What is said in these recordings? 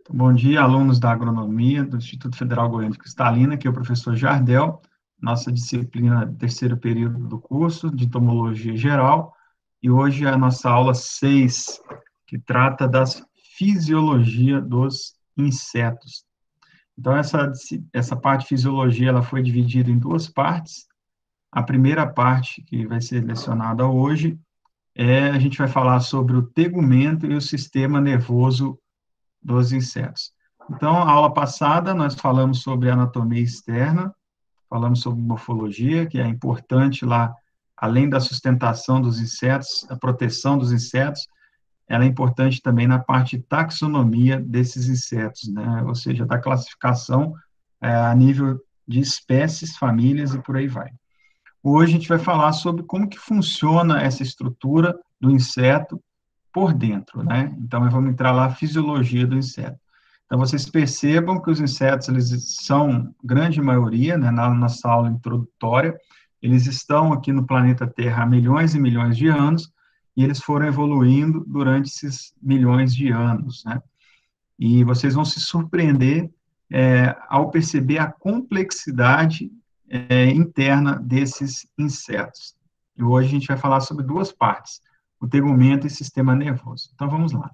Bom dia, alunos da agronomia do Instituto Federal Goiano de Cristalina, aqui é o professor Jardel, nossa disciplina terceiro período do curso de entomologia geral, e hoje é a nossa aula 6, que trata das fisiologia dos insetos. Então, essa parte de fisiologia, ela foi dividida em duas partes. A primeira parte, que vai ser lecionada hoje, a gente vai falar sobre o tegumento e o sistema nervoso dos insetos. Então, a aula passada, nós falamos sobre anatomia externa, falamos sobre morfologia, que é importante lá, além da sustentação dos insetos, a proteção dos insetos, ela é importante também na parte de taxonomia desses insetos, né? Ou seja, da classificação a nível de espécies, famílias e por aí vai. Hoje a gente vai falar sobre como que funciona essa estrutura do inseto por dentro, né? Então, vamos entrar lá, a fisiologia do inseto. Então, vocês percebam que os insetos, eles são, grande maioria, né, na nossa aula introdutória, eles estão aqui no planeta Terra há milhões e milhões de anos, e eles foram evoluindo durante esses milhões de anos, né? E vocês vão se surpreender ao perceber a complexidade interna desses insetos. E hoje a gente vai falar sobre duas partes, o tegumento e sistema nervoso. Então, vamos lá.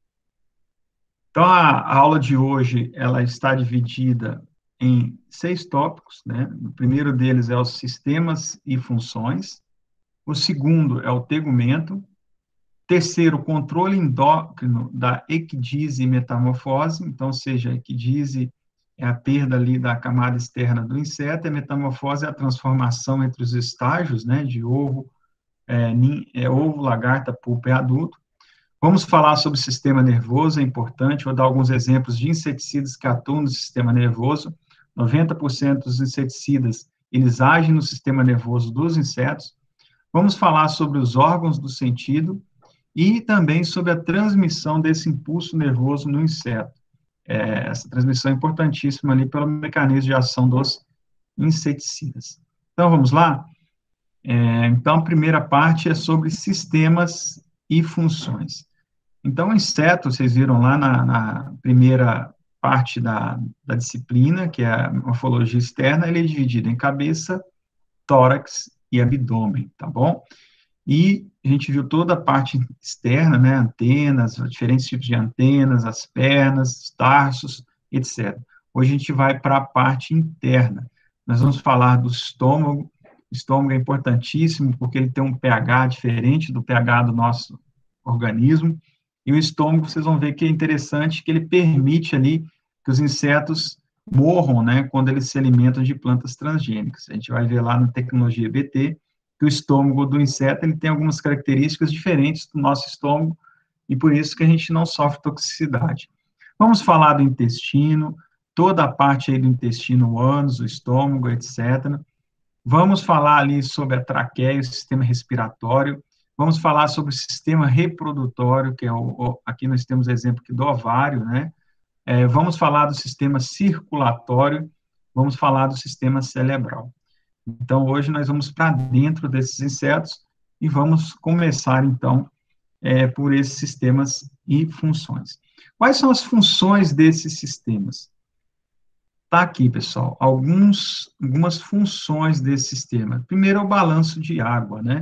Então, a aula de hoje, ela está dividida em 6 tópicos, né? O primeiro deles é os sistemas e funções. O segundo é o tegumento. Terceiro, o controle endócrino da ecdise e metamorfose. Então, ou seja, a ecdise é a perda ali da camada externa do inseto, e a metamorfose é a transformação entre os estágios, né, de ovo, ovo, lagarta, pupa e adulto. Vamos falar sobre o sistema nervoso, é importante, vou dar alguns exemplos de inseticidas que atuam no sistema nervoso. 90% dos inseticidas, eles agem no sistema nervoso dos insetos. Vamos falar sobre os órgãos do sentido e também sobre a transmissão desse impulso nervoso no inseto. Essa transmissão é importantíssima ali pelo mecanismo de ação dos inseticidas. Então, vamos lá? Então, a primeira parte é sobre sistemas e funções. Então, o inseto, vocês viram lá na primeira parte da disciplina, que é a morfologia externa, ele é dividido em cabeça, tórax e abdômen, tá bom? E a gente viu toda a parte externa, né, antenas, diferentes tipos de antenas, as pernas, os tarsos, etc. Hoje a gente vai para a parte interna. Nós vamos falar do estômago. O estômago é importantíssimo porque ele tem um pH diferente do pH do nosso organismo. E o estômago, vocês vão ver que é interessante que ele permite ali que os insetos morram, né, quando eles se alimentam de plantas transgênicas. A gente vai ver lá na tecnologia BT que o estômago do inseto ele tem algumas características diferentes do nosso estômago, e por isso que a gente não sofre toxicidade. Vamos falar do intestino, toda a parte aí do intestino, o ânus, o estômago, etc. Vamos falar ali sobre a traqueia, o sistema respiratório. Vamos falar sobre o sistema reprodutório, que é aqui nós temos exemplo aqui do ovário, né? Vamos falar do sistema circulatório, vamos falar do sistema cerebral. Então, hoje nós vamos para dentro desses insetos e vamos começar, então, por esses sistemas e funções. Quais são as funções desses sistemas? Está aqui, pessoal, algumas funções desse sistema. Primeiro é o balanço de água, né?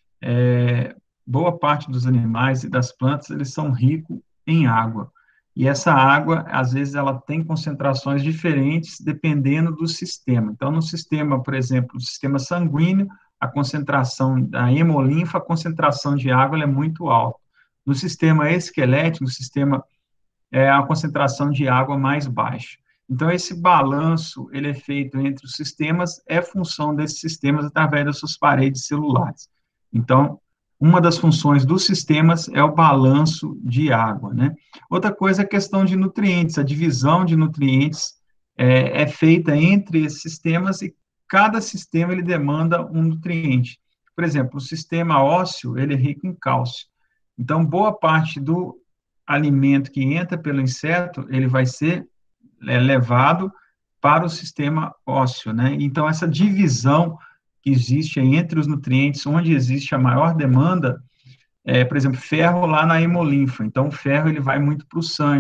Boa parte dos animais e das plantas, eles são ricos em água. E essa água, às vezes, ela tem concentrações diferentes dependendo do sistema. Então, no sistema, por exemplo, no sistema sanguíneo, a concentração da hemolinfa, a concentração de água é muito alta. No sistema esquelético, no sistema, a concentração de água mais baixa. Então, esse balanço, ele é feito entre os sistemas, é função desses sistemas através das suas paredes celulares. Então, uma das funções dos sistemas é o balanço de água, né? Outra coisa é a questão de nutrientes, a divisão de nutrientes é feita entre esses sistemas e cada sistema ele demanda um nutriente. Por exemplo, o sistema ósseo, ele é rico em cálcio. Então, boa parte do alimento que entra pelo inseto, ele vai ser levado para o sistema ósseo, né? Então, essa divisão que existe entre os nutrientes, onde existe a maior demanda, por exemplo, ferro lá na hemolinfa. Então, o ferro ele vai muito para o sangue. Então,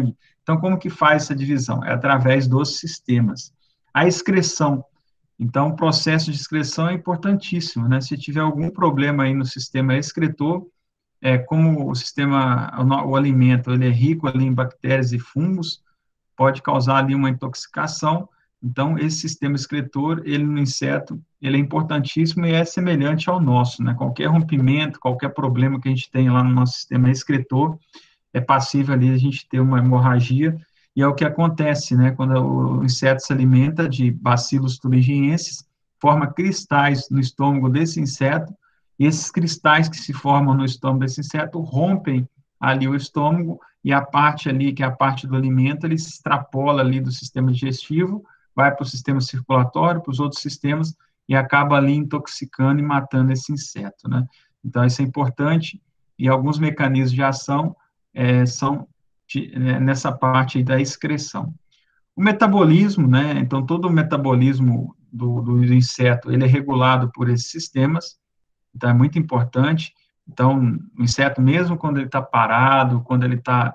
Então, como que faz essa divisão? É através dos sistemas. A excreção. Então, o processo de excreção é importantíssimo, né? Se tiver algum problema aí no sistema excretor, como o sistema, o alimento, ele é rico ali em bactérias e fungos, pode causar ali uma intoxicação. Então, esse sistema excretor, ele no inseto, ele é importantíssimo e é semelhante ao nosso, né? Qualquer rompimento, qualquer problema que a gente tem lá no nosso sistema excretor, é passível ali a gente ter uma hemorragia, e é o que acontece, né? Quando o inseto se alimenta de bacilos thuringienses, forma cristais no estômago desse inseto, e esses cristais que se formam no estômago desse inseto rompem ali o estômago, e a parte ali, que é a parte do alimento, ele se extrapola ali do sistema digestivo, vai para o sistema circulatório, para os outros sistemas, e acaba ali intoxicando e matando esse inseto, né? Então, isso é importante, e alguns mecanismos de ação são nessa parte aí da excreção. O metabolismo, né? Então, todo o metabolismo do inseto, ele é regulado por esses sistemas, então é muito importante. Então, o inseto, mesmo quando ele está parado, quando ele está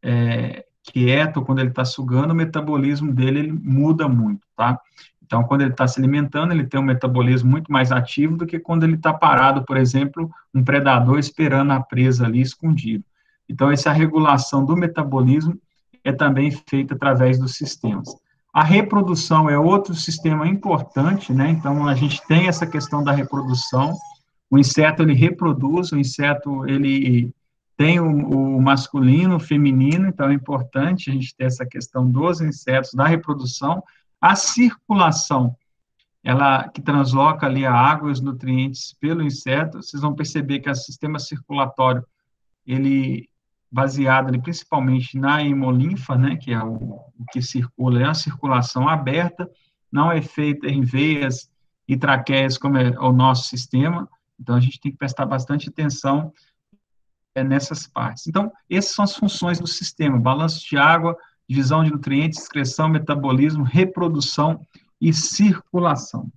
quieto, quando ele está sugando, o metabolismo dele ele muda muito, tá? Então, quando ele está se alimentando, ele tem um metabolismo muito mais ativo do que quando ele está parado, por exemplo, um predador esperando a presa ali escondido. Então, essa regulação do metabolismo é também feita através dos sistemas. A reprodução é outro sistema importante, né? Então, a gente tem essa questão da reprodução. O inseto, ele reproduz, o inseto, ele tem o masculino, o feminino, então é importante a gente ter essa questão dos insetos, da reprodução. A circulação, ela que transloca ali a água e os nutrientes pelo inseto, vocês vão perceber que o sistema circulatório, ele baseado ali, principalmente na hemolinfa, né, que é o que circula, é uma circulação aberta, não é feita em veias e traqueias como é o nosso sistema, então a gente tem que prestar bastante atenção nessas partes. Então, essas são as funções do sistema: balanço de água, divisão de nutrientes, excreção, metabolismo, reprodução e circulação.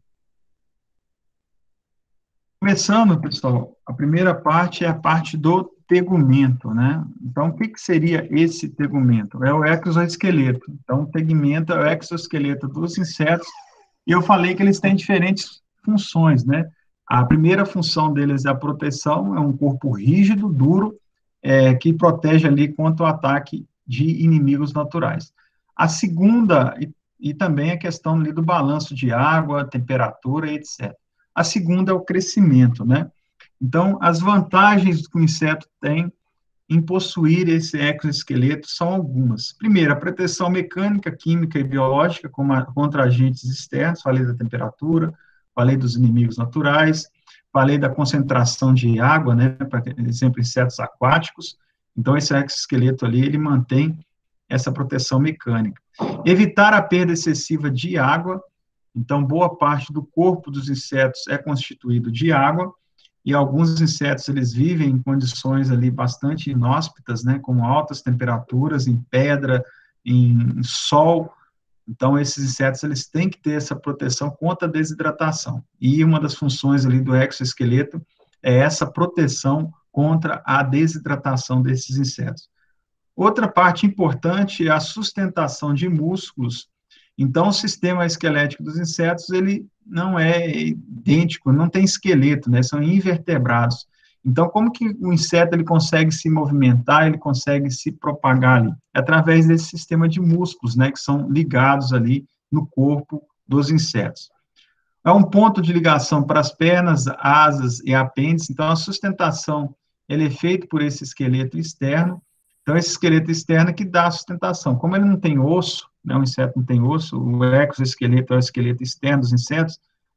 Começando, pessoal, a primeira parte é a parte do tegumento, né? Então, o que seria esse tegumento? É o exoesqueleto. Então, o tegumento é o exoesqueleto dos insetos, e eu falei que eles têm diferentes funções, né? A primeira função deles é a proteção, é um corpo rígido, duro, que protege ali contra o ataque de inimigos naturais. A segunda, e também a questão ali do balanço de água, temperatura, etc. A segunda é o crescimento, né? Então, as vantagens que o inseto tem em possuir esse exoesqueleto são algumas. Primeiro, a proteção mecânica, química e biológica contra agentes externos, falei da temperatura, falei dos inimigos naturais, falei da concentração de água, né, por exemplo, insetos aquáticos. Então, esse exoesqueleto ali, ele mantém essa proteção mecânica. Evitar a perda excessiva de água. Então, boa parte do corpo dos insetos é constituído de água, e alguns insetos, eles vivem em condições ali bastante inóspitas, né, como altas temperaturas, em pedra, em sol. Então, esses insetos, eles têm que ter essa proteção contra a desidratação. E uma das funções ali do exoesqueleto é essa proteção contra a desidratação desses insetos. Outra parte importante é a sustentação de músculos. Então, o sistema esquelético dos insetos, ele não é idêntico, não tem esqueleto, né? São invertebrados. Então, como que o inseto ele consegue se movimentar, ele consegue se propagar ali? É através desse sistema de músculos, né, que são ligados ali no corpo dos insetos. É um ponto de ligação para as pernas, asas e apêndice. Então, a sustentação ele é feita por esse esqueleto externo. Então, esse esqueleto externo é que dá a sustentação. Como ele não tem osso, né, o inseto não tem osso, o exoesqueleto é o esqueleto externo dos insetos,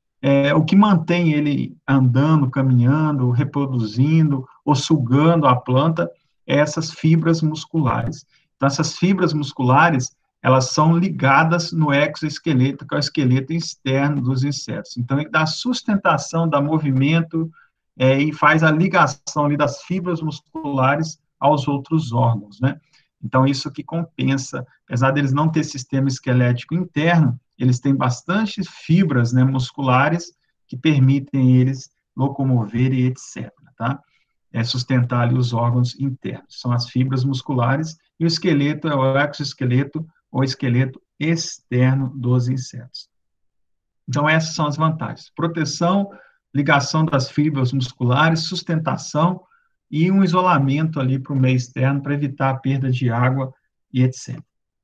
o que mantém ele andando, caminhando, reproduzindo ou sugando a planta é essas fibras musculares. Então, essas fibras musculares, elas são ligadas no exoesqueleto, que é o esqueleto externo dos insetos. Então, ele dá sustentação, dá movimento, e faz a ligação ali das fibras musculares aos outros órgãos, né? Então, isso que compensa, apesar deles não ter sistema esquelético interno, eles têm bastante fibras, né, musculares que permitem eles locomover e etc., tá? Sustentar ali os órgãos internos. São as fibras musculares e o esqueleto é o exoesqueleto ou esqueleto externo dos insetos. Então, essas são as vantagens: proteção, ligação das fibras musculares, sustentação e um isolamento ali para o meio externo para evitar a perda de água e etc.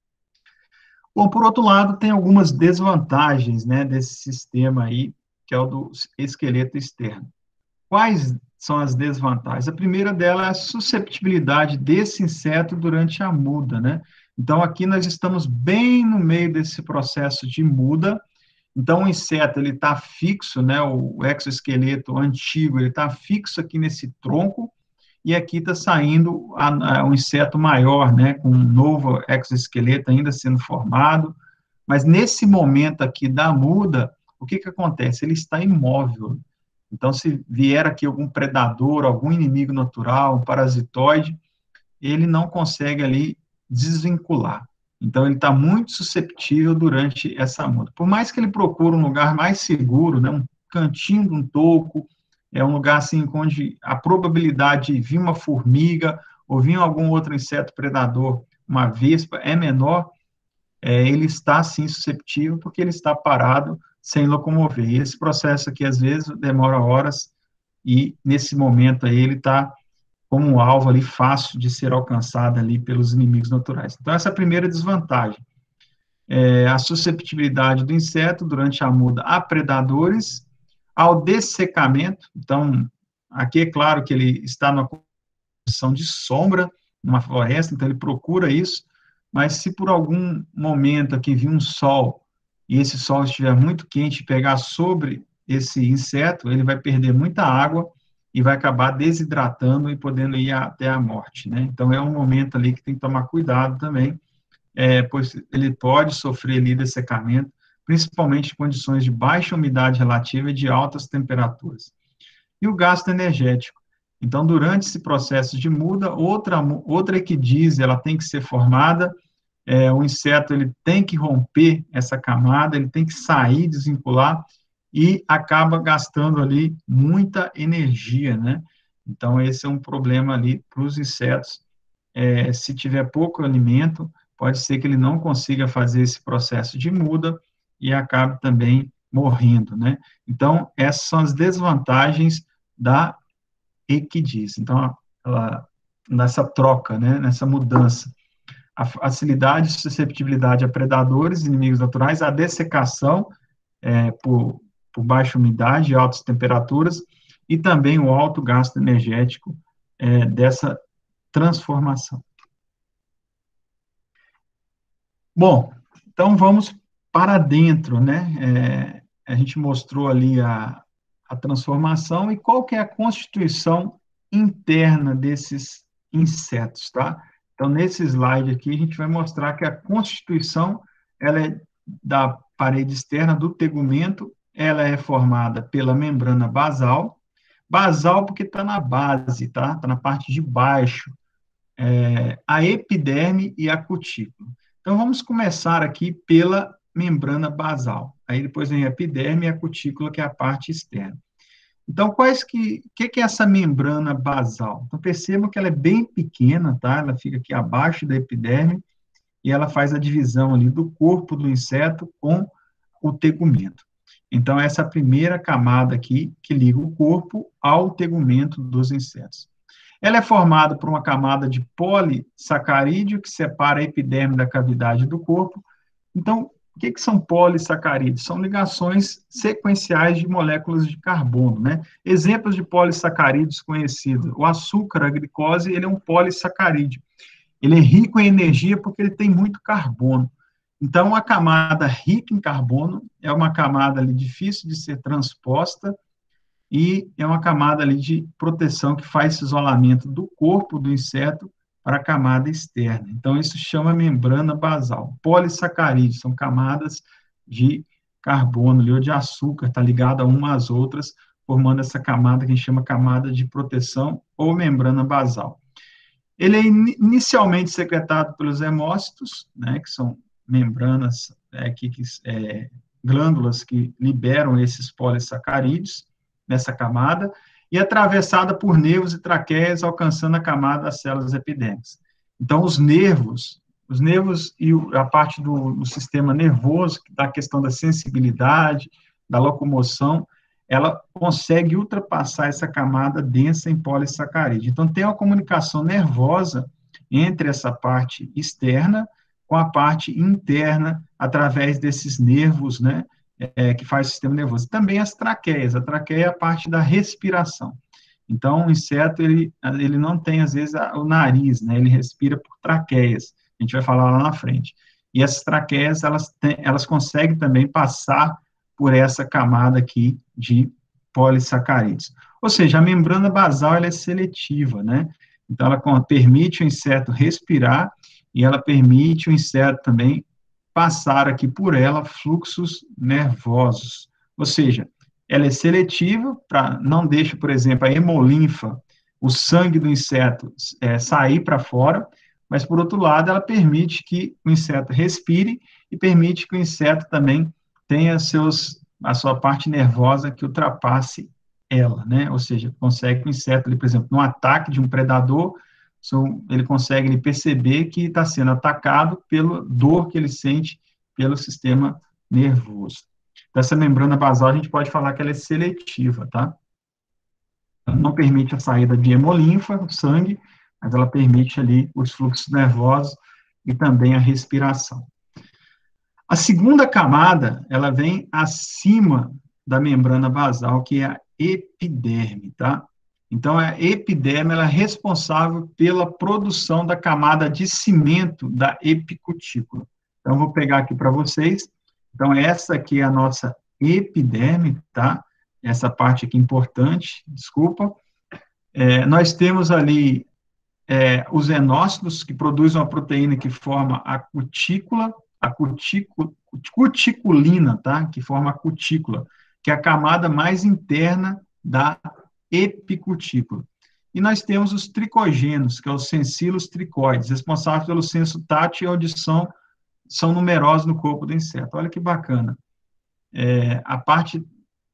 Bom, por outro lado, tem algumas desvantagens, né, desse sistema aí, que é o do esqueleto externo. Quais são as desvantagens? A primeira dela é a susceptibilidade desse inseto durante a muda, né? Então, aqui nós estamos bem no meio desse processo de muda. Então, o inseto, ele está fixo, né? O exoesqueleto antigo, ele está fixo aqui nesse tronco, e aqui está saindo um inseto maior, né? Com um novo exoesqueleto ainda sendo formado. Mas nesse momento aqui da muda, o que acontece? Ele está imóvel. Então, se vier aqui algum predador, algum inimigo natural, um parasitoide, ele não consegue ali desvincular. Então, ele está muito susceptível durante essa muda. Por mais que ele procure um lugar mais seguro, né, um cantinho de um toco, é um lugar assim onde a probabilidade de vir uma formiga ou vir algum outro inseto predador, uma vespa, é menor, ele está, sim, susceptível porque ele está parado sem locomover. E esse processo aqui, às vezes, demora horas e, nesse momento aí, ele está como um alvo ali fácil de ser alcançado ali pelos inimigos naturais. Então, essa é a primeira desvantagem. A susceptibilidade do inseto durante a muda a predadores, ao dessecamento. Então, aqui é claro que ele está numa condição de sombra, numa floresta, então ele procura isso, mas se por algum momento aqui vir um sol, e esse sol estiver muito quente e pegar sobre esse inseto, ele vai perder muita água e vai acabar desidratando e podendo ir até a morte, né? Então, é um momento ali que tem que tomar cuidado também, pois ele pode sofrer ali dessecamento, principalmente em condições de baixa umidade relativa e de altas temperaturas. E o gasto energético. Então, durante esse processo de muda, outra equidise, ela tem que ser formada, o inseto ele tem que romper essa camada, ele tem que sair, desvincular, e acaba gastando ali muita energia, né? Então, esse é um problema ali para os insetos. Se tiver pouco alimento, pode ser que ele não consiga fazer esse processo de muda e acabe também morrendo, né? Então, essas são as desvantagens da equidise. Então, nessa troca, né, nessa mudança, a facilidade e susceptibilidade a predadores, inimigos naturais, a dessecação por baixa umidade e altas temperaturas, e também o alto gasto energético dessa transformação. Bom, então vamos para dentro, né? A gente mostrou ali a transformação e qual que é a constituição interna desses insetos, tá? Então, nesse slide aqui, a gente vai mostrar que a constituição, ela é da parede externa do tegumento, ela é formada pela membrana basal, basal porque está na base, tá? Está na parte de baixo, a epiderme e a cutícula. Então, vamos começar aqui pela membrana basal. Aí depois vem a epiderme e a cutícula, que é a parte externa. Então, que é essa membrana basal? Então, percebam que ela é bem pequena, tá? Ela fica aqui abaixo da epiderme e ela faz a divisão ali do corpo do inseto com o tegumento. Então, essa é a primeira camada aqui que liga o corpo ao tegumento dos insetos. Ela é formada por uma camada de polissacarídeo que separa a epiderme da cavidade do corpo. Então, o que são polissacarídeos? São ligações sequenciais de moléculas de carbono, né? Exemplos de polissacarídeos conhecidos. O açúcar, a glicose, ele é um polissacarídeo. Ele é rico em energia porque ele tem muito carbono. Então, a camada rica em carbono é uma camada ali difícil de ser transposta e é uma camada ali de proteção que faz esse isolamento do corpo do inseto para a camada externa. Então, isso chama membrana basal. Polissacarídeos são camadas de carbono ou de açúcar, está ligada uma às outras, formando essa camada que a gente chama camada de proteção ou membrana basal. Ele é inicialmente secretado pelos hemócitos, né, que são membranas, glândulas que liberam esses polissacarídeos nessa camada, e atravessada por nervos e traqueias, alcançando a camada das células epidérmicas. Então, os nervos e a parte do sistema nervoso, da questão da sensibilidade, da locomoção, ela consegue ultrapassar essa camada densa em polissacarídeo. Então, tem uma comunicação nervosa entre essa parte externa com a parte interna, através desses nervos, né, que faz o sistema nervoso. Também as traqueias. A traqueia é a parte da respiração. Então, o inseto, ele não tem, às vezes, o nariz, né? Ele respira por traqueias. A gente vai falar lá na frente. E essas traqueias, elas conseguem também passar por essa camada aqui de polissacarídeos. Ou seja, a membrana basal, ela é seletiva, né? Então, ela permite o inseto respirar e ela permite o inseto também passar aqui por ela fluxos nervosos. Ou seja, ela é seletiva, não deixa, por exemplo, a hemolinfa, o sangue do inseto, sair para fora, mas, por outro lado, ela permite que o inseto respire e permite que o inseto também tenha a sua parte nervosa que ultrapasse ela, né? Ou seja, consegue que o inseto, por exemplo, no ataque de um predador, ele consegue perceber que está sendo atacado pela dor que ele sente pelo sistema nervoso. Dessa membrana basal, a gente pode falar que ela é seletiva, tá? Ela não permite a saída de hemolinfa, sangue, mas ela permite ali os fluxos nervosos e também a respiração. A segunda camada, ela vem acima da membrana basal, que é a epiderme, tá? Então, a epiderme, ela é responsável pela produção da camada de cimento da epicutícula. Então, eu vou pegar aqui para vocês. Então, essa aqui é a nossa epiderme, tá? Essa parte aqui importante, desculpa. Nós temos ali os enócitos, que produzem uma proteína que forma a cutícula, cuticulina, tá? Que forma a cutícula, que é a camada mais interna da epicutícula. E nós temos os tricogênios, que é os sensilos tricoides, responsáveis pelo senso tátil e audição, são numerosos no corpo do inseto. Olha que bacana. A parte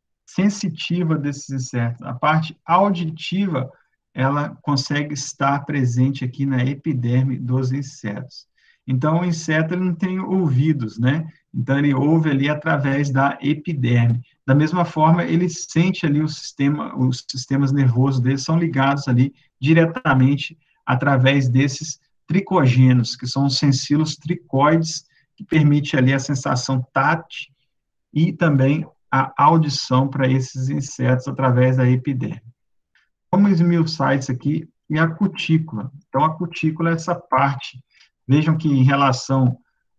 sensitiva desses insetos, a parte auditiva, ela consegue estar presente aqui na epiderme dos insetos. Então, o inseto ele não tem ouvidos, né? Então, ele ouve ali através da epiderme. Da mesma forma, ele sente ali os sistemas nervosos dele são ligados ali diretamente através desses tricogênios, que são os sensilos tricoides, que permite ali a sensação tátil e também a audição para esses insetos através da epiderme. Vamos esmiuçar isso aqui e a cutícula. Então, a cutícula é essa parte. Vejam que em relação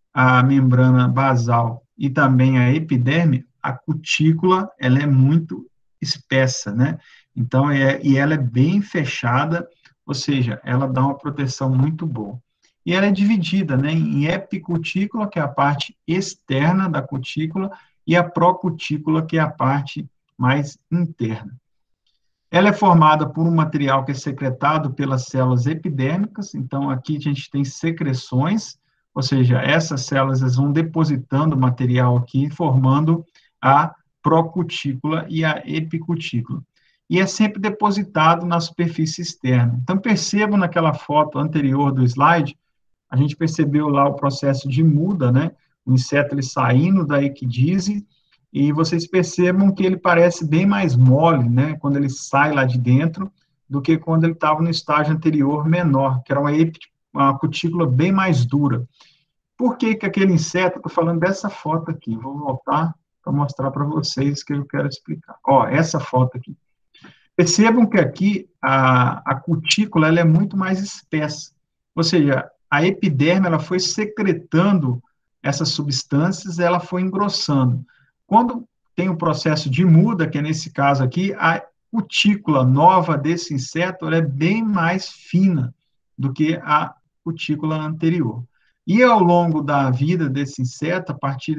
à membrana basal e também à epiderme, a cutícula, ela é muito espessa, né? Então, e ela é bem fechada, ou seja, ela dá uma proteção muito boa. E ela é dividida, né, em epicutícula, que é a parte externa da cutícula, e a procutícula, que é a parte mais interna. Ela é formada por um material que é secretado pelas células epidérmicas, então aqui a gente tem secreções, ou seja, essas células vão depositando material aqui, formando a procutícula e a epicutícula. E é sempre depositado na superfície externa. Então, percebam naquela foto anterior do slide, a gente percebeu lá o processo de muda, né? O inseto ele saindo da equidise, e vocês percebam que ele parece bem mais mole, né, quando ele sai lá de dentro, do que quando ele estava no estágio anterior menor, que era uma cutícula bem mais dura. Por que que aquele inseto, estou falando dessa foto aqui, vou voltar para mostrar para vocês que eu quero explicar. Ó, essa foto aqui. Percebam que aqui a cutícula ela é muito mais espessa, ou seja, a epiderme ela foi secretando essas substâncias, ela foi engrossando. Quando tem o processo de muda, que é nesse caso aqui, a cutícula nova desse inseto ela é bem mais fina do que a cutícula anterior. E ao longo da vida desse inseto, a partir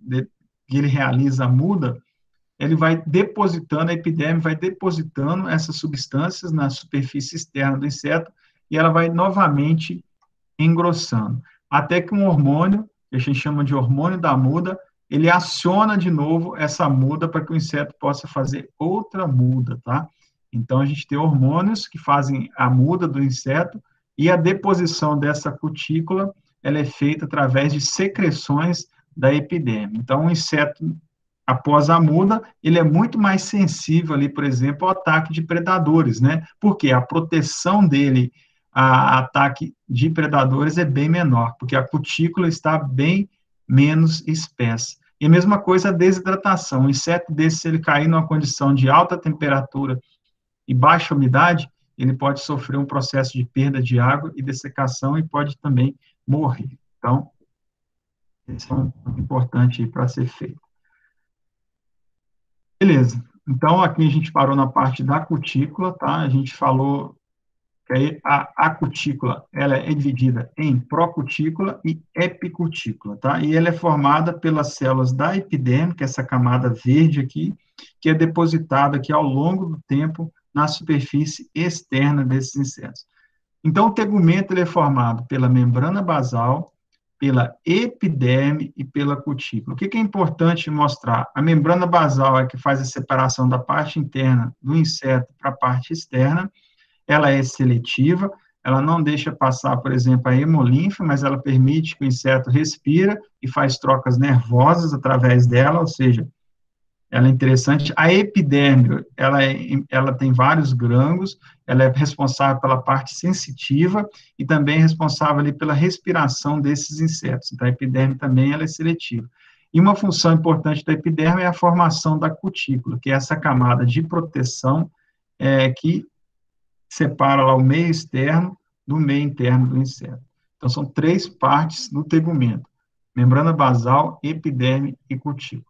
que ele realiza a muda, ele vai depositando, a epiderme vai depositando essas substâncias na superfície externa do inseto e ela vai novamente engrossando. Até que um hormônio, que a gente chama de hormônio da muda, ele aciona de novo essa muda para que o inseto possa fazer outra muda, tá? Então, a gente tem hormônios que fazem a muda do inseto e a deposição dessa cutícula, ela é feita através de secreções da epiderme. Então, o inseto, após a muda, ele é muito mais sensível ali, por exemplo, ao ataque de predadores, né? Porque a proteção dele a ataque de predadores é bem menor, porque a cutícula está bem menos espessa. E a mesma coisa a desidratação. Um inseto desse, se ele cair numa condição de alta temperatura e baixa umidade, ele pode sofrer um processo de perda de água e dessecação e pode também morrer. Então, esse é um ponto importante para ser feito. Beleza. Então, aqui a gente parou na parte da cutícula, tá? A gente falou que aí a cutícula, ela é dividida em procutícula e epicutícula, tá? E ela é formada pelas células da epiderme, que é essa camada verde aqui, que é depositada aqui ao longo do tempo na superfície externa desses insetos. Então, o tegumento ele é formado pela membrana basal, pela epiderme e pela cutícula. O que é importante mostrar? A membrana basal é que faz a separação da parte interna do inseto para a parte externa, ela é seletiva, ela não deixa passar, por exemplo, a hemolinfa, mas ela permite que o inseto respira e faz trocas nervosas através dela, ou seja, ela é interessante. A epiderme, ela tem vários grânulos, ela é responsável pela parte sensitiva e também é responsável ali pela respiração desses insetos. Então, a epiderme também ela é seletiva. E uma função importante da epiderme é a formação da cutícula, que é essa camada de proteção que separa lá o meio externo do meio interno do inseto. Então, são três partes do tegumento: membrana basal, epiderme e cutícula.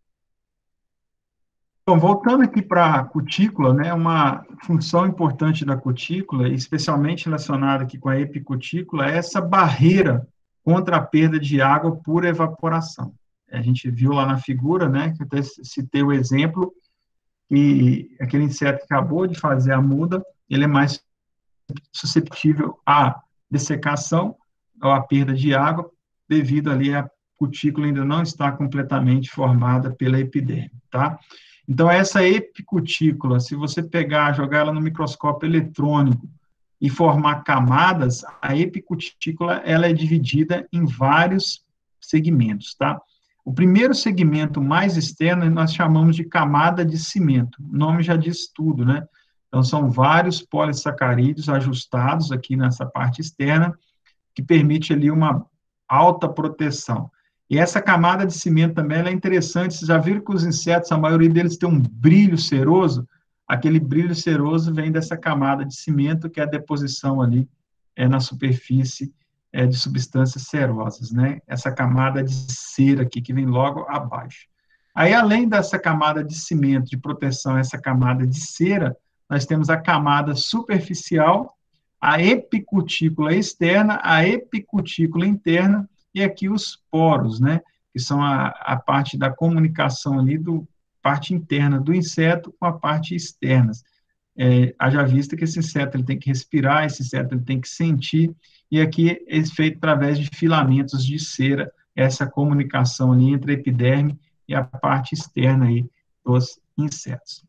Bom, voltando aqui para a cutícula, né, uma função importante da cutícula, especialmente relacionada aqui com a epicutícula, é essa barreira contra a perda de água por evaporação. A gente viu lá na figura, né, que eu até citei o exemplo, que aquele inseto que acabou de fazer a muda, ele é mais susceptível à dessecação, ou à perda de água, devido ali a cutícula ainda não está completamente formada pela epiderme, tá? Então, essa epicutícula, se você pegar, jogar ela no microscópio eletrônico e formar camadas, a epicutícula, ela é dividida em vários segmentos, tá? O primeiro segmento mais externo nós chamamos de camada de cimento. O nome já diz tudo, né? Então, são vários polissacarídeos ajustados aqui nessa parte externa, que permite ali uma alta proteção. E essa camada de cimento também é interessante. Vocês já viram que os insetos, a maioria deles tem um brilho ceroso? Aquele brilho ceroso vem dessa camada de cimento, que é a deposição ali na superfície de substâncias cerosas, né? Essa camada de cera aqui, que vem logo abaixo. Aí, além dessa camada de cimento, de proteção, essa camada de cera, nós temos a camada superficial, a epicutícula externa, a epicutícula interna, e aqui os poros, né, que são a parte da comunicação ali, parte interna do inseto com a parte externa. Haja vista que esse inseto ele tem que respirar, esse inseto ele tem que sentir, e aqui é feito através de filamentos de cera, essa comunicação ali entre a epiderme e a parte externa aí dos insetos.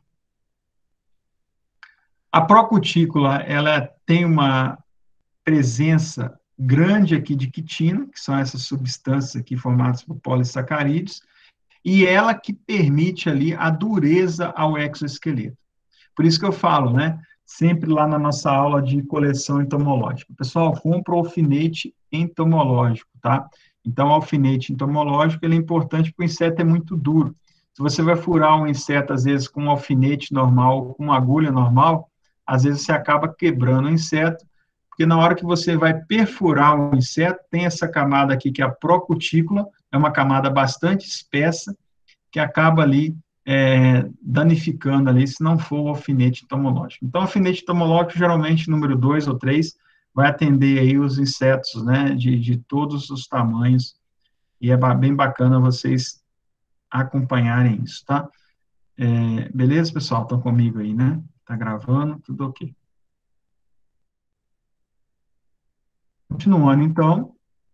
A procutícula, ela tem uma presença grande aqui de quitina, que são essas substâncias aqui formadas por polissacarídeos, e ela que permite ali a dureza ao exoesqueleto. Por isso que eu falo, né, sempre lá na nossa aula de coleção entomológica, pessoal, compra o alfinete entomológico, tá? Então, o alfinete entomológico, ele é importante porque o inseto é muito duro. Se você vai furar um inseto, às vezes, com um alfinete normal, com uma agulha normal, às vezes você acaba quebrando o inseto, porque na hora que você vai perfurar o inseto, tem essa camada aqui, que é a procutícula, é uma camada bastante espessa, que acaba ali danificando ali, se não for o alfinete entomológico. Então, o alfinete entomológico, geralmente, número 2 ou 3, vai atender aí os insetos, né, de todos os tamanhos, e é bem bacana vocês acompanharem isso, tá? Beleza, pessoal? Estão comigo aí, né? Tá gravando, tudo ok. Continuando, então,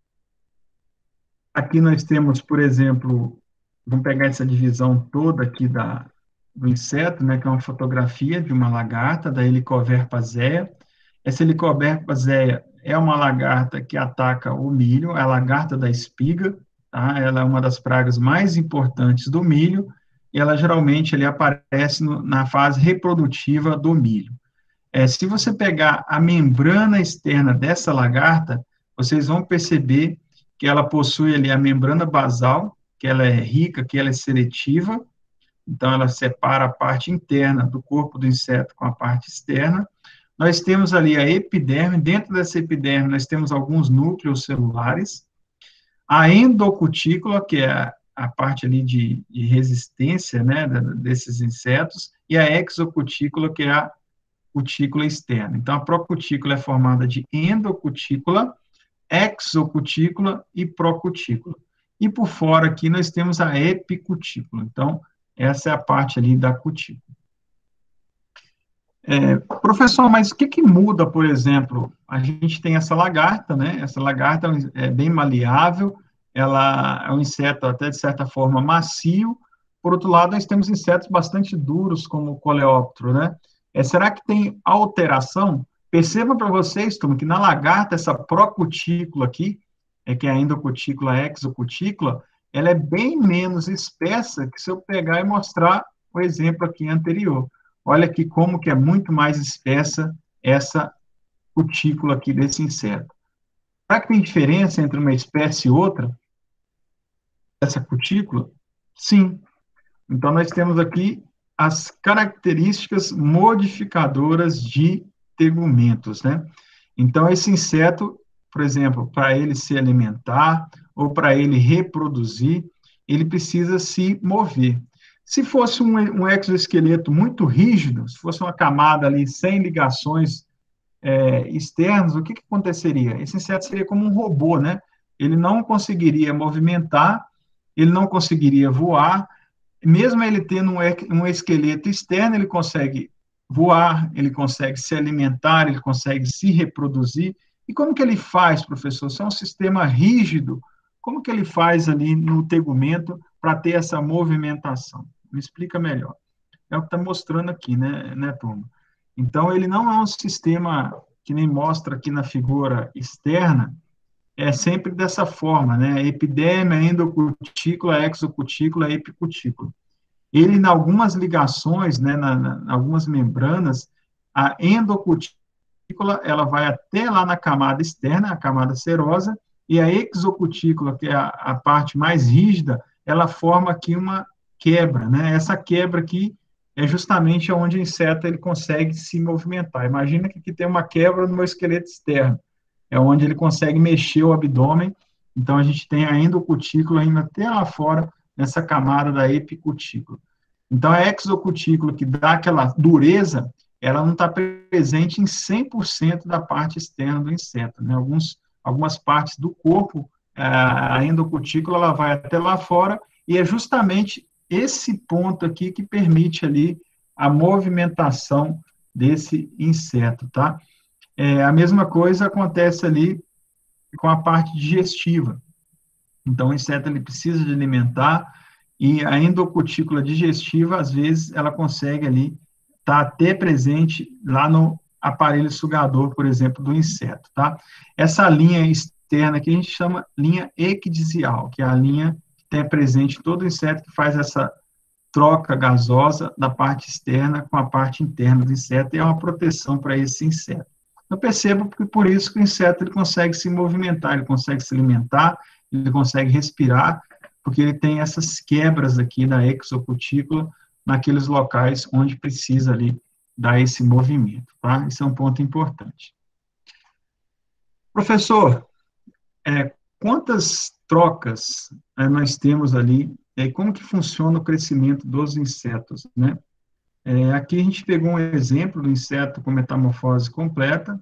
aqui nós temos, por exemplo, vamos pegar essa divisão toda aqui do inseto, né, que é uma fotografia de uma lagarta, da Helicoverpa zea. Essa Helicoverpa zea é uma lagarta que ataca o milho, é a lagarta da espiga, tá? Ela é uma das pragas mais importantes do milho, e ela geralmente aparece na fase reprodutiva do milho. Se você pegar a membrana externa dessa lagarta, vocês vão perceber que ela possui ali a membrana basal, que ela é rica, que ela é seletiva, então ela separa a parte interna do corpo do inseto com a parte externa. Nós temos ali a epiderme, dentro dessa epiderme nós temos alguns núcleos celulares, a endocutícula, que é a parte ali de resistência, né, desses insetos, e a exocutícula, que é a cutícula externa. Então, a procutícula é formada de endocutícula, exocutícula e procutícula. E por fora aqui nós temos a epicutícula. Então, essa é a parte ali da cutícula. Professor, mas o que que muda, por exemplo? A gente tem essa lagarta, né? Essa lagarta é bem maleável, ela é um inseto até de certa forma macio. Por outro lado, nós temos insetos bastante duros, como o coleóptero, né? Será que tem alteração? Perceba para vocês, turma, que na lagarta, essa procutícula aqui, que é a endocutícula, a exocutícula, ela é bem menos espessa que se eu pegar e mostrar o exemplo aqui anterior. Olha aqui como que é muito mais espessa essa cutícula aqui desse inseto. Será que tem diferença entre uma espécie e outra, essa cutícula? Sim. Então, nós temos aqui as características modificadoras de tegumentos, né? Então, esse inseto, por exemplo, para ele se alimentar ou para ele reproduzir, ele precisa se mover. Se fosse um exoesqueleto muito rígido, se fosse uma camada ali sem ligações externas, o que aconteceria? Esse inseto seria como um robô, né? Ele não conseguiria movimentar, ele não conseguiria voar, mesmo ele tendo um esqueleto externo, ele consegue voar, ele consegue se alimentar, ele consegue se reproduzir. E como que ele faz, professor? Se é um sistema rígido, como que ele faz ali no tegumento para ter essa movimentação? Me explica melhor. É o que está mostrando aqui, né, turma? Então, ele não é um sistema que nem mostra aqui na figura externa, é sempre dessa forma, né? Epiderme, endocutícula, exocutícula, epicutícula. Ele, em algumas ligações, né, algumas membranas, a endocutícula, ela vai até lá na camada externa, a camada serosa, e a exocutícula, que é a parte mais rígida, ela forma aqui uma quebra, né? Essa quebra aqui é justamente onde o inseto ele consegue se movimentar. Imagina que aqui tem uma quebra no meu esqueleto externo, é onde ele consegue mexer o abdômen. Então, a gente tem a endocutícula indo até lá fora, nessa camada da epicutícula. Então, a exocutícula, que dá aquela dureza, ela não está presente em 100% da parte externa do inseto, né? Algumas partes do corpo, a endocutícula, ela vai até lá fora, e é justamente esse ponto aqui que permite ali a movimentação desse inseto, tá? A mesma coisa acontece ali com a parte digestiva. Então, o inseto ele precisa de alimentar, e a endocutícula digestiva, às vezes, ela consegue ali estar até presente lá no aparelho sugador, por exemplo, do inseto, tá? Essa linha externa que a gente chama linha equidisial, que é a linha que tem presente em todo inseto, que faz essa troca gasosa da parte externa com a parte interna do inseto, e é uma proteção para esse inseto. Eu percebo que por isso que o inseto ele consegue se movimentar, ele consegue se alimentar, ele consegue respirar, porque ele tem essas quebras aqui da exocutícula naqueles locais onde precisa ali dar esse movimento, tá? Isso é um ponto importante. Professor, quantas trocas nós temos ali, como que funciona o crescimento dos insetos, né? Aqui a gente pegou um exemplo do inseto com metamorfose completa,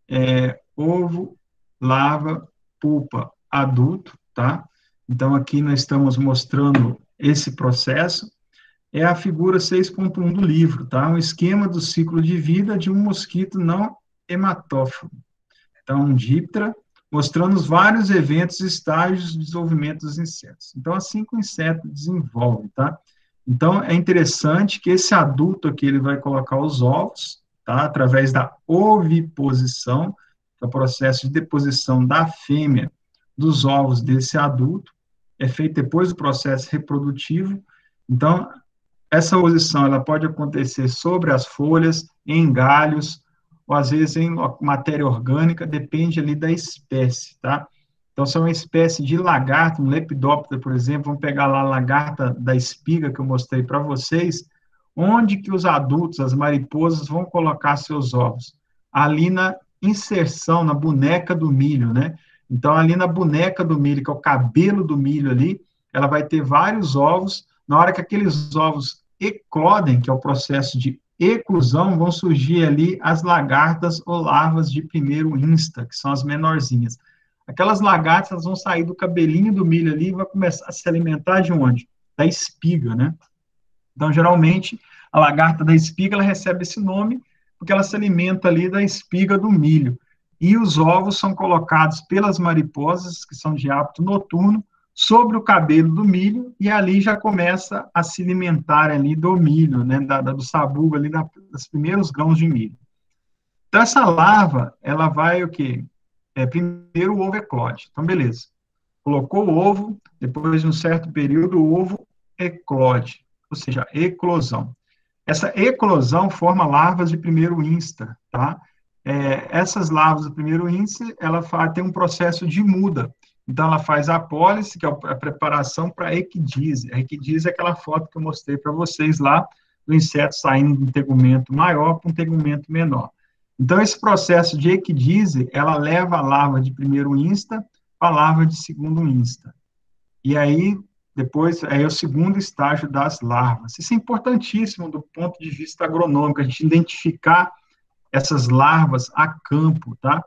ovo, larva, pupa, adulto, tá? Então, aqui nós estamos mostrando esse processo. É a figura 6.1 do livro, tá? Um esquema do ciclo de vida de um mosquito não hematófago. Então, um díptera, mostrando os vários eventos e estágios de desenvolvimento dos insetos. Então, assim que o inseto desenvolve, tá? Então, é interessante que esse adulto aqui, ele vai colocar os ovos, tá? Através da oviposição, que é o processo de deposição da fêmea dos ovos desse adulto, é feito depois do processo reprodutivo. Então, essa oposição ela pode acontecer sobre as folhas, em galhos, ou às vezes em matéria orgânica, depende ali da espécie, tá? Então, se é uma espécie de lagarta, um lepidóptero, por exemplo, vamos pegar lá a lagarta da espiga que eu mostrei para vocês, onde que os adultos, as mariposas, vão colocar seus ovos? Ali na inserção, na boneca do milho, né? Então, ali na boneca do milho, que é o cabelo do milho ali, ela vai ter vários ovos. Na hora que aqueles ovos eclodem, que é o processo de eclusão, vão surgir ali as lagartas ou larvas de primeiro insta, que são as menorzinhas. Aquelas lagartas vão sair do cabelinho do milho ali e vão começar a se alimentar de onde? Da espiga, né? Então, geralmente, a lagarta da espiga, ela recebe esse nome porque ela se alimenta ali da espiga do milho. E os ovos são colocados pelas mariposas, que são de hábito noturno, sobre o cabelo do milho, e ali já começa a se alimentar ali do milho, né, do sabugo ali, dos primeiros grãos de milho. Então, essa larva, ela vai o quê? Primeiro o ovo eclode. Então, beleza. Colocou o ovo, depois de um certo período, o ovo eclode, ou seja, eclosão. Essa eclosão forma larvas de primeiro insta, tá? Essas larvas do primeiro insta, ela tem um processo de muda. Então, ela faz a apólice, que é a preparação para a equidise. A equidise é aquela foto que eu mostrei para vocês lá, do inseto saindo de um tegumento maior para um tegumento menor. Então, esse processo de equidise, ela leva a larva de primeiro insta para a larva de segundo insta. E aí, depois, é o segundo estágio das larvas. Isso é importantíssimo do ponto de vista agronômico, a gente identificar essas larvas a campo, tá?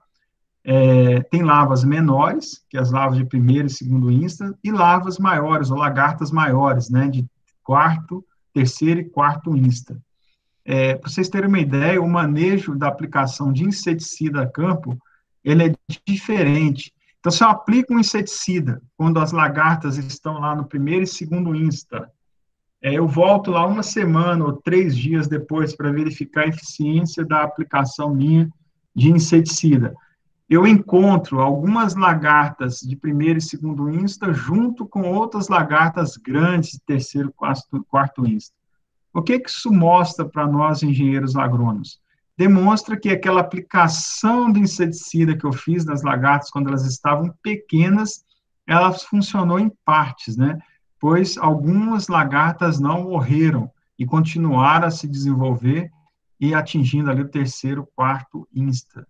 Tem larvas menores, que é as larvas de primeiro e segundo insta, e larvas maiores, ou lagartas maiores, né, de quarto, terceiro e quarto insta. Para vocês terem uma ideia, o manejo da aplicação de inseticida a campo, ele é diferente. Então, se eu aplico um inseticida, quando as lagartas estão lá no primeiro e segundo insta, eu volto lá uma semana ou 3 dias depois para verificar a eficiência da aplicação minha de inseticida. Eu encontro algumas lagartas de primeiro e segundo insta junto com outras lagartas grandes de terceiro e quarto insta. O que isso mostra para nós, engenheiros agrônomos? Demonstra que aquela aplicação do inseticida que eu fiz nas lagartas quando elas estavam pequenas, ela funcionou em partes, né? Pois algumas lagartas não morreram e continuaram a se desenvolver e atingindo ali o terceiro, quarto insta.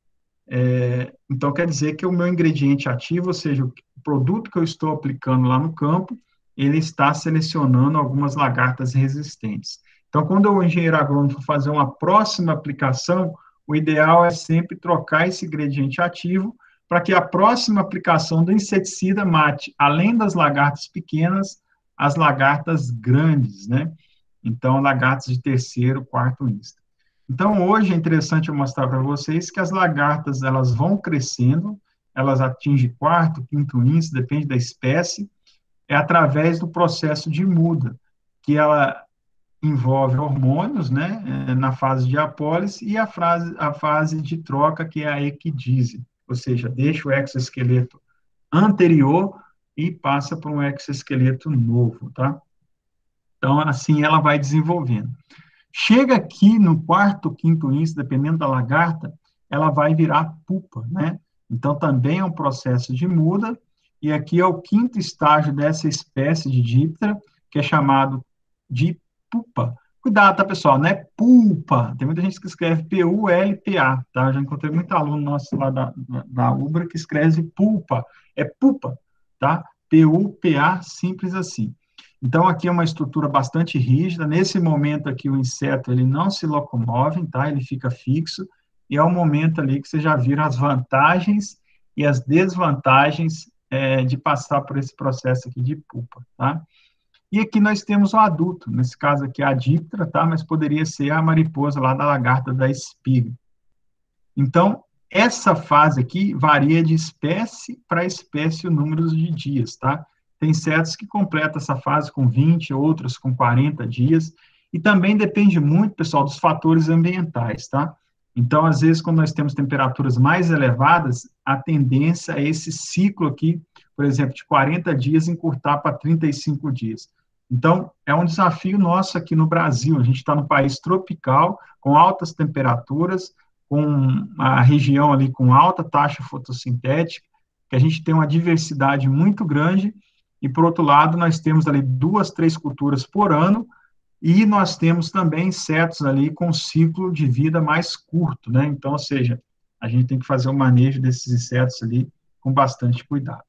Então, quer dizer que o meu ingrediente ativo, ou seja, o produto que eu estou aplicando lá no campo, ele está selecionando algumas lagartas resistentes. Então, quando o engenheiro agrônomo for fazer uma próxima aplicação, o ideal é sempre trocar esse ingrediente ativo para que a próxima aplicação do inseticida mate, além das lagartas pequenas, as lagartas grandes, né? Então, lagartas de terceiro, quarto insta. Então, hoje é interessante eu mostrar para vocês que as lagartas, elas vão crescendo, elas atingem quarto, quinto insta, depende da espécie, através do processo de muda, que ela envolve hormônios, né, na fase de apólise, e a fase de troca, que é a equidise, ou seja, deixa o exoesqueleto anterior e passa para um exoesqueleto novo, tá? Então, assim ela vai desenvolvendo. Chega aqui no quarto, quinto insta, dependendo da lagarta, ela vai virar pupa, né? Então, também é um processo de muda, e aqui é o quinto estágio dessa espécie de díptera, que é chamado de pupa. Cuidado, tá, pessoal? Não é pulpa. Tem muita gente que escreve P-U-L-P-A, tá? Eu já encontrei muito aluno nosso lá da UBRA que escreve pulpa. É pupa, tá? P-U-P-A, simples assim. Então, aqui é uma estrutura bastante rígida. Nesse momento aqui, o inseto ele não se locomove, tá? Ele fica fixo. E é o momento ali que você já viram as vantagens e as desvantagens de passar por esse processo aqui de pupa, tá? E aqui nós temos o adulto, nesse caso aqui a díptera, tá? Mas poderia ser a mariposa lá da lagarta da espiga. Então, essa fase aqui varia de espécie para espécie o número de dias, tá? Tem insetos que completam essa fase com 20, outros com 40 dias. E também depende muito, pessoal, dos fatores ambientais, tá? Então, às vezes, quando nós temos temperaturas mais elevadas, a tendência é esse ciclo aqui, por exemplo, de 40 dias encurtar para 35 dias. Então, é um desafio nosso aqui no Brasil. A gente está num país tropical, com altas temperaturas, com a região ali com alta taxa fotossintética, que a gente tem uma diversidade muito grande, e, por outro lado, nós temos ali 2, 3 culturas por ano, e nós temos também insetos ali com ciclo de vida mais curto, né? Então, ou seja, a gente tem que fazer o manejo desses insetos ali com bastante cuidado.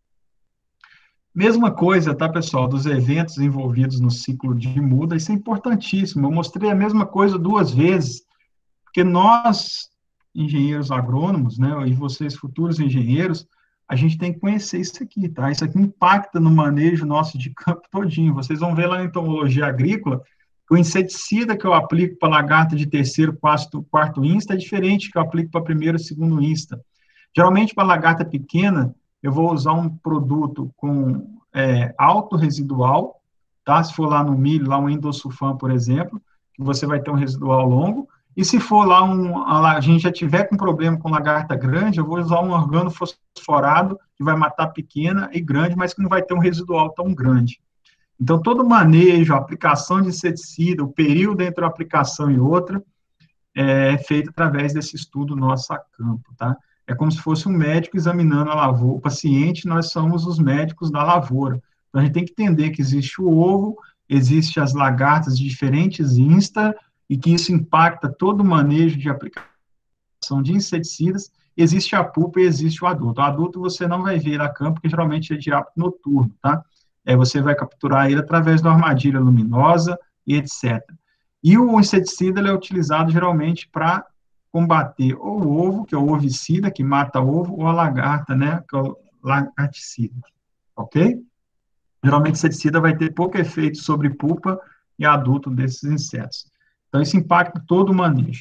Mesma coisa, tá, pessoal, dos eventos envolvidos no ciclo de muda, isso é importantíssimo. Eu mostrei a mesma coisa 2 vezes, porque nós, engenheiros agrônomos, né, e vocês, futuros engenheiros, a gente tem que conhecer isso aqui, tá? Isso aqui impacta no manejo nosso de campo todinho. Vocês vão ver lá na entomologia agrícola que o inseticida que eu aplico para lagarta de terceiro, quarto insta é diferente que eu aplico para primeiro e segundo insta. Geralmente, para lagarta pequena, eu vou usar um produto com alto residual, tá? Se for lá no milho, lá um endosulfan, por exemplo, que você vai ter um residual longo. E se for lá a gente já tiver com problema com lagarta grande, eu vou usar um organofosforado que vai matar pequena e grande, mas que não vai ter um residual tão grande. Então, todo o manejo, a aplicação de inseticida, o período entre uma aplicação e outra, é feito através desse estudo nosso a campo, tá? É como se fosse um médico examinando a lavoura. O paciente, nós somos os médicos da lavoura. Então, a gente tem que entender que existe o ovo, existe as lagartas de diferentes insta, e que isso impacta todo o manejo de aplicação de inseticidas. Existe a pupa e existe o adulto. O adulto você não vai ver a campo, porque geralmente é de hábito noturno, tá? Você vai capturar ele através da armadilha luminosa e etc. E o inseticida ele é utilizado geralmente para combater ou o ovo, que é o ovicida, que mata ovo, ou a lagarta, né, que é o lagarticida, ok? Geralmente, o inseticida vai ter pouco efeito sobre pupa e adulto desses insetos. Então, isso impacta todo o manejo.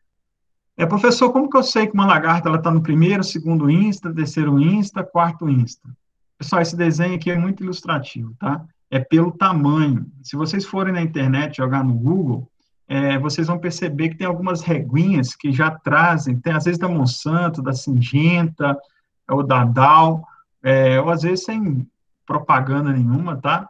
Professor, como que eu sei que uma lagarta está no primeiro, segundo insta, terceiro insta, quarto insta? Pessoal, esse desenho aqui é muito ilustrativo, tá? É pelo tamanho. Se vocês forem na internet, jogar no Google, vocês vão perceber que tem algumas reguinhas que já trazem, tem às vezes da Monsanto, da Syngenta, ou da Dow, ou às vezes sem propaganda nenhuma, tá?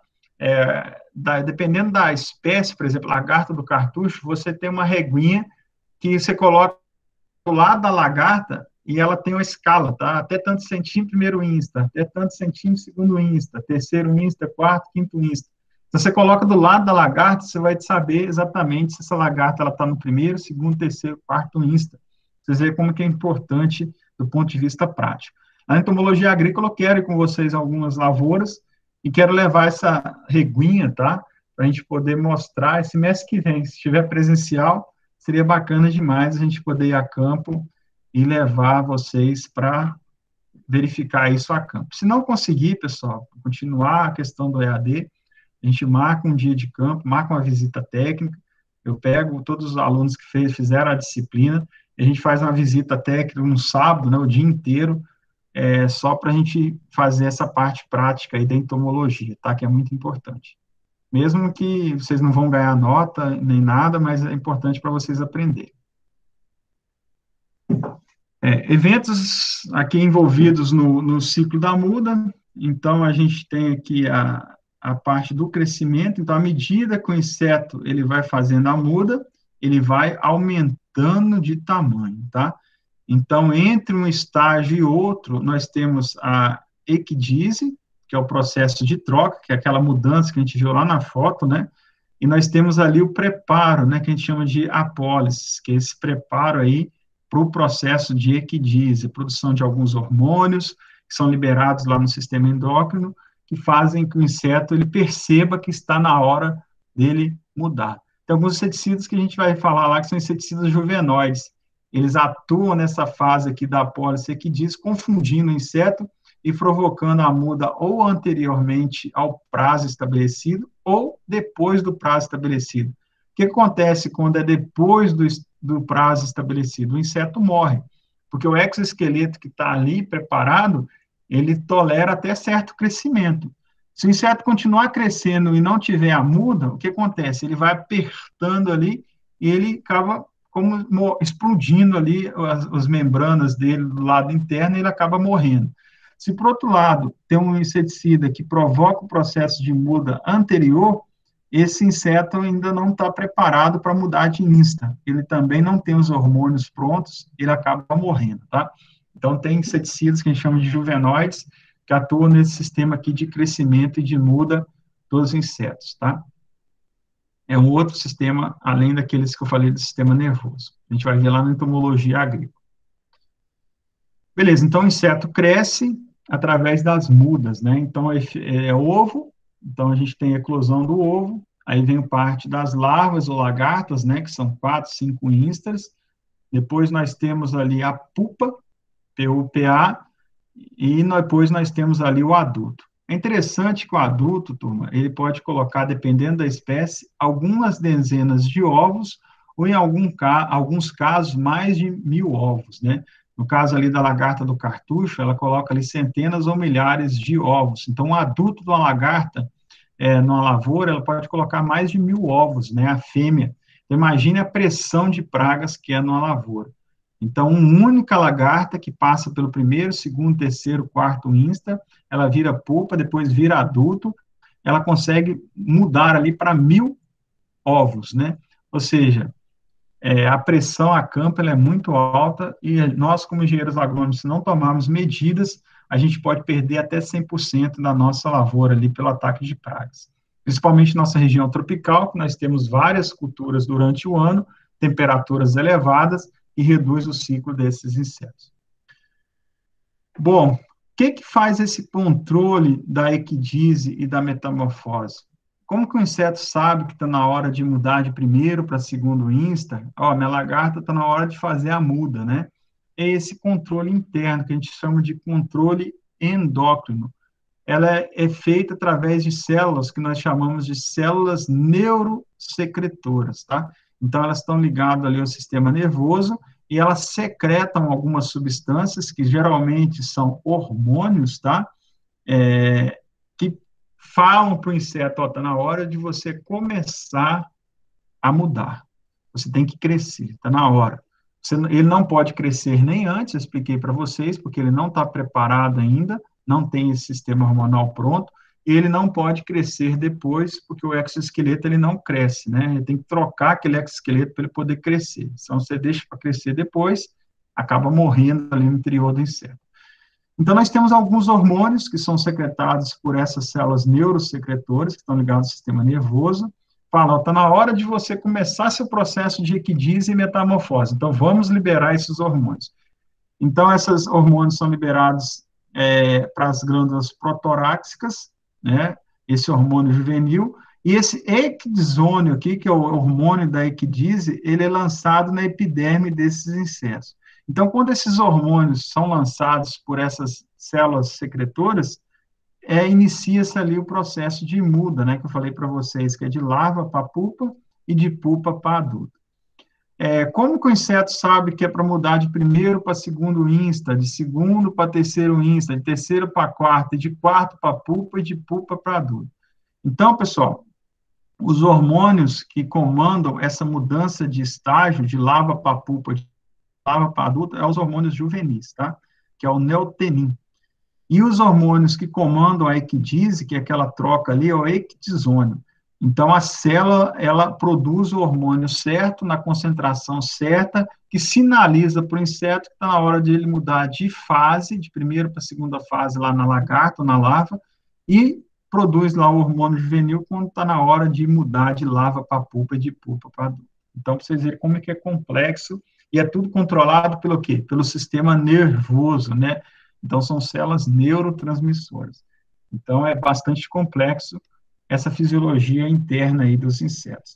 Dependendo da espécie, por exemplo, lagarta do cartucho, você tem uma reguinha que você coloca do lado da lagarta e ela tem uma escala, tá? Até tantos centímetros primeiro insta, até tantos centímetros segundo insta, terceiro insta, quarto, quinto insta. Então, você coloca do lado da lagarta, você vai saber exatamente se essa lagarta está no primeiro, segundo, terceiro, quarto insta. Vocês veem como que é importante do ponto de vista prático. Na entomologia agrícola, eu quero ir com vocês algumas lavouras e quero levar essa reguinha, tá? Para a gente poder mostrar esse mês que vem. Se estiver presencial, seria bacana demais a gente poder ir a campo e levar vocês para verificar isso a campo. Se não conseguir, pessoal, continuar a questão do EAD, a gente marca um dia de campo, marca uma visita técnica, eu pego todos os alunos que fizeram a disciplina, e a gente faz uma visita técnica no sábado, né, o dia inteiro, só para a gente fazer essa parte prática aí da entomologia, tá, que é muito importante. Mesmo que vocês não vão ganhar nota nem nada, mas é importante para vocês aprenderem. Eventos aqui envolvidos no ciclo da muda, então a gente tem aqui a parte do crescimento, então à medida que o inseto ele vai fazendo a muda, ele vai aumentando de tamanho, tá? Então, entre um estágio e outro, nós temos a equidise, que é o processo de troca, que é aquela mudança que a gente viu lá na foto, né? E nós temos ali o preparo, né, que a gente chama de apólisis, que é esse preparo aí para o processo de equidise, produção de alguns hormônios que são liberados lá no sistema endócrino, que fazem que o inseto ele perceba que está na hora dele mudar. Tem alguns inseticidas que a gente vai falar lá que são inseticidas juvenoides. Eles atuam nessa fase aqui da apólice equidise, confundindo o inseto e provocando a muda ou anteriormente ao prazo estabelecido ou depois do prazo estabelecido. O que acontece quando é depois do prazo estabelecido? O inseto morre, porque o exoesqueleto que está ali preparado, ele tolera até certo crescimento. Se o inseto continuar crescendo e não tiver a muda, o que acontece? Ele vai apertando ali e ele acaba como explodindo ali as membranas dele do lado interno e ele acaba morrendo. Se, por outro lado, tem um inseticida que provoca o processo de muda anterior, esse inseto ainda não está preparado para mudar de insta. Ele também não tem os hormônios prontos, ele acaba morrendo, tá? Então, tem inseticidas que a gente chama de juvenoides, que atuam nesse sistema aqui de crescimento e de muda dos insetos, tá? É um outro sistema, além daqueles que eu falei do sistema nervoso. A gente vai ver lá na entomologia agrícola. Beleza, então o inseto cresce através das mudas, né? Então, é ovo, então a gente tem a eclosão do ovo, aí vem parte das larvas ou lagartas, né? Que são 4, 5 instars. Depois nós temos ali a pupa, PUPA, e depois nós temos ali o adulto. É interessante que o adulto, turma, ele pode colocar, dependendo da espécie, algumas dezenas de ovos, ou em alguns casos, mais de 1.000 ovos, né? No caso ali da lagarta do cartucho, ela coloca ali centenas ou milhares de ovos. Então, um adulto de uma lagarta, numa lavoura, ela pode colocar mais de 1.000 ovos, né? A fêmea. Então, imagine a pressão de pragas que é numa lavoura. Então, uma única lagarta que passa pelo primeiro, segundo, terceiro, quarto insta, ela vira pupa, depois vira adulto, ela consegue mudar ali para 1.000 ovos, né? Ou seja, a pressão a campo ela é muito alta e nós, como engenheiros agrônomos, se não tomarmos medidas, a gente pode perder até 100% da nossa lavoura ali pelo ataque de pragas. Principalmente nossa região tropical, que nós temos várias culturas durante o ano, temperaturas elevadas, e reduz o ciclo desses insetos. Bom, o que faz esse controle da equidise e da metamorfose? Como que o inseto sabe que está na hora de mudar de primeiro para segundo insta? Minha lagarta está na hora de fazer a muda, né? É esse controle interno, que a gente chama de controle endócrino. Ela é feita através de células que nós chamamos de células neurosecretoras, tá? Então, elas estão ligadas ali ao sistema nervoso e elas secretam algumas substâncias que geralmente são hormônios, tá? Que falam para o inseto, está na hora de você começar a mudar. Você tem que crescer, está na hora. Ele não pode crescer nem antes, eu expliquei para vocês, porque ele não está preparado ainda, não tem esse sistema hormonal pronto, e ele não pode crescer depois, porque o exoesqueleto ele não cresce, né? Ele tem que trocar aquele exoesqueleto para ele poder crescer. Então, você deixa para crescer depois, acaba morrendo ali no interior do inseto. Então, nós temos alguns hormônios que são secretados por essas células neurosecretoras, que estão ligadas ao sistema nervoso, falam, está na hora de você começar seu processo de equidise e metamorfose. Então, vamos liberar esses hormônios. Então, esses hormônios são liberados para as glândulas protoráxicas, né? Esse hormônio juvenil, e esse equidisônio aqui, que é o hormônio da equidise, ele é lançado na epiderme desses insetos. Então, quando esses hormônios são lançados por essas células secretoras, inicia-se ali o processo de muda, né, que eu falei para vocês, que é de larva para pupa e de pupa para adulto. Como que o inseto sabe que é para mudar de primeiro para segundo insta, de segundo para terceiro insta, de terceiro para quarto, de quarto para pupa e de pupa para adulto? Então, pessoal, os hormônios que comandam essa mudança de estágio, de larva para pupa, de larva para adulto, os hormônios juvenis, tá? Que é o neotenin. E os hormônios que comandam a equidise, que é aquela troca ali, é o equidisônio. Então, a célula, ela produz o hormônio certo, na concentração certa, que sinaliza para o inseto que está na hora de ele mudar de fase, de primeira para segunda fase, lá na lagarta ou na larva, e produz lá o hormônio juvenil quando está na hora de mudar de larva para pupa e de pupa para adulto. Então, para vocês verem como é que é complexo, e é tudo controlado pelo quê? Pelo sistema nervoso, né? Então, são células neurotransmissoras. Então, é bastante complexo essa fisiologia interna aí dos insetos.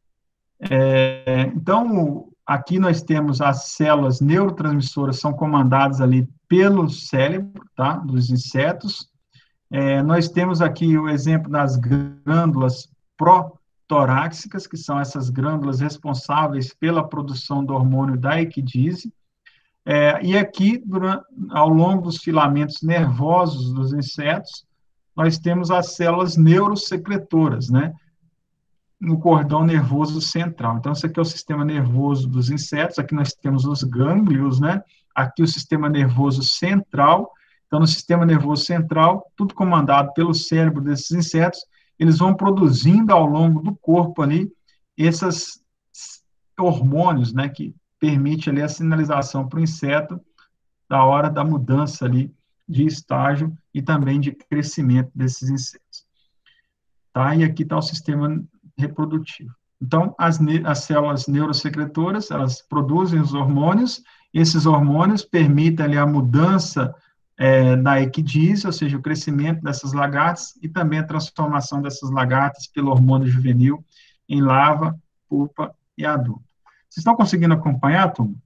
Então, aqui nós temos as células neurotransmissoras, são comandadas ali pelo cérebro, tá, dos insetos. Nós temos aqui o exemplo das glândulas protoráxicas, que são essas glândulas responsáveis pela produção do hormônio da equidise. E aqui, ao longo dos filamentos nervosos dos insetos, nós temos as células neurosecretoras, né, no cordão nervoso central. Então, esse aqui é o sistema nervoso dos insetos, aqui nós temos os gânglios, né, aqui o sistema nervoso central. Então, no sistema nervoso central, tudo comandado pelo cérebro desses insetos, eles vão produzindo ao longo do corpo ali esses hormônios, né, que permite ali a sinalização para o inseto da hora da mudança ali de estágio e também de crescimento desses insetos. Tá? E aqui está o sistema reprodutivo. Então, as células neurosecretoras, elas produzem os hormônios, esses hormônios permitem ali a mudança da equidise, ou seja, o crescimento dessas lagartas e também a transformação dessas lagartas pelo hormônio juvenil em larva, pupa e adulto. Vocês estão conseguindo acompanhar, turma?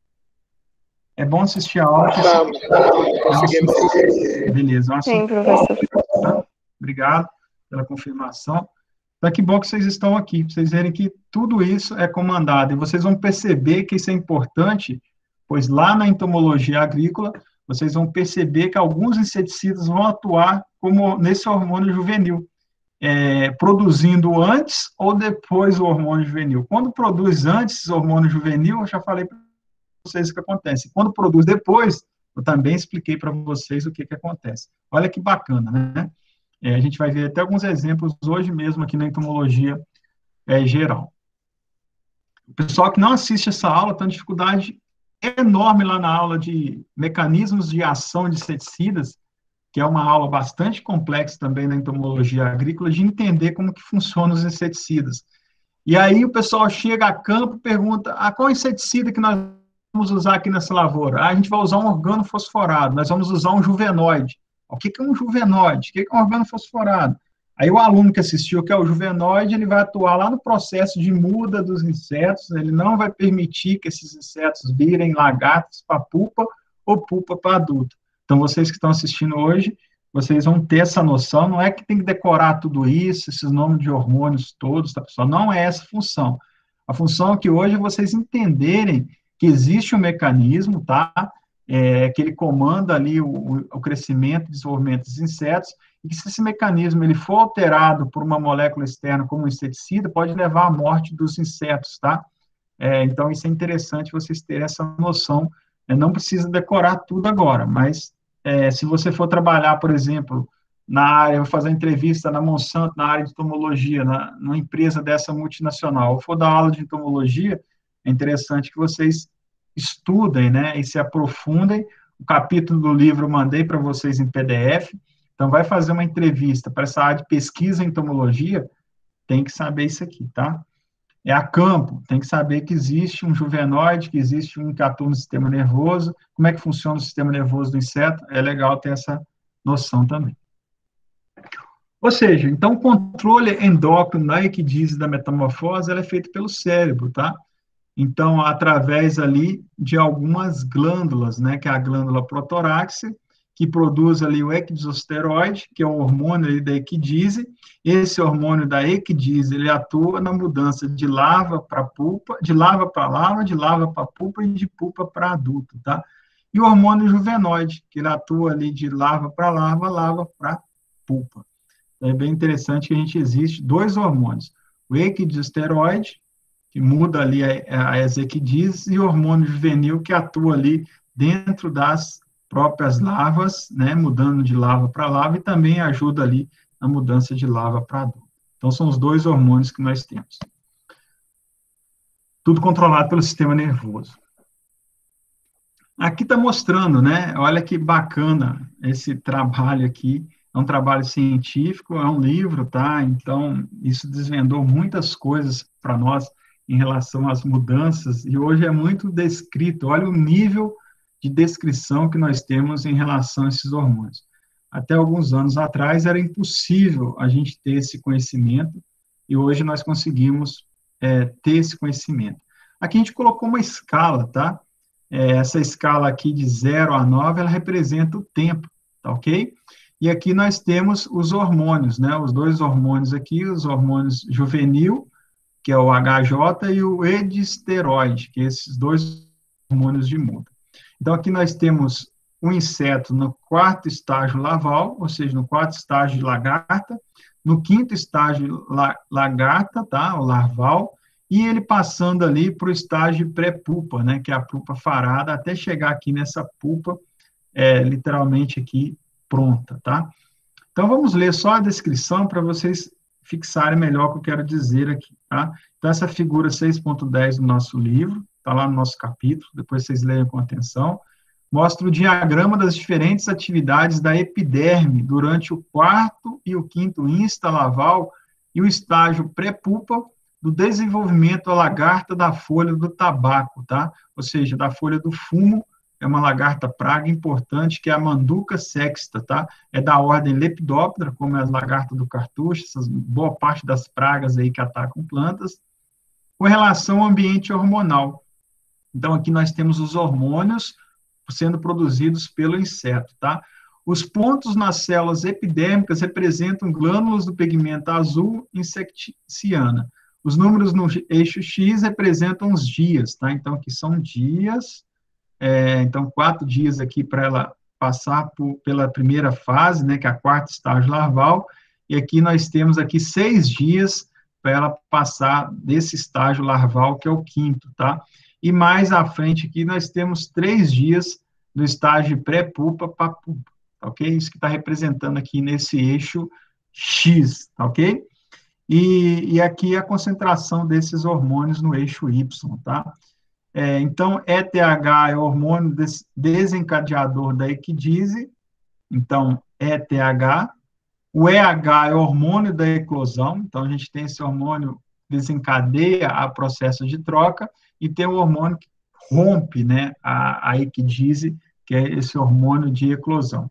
É bom assistir a aula. Conseguimos. Beleza. Sim, professor. Tá? Obrigado pela confirmação. Então, que bom que vocês estão aqui, para vocês verem que tudo isso é comandado, e vocês vão perceber que isso é importante, pois lá na entomologia agrícola, vocês vão perceber que alguns inseticidas vão atuar como nesse hormônio juvenil, produzindo antes ou depois o hormônio juvenil. Quando produz antes o hormônio juvenil, eu já falei para vocês o que acontece. Quando produz depois, eu também expliquei para vocês o que acontece. Olha que bacana, né? A gente vai ver até alguns exemplos hoje mesmo aqui na entomologia geral. O pessoal que não assiste essa aula tem uma dificuldade enorme lá na aula de mecanismos de ação de inseticidas, que é uma aula bastante complexa também na entomologia agrícola, de entender como que funcionam os inseticidas. E aí o pessoal chega a campo e pergunta, qual inseticida que nós vamos usar aqui nessa lavoura? A gente vai usar um organofosforado, nós vamos usar um juvenoide. O que é um juvenoide? O que é um organofosforado? Aí o aluno que assistiu, que é o juvenoide, ele vai atuar lá no processo de muda dos insetos, ele não vai permitir que esses insetos virem lagartos para pupa ou pupa para adulto. Então, vocês que estão assistindo hoje, vocês vão ter essa noção, não é que tem que decorar tudo isso, esses nomes de hormônios todos, tá, pessoal? Não é essa a função. A função é que hoje vocês entenderem que existe um mecanismo, tá? Que ele comanda ali o crescimento e desenvolvimento dos insetos, e que se esse mecanismo ele for alterado por uma molécula externa como um inseticida, pode levar à morte dos insetos, tá? Então, isso é interessante vocês terem essa noção. Não precisa decorar tudo agora, mas se você for trabalhar, por exemplo, na área, fazer entrevista na Monsanto, na área de entomologia, numa empresa dessa multinacional, ou for dar aula de entomologia, é interessante que vocês estudem, né, e se aprofundem. O capítulo do livro eu mandei para vocês em PDF, então vai fazer uma entrevista para essa área de pesquisa em entomologia, tem que saber isso aqui, tá? A campo, tem que saber que existe um juvenoide, que existe um que atua no sistema nervoso, como é que funciona o sistema nervoso do inseto, é legal ter essa noção também. Ou seja, então o controle endócrino da equidise da metamorfose, ela é feito pelo cérebro, tá? Então, através ali de algumas glândulas, né, que é a glândula protoráxica, que produz ali o equidisosteroide, que é o hormônio ali da equidise. Esse hormônio da equidise, ele atua na mudança de larva para pupa, de larva para larva, de larva para pupa e de pupa para adulto, tá? E o hormônio juvenoide, que ele atua ali de larva para larva, larva para pupa. É bem interessante que a gente existe dois hormônios, o equidisosteroide, que muda ali as equidises, e o hormônio juvenil, que atua ali dentro das próprias larvas, né, mudando de larva para larva, e também ajuda ali na mudança de larva para adulto. Então, são os dois hormônios que nós temos. Tudo controlado pelo sistema nervoso. Aqui está mostrando, né, olha que bacana esse trabalho aqui, é um trabalho científico, é um livro, tá? Então, isso desvendou muitas coisas para nós em relação às mudanças, e hoje é muito descrito, olha o nível de descrição que nós temos em relação a esses hormônios. Até alguns anos atrás era impossível a gente ter esse conhecimento, e hoje nós conseguimos ter esse conhecimento. Aqui a gente colocou uma escala, tá? Essa escala aqui de 0 a 9, ela representa o tempo, tá ok? E aqui nós temos os hormônios, né? Os dois hormônios aqui, os hormônios juvenil, que é o HJ, e o edisteroide, que é esses dois hormônios de muda. Então, aqui nós temos o inseto no quarto estágio larval, ou seja, no quarto estágio de lagarta, no quinto estágio lagarta, tá, o larval, e ele passando ali para o estágio pré-pupa, né, que é a pupa farada, até chegar aqui nessa pupa, literalmente aqui pronta, tá? Então, vamos ler só a descrição para vocês fixarem melhor o que eu quero dizer aqui, tá? Então, essa figura 6.10 do nosso livro, está lá no nosso capítulo, depois vocês leiam com atenção, mostra o diagrama das diferentes atividades da epiderme durante o quarto e o quinto insta larval e o estágio pré-pupa do desenvolvimento da lagarta da folha do tabaco, tá? Ou seja, da folha do fumo, é uma lagarta praga importante, que é a Manduca sexta, tá? É da ordem Lepidoptera, como é as lagartas do cartucho, boa parte das pragas aí que atacam plantas, com relação ao ambiente hormonal. Então, aqui nós temos os hormônios sendo produzidos pelo inseto, tá? Os pontos nas células epidérmicas representam glândulas do pigmento azul insecticiana. Os números no eixo X representam os dias, tá? Então, aqui são dias, então, 4 dias aqui para ela passar pela primeira fase, né, que é a quarta estágio larval, e aqui nós temos aqui 6 dias para ela passar desse estágio larval, que é o quinto, tá? E mais à frente aqui nós temos 3 dias do estágio pré-pupa para pupa, tá ok? Isso que está representando aqui nesse eixo X, tá ok? E aqui a concentração desses hormônios no eixo Y, tá? Então, ETH é o hormônio desencadeador da equidise, então, ETH. O EH é o hormônio da eclosão, então a gente tem esse hormônio que desencadeia o processo de troca, e tem o hormônio que rompe, né, a equidise, que é esse hormônio de eclosão.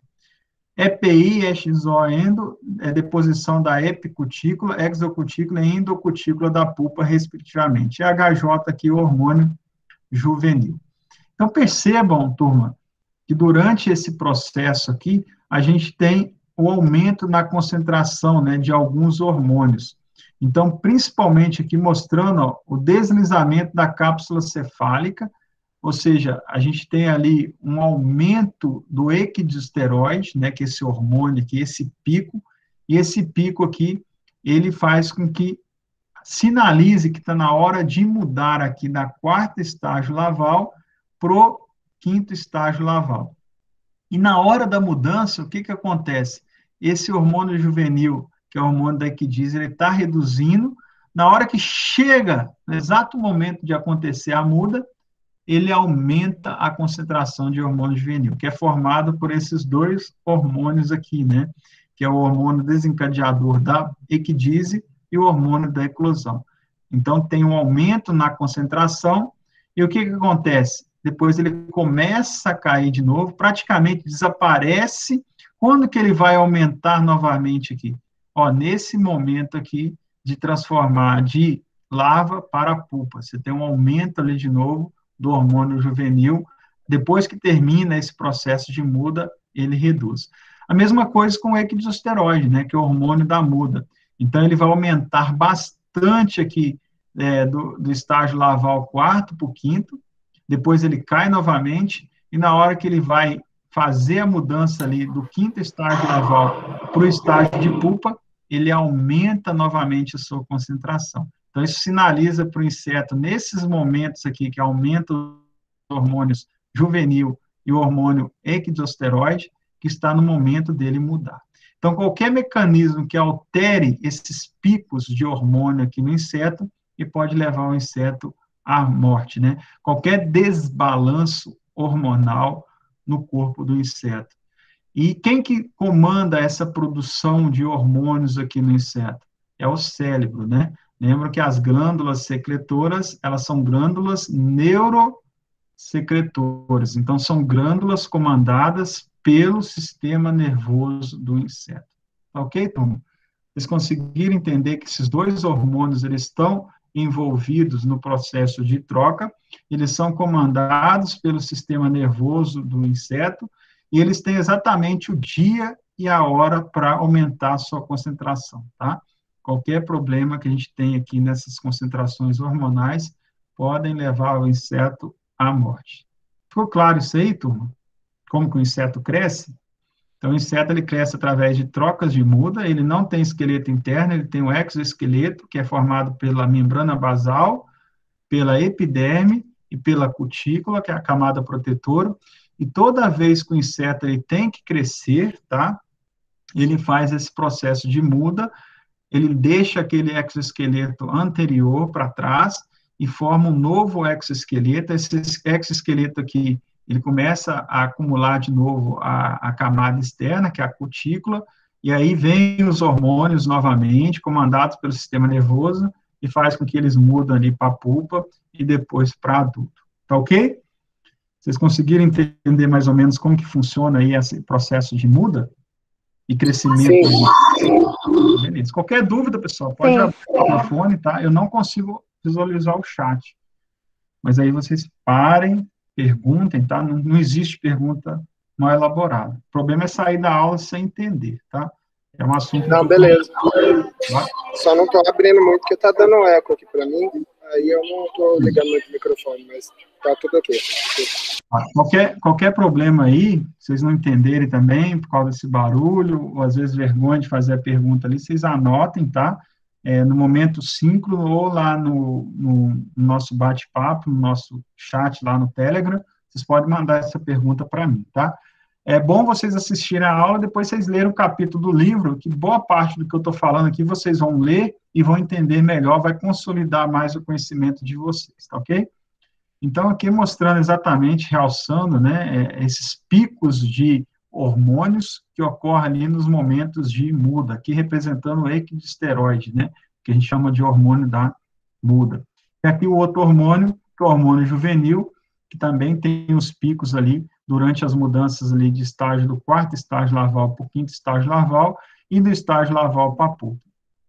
EPI, exoendo, é deposição da epicutícula, exocutícula e endocutícula da pulpa, respectivamente. E HJ aqui, o hormônio juvenil. Então, percebam, turma, que durante esse processo aqui, a gente tem o aumento na concentração, né, de alguns hormônios. Então, principalmente aqui mostrando, ó, o deslizamento da cápsula cefálica, ou seja, a gente tem ali um aumento do equidisteroide, né, que é esse hormônio aqui, esse pico, e esse pico aqui, ele faz com que sinalize que está na hora de mudar aqui da quarta estágio larval para o quinto estágio larval. E na hora da mudança, o que, que acontece? Esse hormônio juvenil, que é o hormônio da equidise, ele está reduzindo. Na hora que chega, no exato momento de acontecer a muda, ele aumenta a concentração de hormônio juvenil, que é formado por esses dois hormônios aqui, né? Que é o hormônio desencadeador da equidise e o hormônio da eclosão. Então, tem um aumento na concentração, e o que, que acontece? Depois ele começa a cair de novo, praticamente desaparece. Quando que ele vai aumentar novamente aqui? Ó, nesse momento aqui, de transformar de larva para pupa. Você tem um aumento ali de novo do hormônio juvenil. Depois que termina esse processo de muda, ele reduz. A mesma coisa com o equidisteroide, né, que é o hormônio da muda. Então, ele vai aumentar bastante aqui do estágio larval quarto para o quinto, depois ele cai novamente, e na hora que ele vai fazer a mudança ali do quinto estágio larval para o estágio de pupa, ele aumenta novamente a sua concentração. Então, isso sinaliza para o inseto, nesses momentos aqui, que aumenta os hormônios juvenil e o hormônio equidisteroide, que está no momento dele mudar. Então, qualquer mecanismo que altere esses picos de hormônio aqui no inseto, e pode levar o inseto à morte, né? Qualquer desbalanço hormonal no corpo do inseto. E quem que comanda essa produção de hormônios aqui no inseto? É o cérebro, né? Lembra que as glândulas secretoras, elas são glândulas neurosecretoras. Então, são glândulas comandadas pelo sistema nervoso do inseto. Ok, turma? Vocês conseguiram entender que esses dois hormônios, eles estão envolvidos no processo de troca, eles são comandados pelo sistema nervoso do inseto, e eles têm exatamente o dia e a hora para aumentar a sua concentração, tá? Qualquer problema que a gente tem aqui nessas concentrações hormonais podem levar o inseto à morte. Ficou claro isso aí, turma? como que o inseto cresce? Então, o inseto, ele cresce através de trocas de muda, ele não tem esqueleto interno, ele tem o exoesqueleto, que é formado pela membrana basal, pela epiderme e pela cutícula, que é a camada protetora, e toda vez que o inseto ele tem que crescer, tá? Ele faz esse processo de muda, ele deixa aquele exoesqueleto anterior para trás e forma um novo exoesqueleto. Esse exoesqueleto aqui, ele começa a acumular de novo a camada externa, que é a cutícula, e aí vem os hormônios novamente, comandados pelo sistema nervoso, e faz com que eles mudem ali para a pulpa e depois para adulto. Tá ok? Vocês conseguiram entender mais ou menos como que funciona aí esse processo de muda e crescimento? Sim. Beleza. Qualquer dúvida, pessoal, pode abrir o microfone, tá? Eu não consigo visualizar o chat. Mas aí vocês parem, perguntem, tá? Não existe pergunta mal elaborada. O problema é sair da aula sem entender, tá? É um assunto... Não, beleza. Só não tô abrindo muito, porque tá dando eco aqui para mim. Aí eu não tô ligando muito o microfone, mas tá tudo ok. Qualquer problema aí, vocês não entenderem também, por causa desse barulho, ou às vezes vergonha de fazer a pergunta ali, vocês anotem, tá? No momento síncrono, ou lá no nosso bate-papo, no nosso chat lá no Telegram, vocês podem mandar essa pergunta para mim, tá? É bom vocês assistirem a aula, depois vocês lerem o capítulo do livro, que boa parte do que eu estou falando aqui vocês vão ler e vão entender melhor, vai consolidar mais o conhecimento de vocês, tá ok? Então, aqui mostrando exatamente, realçando, né, esses picos de hormônios que ocorrem ali nos momentos de muda, aqui representando o equidisteroide, né, que a gente chama de hormônio da muda. E aqui o outro hormônio, que é o hormônio juvenil, que também tem os picos ali durante as mudanças ali de estágio do quarto estágio larval para o quinto estágio larval e do estágio larval para a pulpa.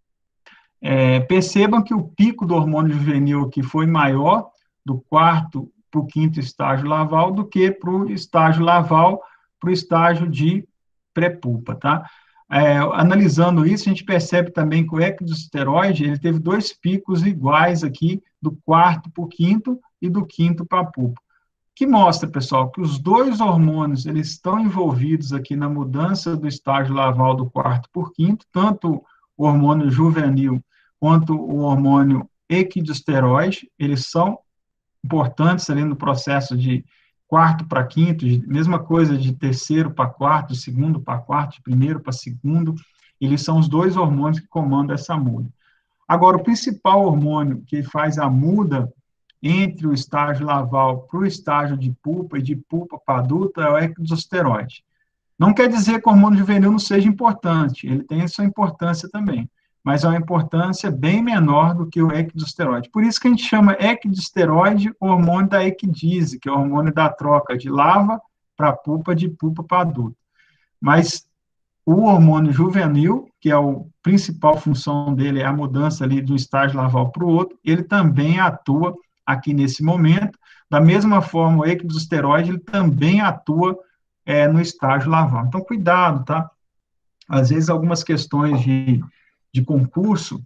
Percebam que o pico do hormônio juvenil aqui foi maior do quarto para o quinto estágio larval do que para o estágio larval para o estágio de pré-pulpa, tá? Analisando isso, a gente percebe também que o equidisteroide, ele teve dois picos iguais aqui, do quarto para o quinto e do quinto para a pulpa. Que mostra, pessoal, que os dois hormônios, eles estão envolvidos aqui na mudança do estágio larval do quarto para o quinto, tanto o hormônio juvenil quanto o hormônio equidisteroide, eles são importantes ali no processo de quarto para quinto, mesma coisa de terceiro para quarto, de segundo para quarto, de primeiro para segundo, eles são os dois hormônios que comandam essa muda. Agora, o principal hormônio que faz a muda entre o estágio larval para o estágio de pulpa e de pulpa para adulto é o equidisteroide. Não quer dizer que o hormônio juvenil não seja importante, ele tem a sua importância também, mas é uma importância bem menor do que o equidisteroide. Por isso que a gente chama equidisteroide o hormônio da equidise, que é o hormônio da troca de larva para pulpa, de pulpa para adulto. Mas o hormônio juvenil, que é a principal função dele, é a mudança ali de um estágio larval para o outro, ele também atua aqui nesse momento. Da mesma forma, o equidisteroide, ele também atua no estágio larval. Então, cuidado, tá? Às vezes, algumas questões de concurso,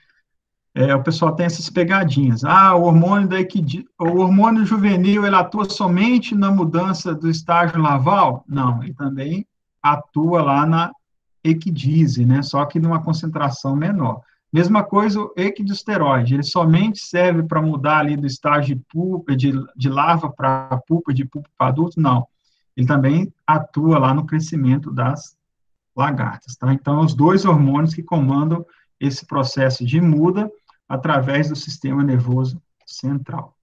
o pessoal tem essas pegadinhas. O hormônio juvenil, ele atua somente na mudança do estágio larval? Não, ele também atua lá na equidise, né? Só que numa concentração menor. Mesma coisa o equidisteroide, ele somente serve para mudar ali do estágio de pulpa, de larva para pulpa, de pulpa para adulto? Não. Ele também atua lá no crescimento das lagartas, tá? Então, os dois hormônios que comandam esse processo de muda através do sistema nervoso central.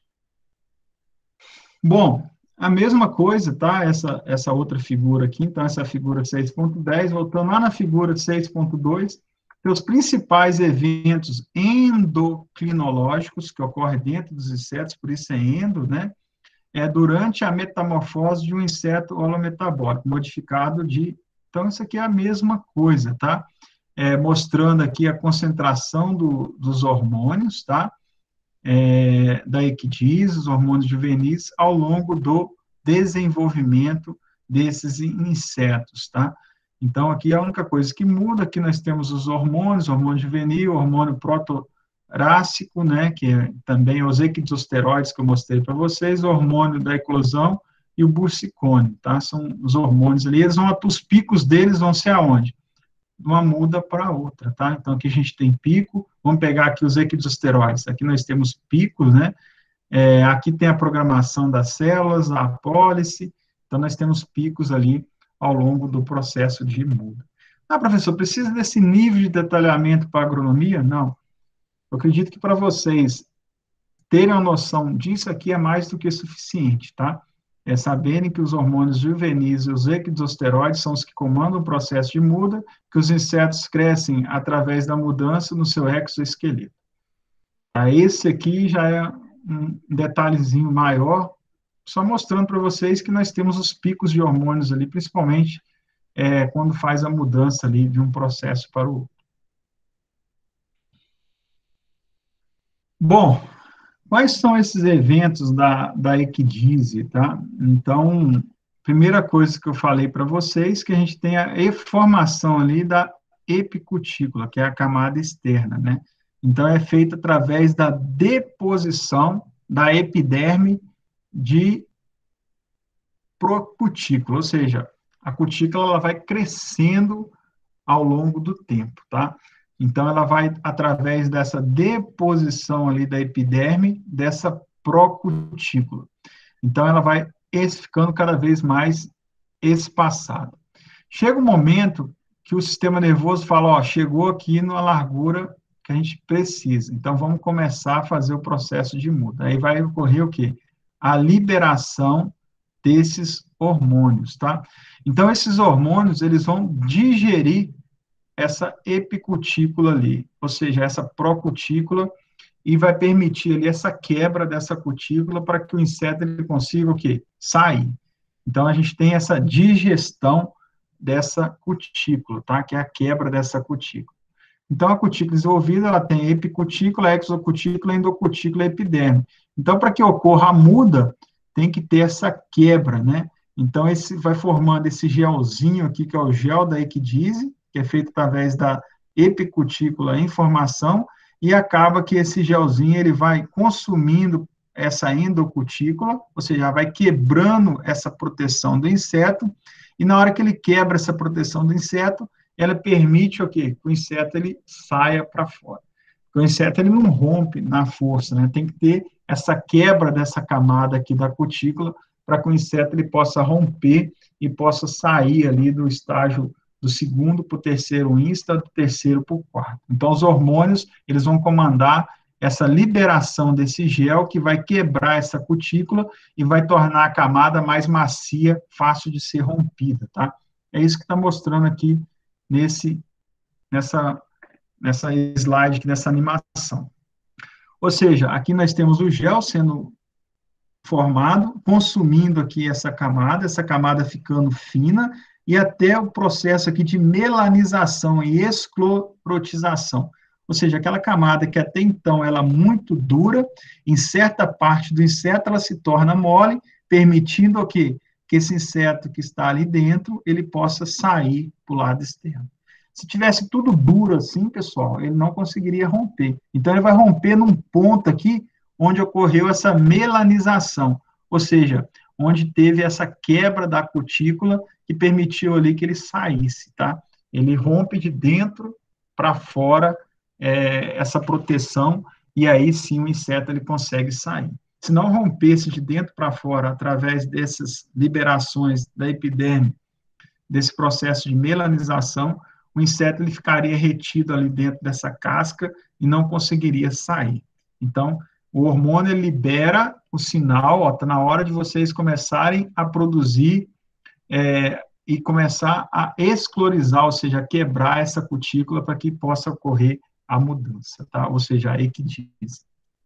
Bom, a mesma coisa, tá? Essa outra figura aqui, então, essa figura 6.10, voltando lá na figura 6.2, os principais eventos endocrinológicos que ocorrem dentro dos insetos, por isso é endo, né? Durante a metamorfose de um inseto holometabólico, modificado de... Então, isso aqui é a mesma coisa, tá? Mostrando aqui a concentração dos hormônios, tá? Da equidise, os hormônios juvenis, ao longo do desenvolvimento desses insetos, tá? Então, aqui a única coisa que muda, aqui nós temos os hormônios, hormônio juvenil, hormônio protorácico, né, que também os equidisteroides que eu mostrei para vocês, o hormônio da eclosão e o bursicone, tá? São os hormônios ali, os picos deles vão ser aonde? De uma muda para outra, tá? Então, aqui a gente tem pico, vamos pegar aqui os equidisteroides, aqui nós temos picos, né? Aqui tem a programação das células, a apólice, então nós temos picos ali ao longo do processo de muda. Ah, professor, precisa desse nível de detalhamento para agronomia? Não. Eu acredito que para vocês terem uma noção disso aqui é mais do que suficiente, tá? Saberem que os hormônios juvenis e os equidisteroides são os que comandam o processo de muda, que os insetos crescem através da mudança no seu exoesqueleto. Esse aqui já é um detalhezinho maior, só mostrando para vocês que nós temos os picos de hormônios ali, principalmente quando faz a mudança ali de um processo para o outro. Bom, quais são esses eventos da equidise, tá? Então, primeira coisa que eu falei para vocês, que a gente tem a formação ali da epicutícula, que é a camada externa, né? Então, é feita através da deposição da epiderme de procutícula, ou seja, a cutícula ela vai crescendo ao longo do tempo, tá? Então, ela vai, através dessa deposição ali da epiderme, dessa procutícula. Então, ela vai ficando cada vez mais espaçada. Chega um momento que o sistema nervoso fala, ó, chegou aqui na largura que a gente precisa. Então, vamos começar a fazer o processo de muda. Aí vai ocorrer o quê? A liberação desses hormônios, tá? Então, esses hormônios, eles vão digerir essa epicutícula ali, ou seja, essa procutícula, e vai permitir ali essa quebra dessa cutícula para que o inseto ele consiga o quê? Sair. Então, a gente tem essa digestão dessa cutícula, tá? Que é a quebra dessa cutícula. Então, a cutícula desenvolvida, ela tem epicutícula, exocutícula, endocutícula e epiderme. Então, para que ocorra a muda, tem que ter essa quebra, né? Então, esse vai formando esse gelzinho aqui, que é o gel da equidise, que é feito através da epicutícula em formação, e acaba que esse gelzinho, ele vai consumindo essa endocutícula, ou seja, vai quebrando essa proteção do inseto, e na hora que ele quebra essa proteção do inseto, ela permite o quê? Que o inseto ele saia para fora. Porque o inseto ele não rompe na força, né? Tem que ter essa quebra dessa camada aqui da cutícula para que o inseto ele possa romper e possa sair ali do estágio do segundo para o terceiro insta, do terceiro para o quarto. Então, os hormônios, eles vão comandar essa liberação desse gel que vai quebrar essa cutícula e vai tornar a camada mais macia, fácil de ser rompida, tá? É isso que está mostrando aqui nessa slide, aqui, nessa animação. Ou seja, aqui nós temos o gel sendo formado, consumindo aqui essa camada ficando fina, e até o processo aqui de melanização e esclerotização. Ou seja, aquela camada que até então ela é muito dura, em certa parte do inseto ela se torna mole, permitindo o quê? Que esse inseto que está ali dentro, ele possa sair para o lado externo. Se tivesse tudo duro assim, pessoal, ele não conseguiria romper. Então, ele vai romper num ponto aqui, onde ocorreu essa melanização, ou seja, onde teve essa quebra da cutícula que permitiu ali que ele saísse, tá? Ele rompe de dentro para fora essa proteção, e aí sim o inseto ele consegue sair. Se não rompesse de dentro para fora, através dessas liberações da epiderme, desse processo de melanização, o inseto ele ficaria retido ali dentro dessa casca e não conseguiria sair. Então, o hormônio ele libera o sinal, ó, tá na hora de vocês começarem a produzir e começar a esclerizar, ou seja, quebrar essa cutícula para que possa ocorrer a mudança, tá? Ou seja, a equidise.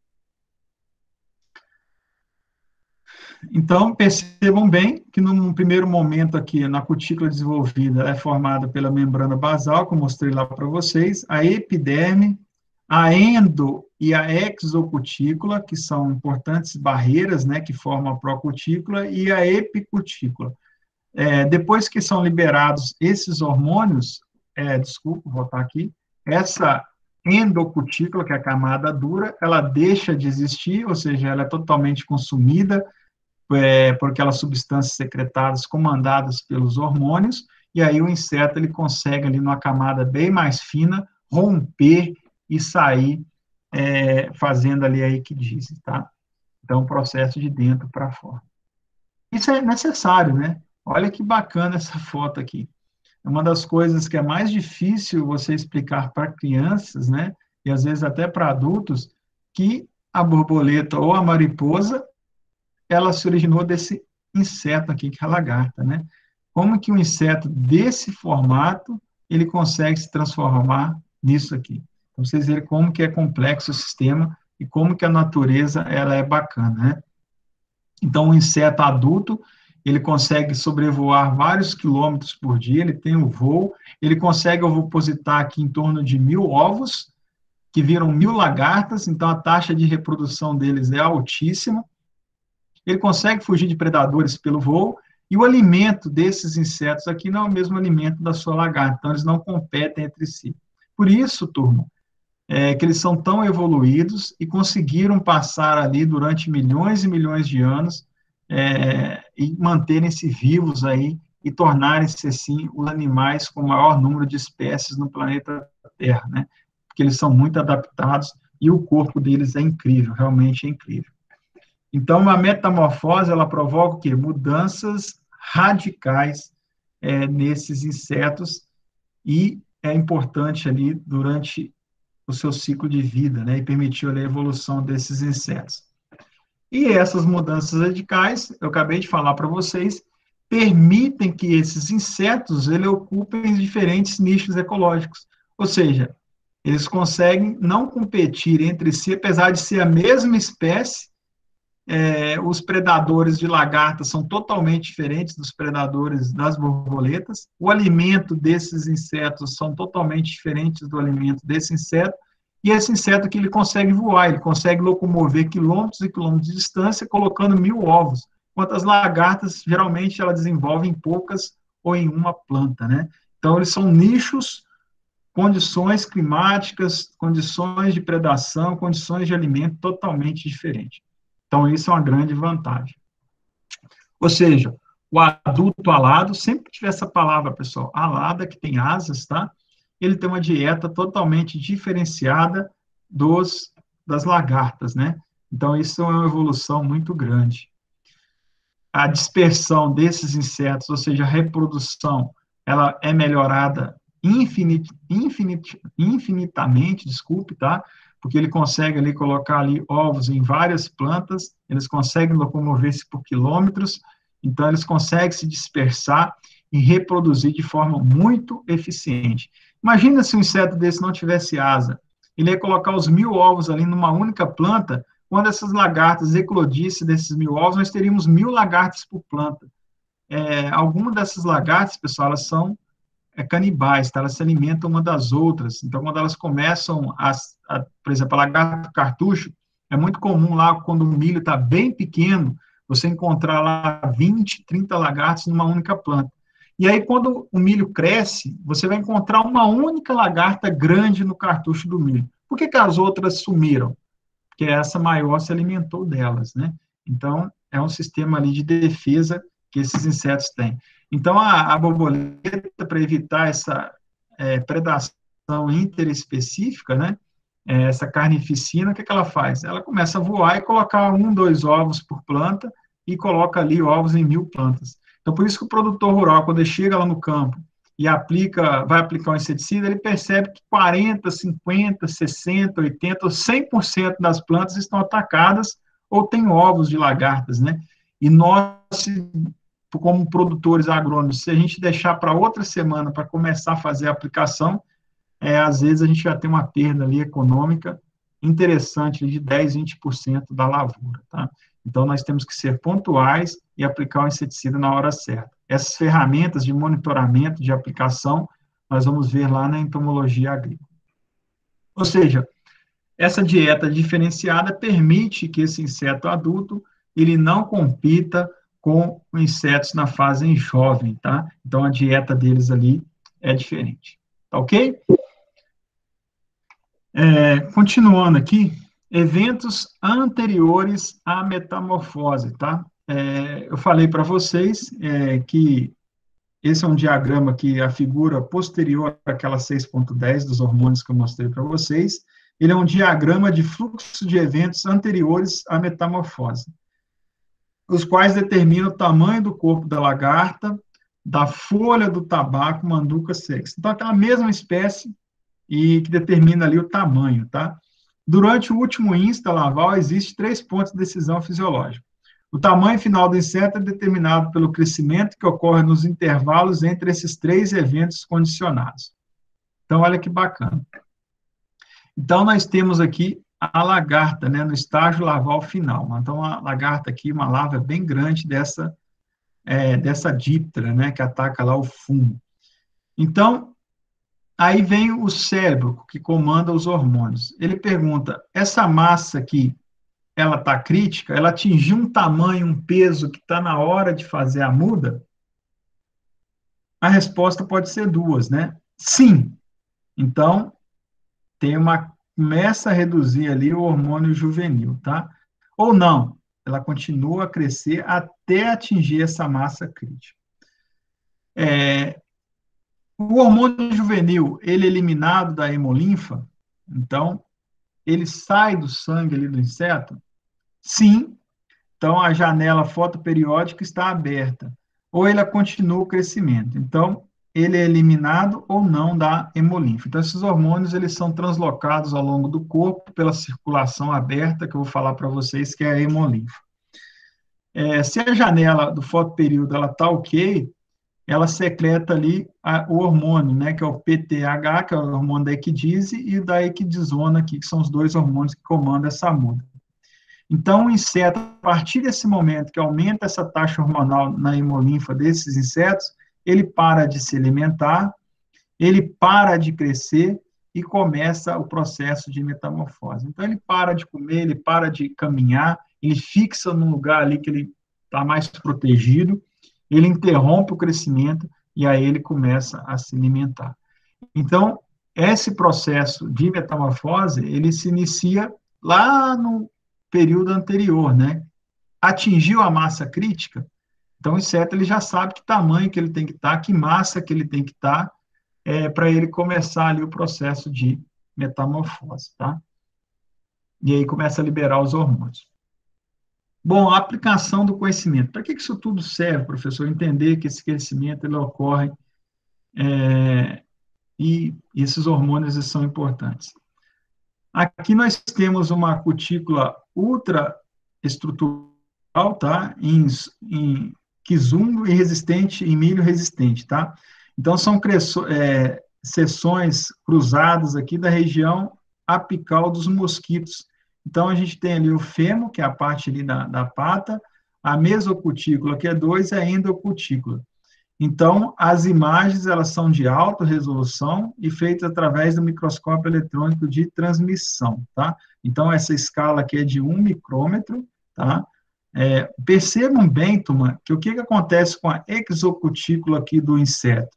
Então, percebam bem que, num primeiro momento aqui, na cutícula desenvolvida, é formada pela membrana basal, que eu mostrei lá para vocês, a epiderme, a endo e a exocutícula, que são importantes barreiras, né, que formam a procutícula, e a epicutícula. Depois que são liberados esses hormônios, desculpa, vou voltar aqui, essa endocutícula, que é a camada dura, ela deixa de existir, ou seja, ela é totalmente consumida por aquelas substâncias secretadas comandadas pelos hormônios, e aí o inseto ele consegue ali numa camada bem mais fina romper e sair fazendo ali a equidise, tá? Então, processo de dentro para fora. Isso é necessário, né? Olha que bacana essa foto aqui. É uma das coisas que é mais difícil você explicar para crianças, né? E às vezes até para adultos, que a borboleta ou a mariposa, ela se originou desse inseto aqui, que é a lagarta, né? Como que um inseto desse formato, ele consegue se transformar nisso aqui? Então, vocês verem como que é complexo o sistema e como que a natureza, ela é bacana, né? Então, o inseto adulto, ele consegue sobrevoar vários quilômetros por dia, ele tem o voo, ele consegue ovopositar aqui em torno de 1.000 ovos, que viram 1.000 lagartas, então a taxa de reprodução deles é altíssima. Ele consegue fugir de predadores pelo voo, e o alimento desses insetos aqui não é o mesmo alimento da sua lagarta, então eles não competem entre si. Por isso, turma, que eles são tão evoluídos e conseguiram passar ali durante milhões e milhões de anos e manterem-se vivos aí e tornarem-se, assim, os animais com o maior número de espécies no planeta Terra, né? Porque eles são muito adaptados e o corpo deles é incrível, realmente é incrível. Então, a metamorfose, ela provoca o quê? Mudanças radicais nesses insetos e é importante ali durante o seu ciclo de vida, né, e permitiu ali, a evolução desses insetos. E essas mudanças radicais, eu acabei de falar para vocês, permitem que esses insetos ele ocupem diferentes nichos ecológicos. Ou seja, eles conseguem não competir entre si, apesar de ser a mesma espécie, os predadores de lagartas são totalmente diferentes dos predadores das borboletas, o alimento desses insetos são totalmente diferentes do alimento desse inseto, e esse inseto que ele consegue voar, ele consegue locomover quilômetros e quilômetros de distância, colocando 1.000 ovos, enquanto as lagartas, geralmente, elas desenvolvem poucas ou em uma planta, né? Então, eles são nichos, condições climáticas, condições de predação, condições de alimento totalmente diferentes. Então, isso é uma grande vantagem. Ou seja, o adulto alado, sempre que tiver essa palavra, pessoal, alada, que tem asas, tá? Ele tem uma dieta totalmente diferenciada das lagartas, né? Então, isso é uma evolução muito grande. A dispersão desses insetos, ou seja, a reprodução, ela é melhorada infinitamente, desculpe, tá? Porque ele consegue ali colocar ali ovos em várias plantas, eles conseguem locomover-se por quilômetros, então eles conseguem se dispersar e reproduzir de forma muito eficiente. Imagina se um inseto desse não tivesse asa, ele ia colocar os 1.000 ovos ali numa única planta, quando essas lagartas eclodissem desses 1.000 ovos, nós teríamos 1.000 lagartas por planta. Algumas dessas lagartas, pessoal, elas são canibais, tá? Elas se alimentam uma das outras. Então, quando elas começam por exemplo, a lagarta cartucho, é muito comum lá, quando o milho está bem pequeno, você encontrar lá 20, 30 lagartas numa única planta. E aí, quando o milho cresce, você vai encontrar uma única lagarta grande no cartucho do milho. Por que as outras sumiram? Porque essa maior se alimentou delas, né? Então, é um sistema ali de defesa que esses insetos têm. Então, a borboleta, para evitar essa predação interespecífica, né, essa carnificina, o que ela faz? Ela começa a voar e colocar 1, 2 ovos por planta e coloca ali ovos em 1.000 plantas. Então, por isso que o produtor rural, quando ele chega lá no campo e vai aplicar um inseticida, ele percebe que 40, 50, 60, 80, 100% das plantas estão atacadas ou têm ovos de lagartas, né? E nós, como produtores agrônomos, se a gente deixar para outra semana para começar a fazer a aplicação, às vezes a gente já tem uma perda ali econômica interessante de 10, 20% da lavoura, tá? Então, nós temos que ser pontuais e aplicar o inseticida na hora certa. Essas ferramentas de monitoramento, de aplicação, nós vamos ver lá na entomologia agrícola. Ou seja, essa dieta diferenciada permite que esse inseto adulto, ele não compita com insetos na fase jovem, tá? Então, a dieta deles ali é diferente, tá ok? Continuando aqui, eventos anteriores à metamorfose, tá? Eu falei para vocês que esse é um diagrama que a figura posterior àquela 6.10 dos hormônios que eu mostrei para vocês, ele é um diagrama de fluxo de eventos anteriores à metamorfose, os quais determinam o tamanho do corpo da lagarta, da folha do tabaco, manduca sex. Então, aquela mesma espécie e que determina ali o tamanho, tá? Durante o último insta larval, existe 3 pontos de decisão fisiológica. O tamanho final do inseto é determinado pelo crescimento que ocorre nos intervalos entre esses 3 eventos condicionados. Então, olha que bacana. Então, nós temos aqui a lagarta, né, no estágio larval final. Então, a lagarta aqui, uma larva bem grande dessa díptera, né, que ataca lá o fungo. Então, aí vem o cérebro, que comanda os hormônios. Ele pergunta, essa massa aqui, ela está crítica? Ela atingiu um tamanho, um peso que está na hora de fazer a muda? A resposta pode ser duas, né? Sim. Então, começa a reduzir ali o hormônio juvenil, tá? Ou não, ela continua a crescer até atingir essa massa crítica. O hormônio juvenil, ele é eliminado da hemolinfa, então, ele sai do sangue ali do inseto? Sim. Então, a janela fotoperiódica está aberta, ou ele continua o crescimento. Então, ele é eliminado ou não da hemolinfa. Então, esses hormônios, eles são translocados ao longo do corpo pela circulação aberta, que eu vou falar para vocês, que é a hemolinfa. Se a janela do fotoperíodo está ok, ela secreta ali o hormônio, né, que é o PTH, que é o hormônio da equidise, e da equidisona aqui, que são os 2 hormônios que comandam essa muda. Então, o inseto, a partir desse momento que aumenta essa taxa hormonal na hemolinfa desses insetos, ele para de se alimentar, ele para de crescer e começa o processo de metamorfose. Então, ele para de comer, ele para de caminhar, ele fixa num lugar ali que ele está mais protegido, ele interrompe o crescimento e aí ele começa a se alimentar. Então, esse processo de metamorfose, ele se inicia lá no período anterior, né? Atingiu a massa crítica, então o inseto ele já sabe que tamanho que ele tem que estar, que massa que ele tem que estar, para ele começar ali o processo de metamorfose, tá? E aí começa a liberar os hormônios. Bom, a aplicação do conhecimento. Para que isso tudo serve, professor? Entender que esse crescimento ele ocorre e esses hormônios eles são importantes. Aqui nós temos uma cutícula ultraestrutural, tá? Em quizumbo e resistente, em milho resistente, tá? Então, são seções cruzadas aqui da região apical dos mosquitos. Então, a gente tem ali o fêmur, que é a parte ali da pata, a mesocutícula, que é 2, e a endocutícula. Então, as imagens, elas são de alta resolução e feitas através do microscópio eletrônico de transmissão, tá? Então, essa escala aqui é de 1 micrômetro, tá? Percebam bem, turma, que o que acontece com a exocutícula aqui do inseto?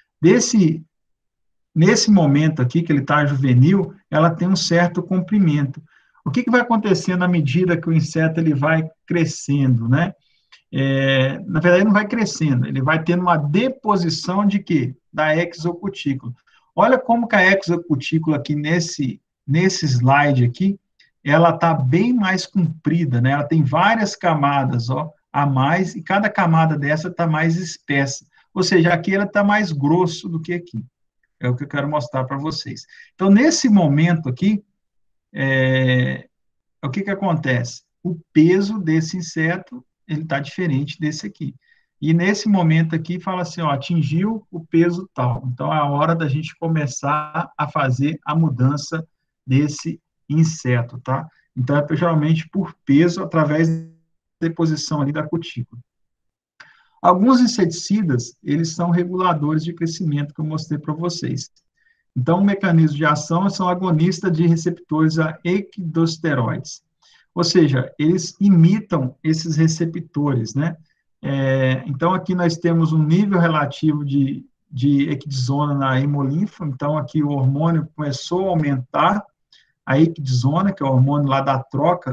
Nesse momento aqui, que ele está juvenil, ela tem um certo comprimento. O que vai acontecendo à medida que o inseto ele vai crescendo, né? Na verdade, não vai crescendo, ele vai tendo uma deposição de quê? Da exocutícula. Olha como que a exocutícula aqui nesse slide aqui, ela está bem mais comprida, né? Ela tem várias camadas, ó, a mais, e cada camada dessa está mais espessa. Ou seja, aqui ela está mais grosso do que aqui. É o que eu quero mostrar para vocês. Então, nesse momento aqui, o que acontece? O peso desse inseto ele está diferente desse aqui. E nesse momento aqui, fala assim, ó, atingiu o peso tal. Então, é a hora da gente começar a fazer a mudança desse inseto, tá? Então, é geralmente por peso, através da deposição ali da cutícula. Alguns inseticidas, eles são reguladores de crescimento, que eu mostrei para vocês. Então, o mecanismo de ação são agonistas de receptores a equidosteroides. Ou seja, eles imitam esses receptores, né? Então, aqui nós temos um nível relativo de equidisona na hemolinfa, então aqui o hormônio começou a aumentar, a equidisona, que é o hormônio lá da troca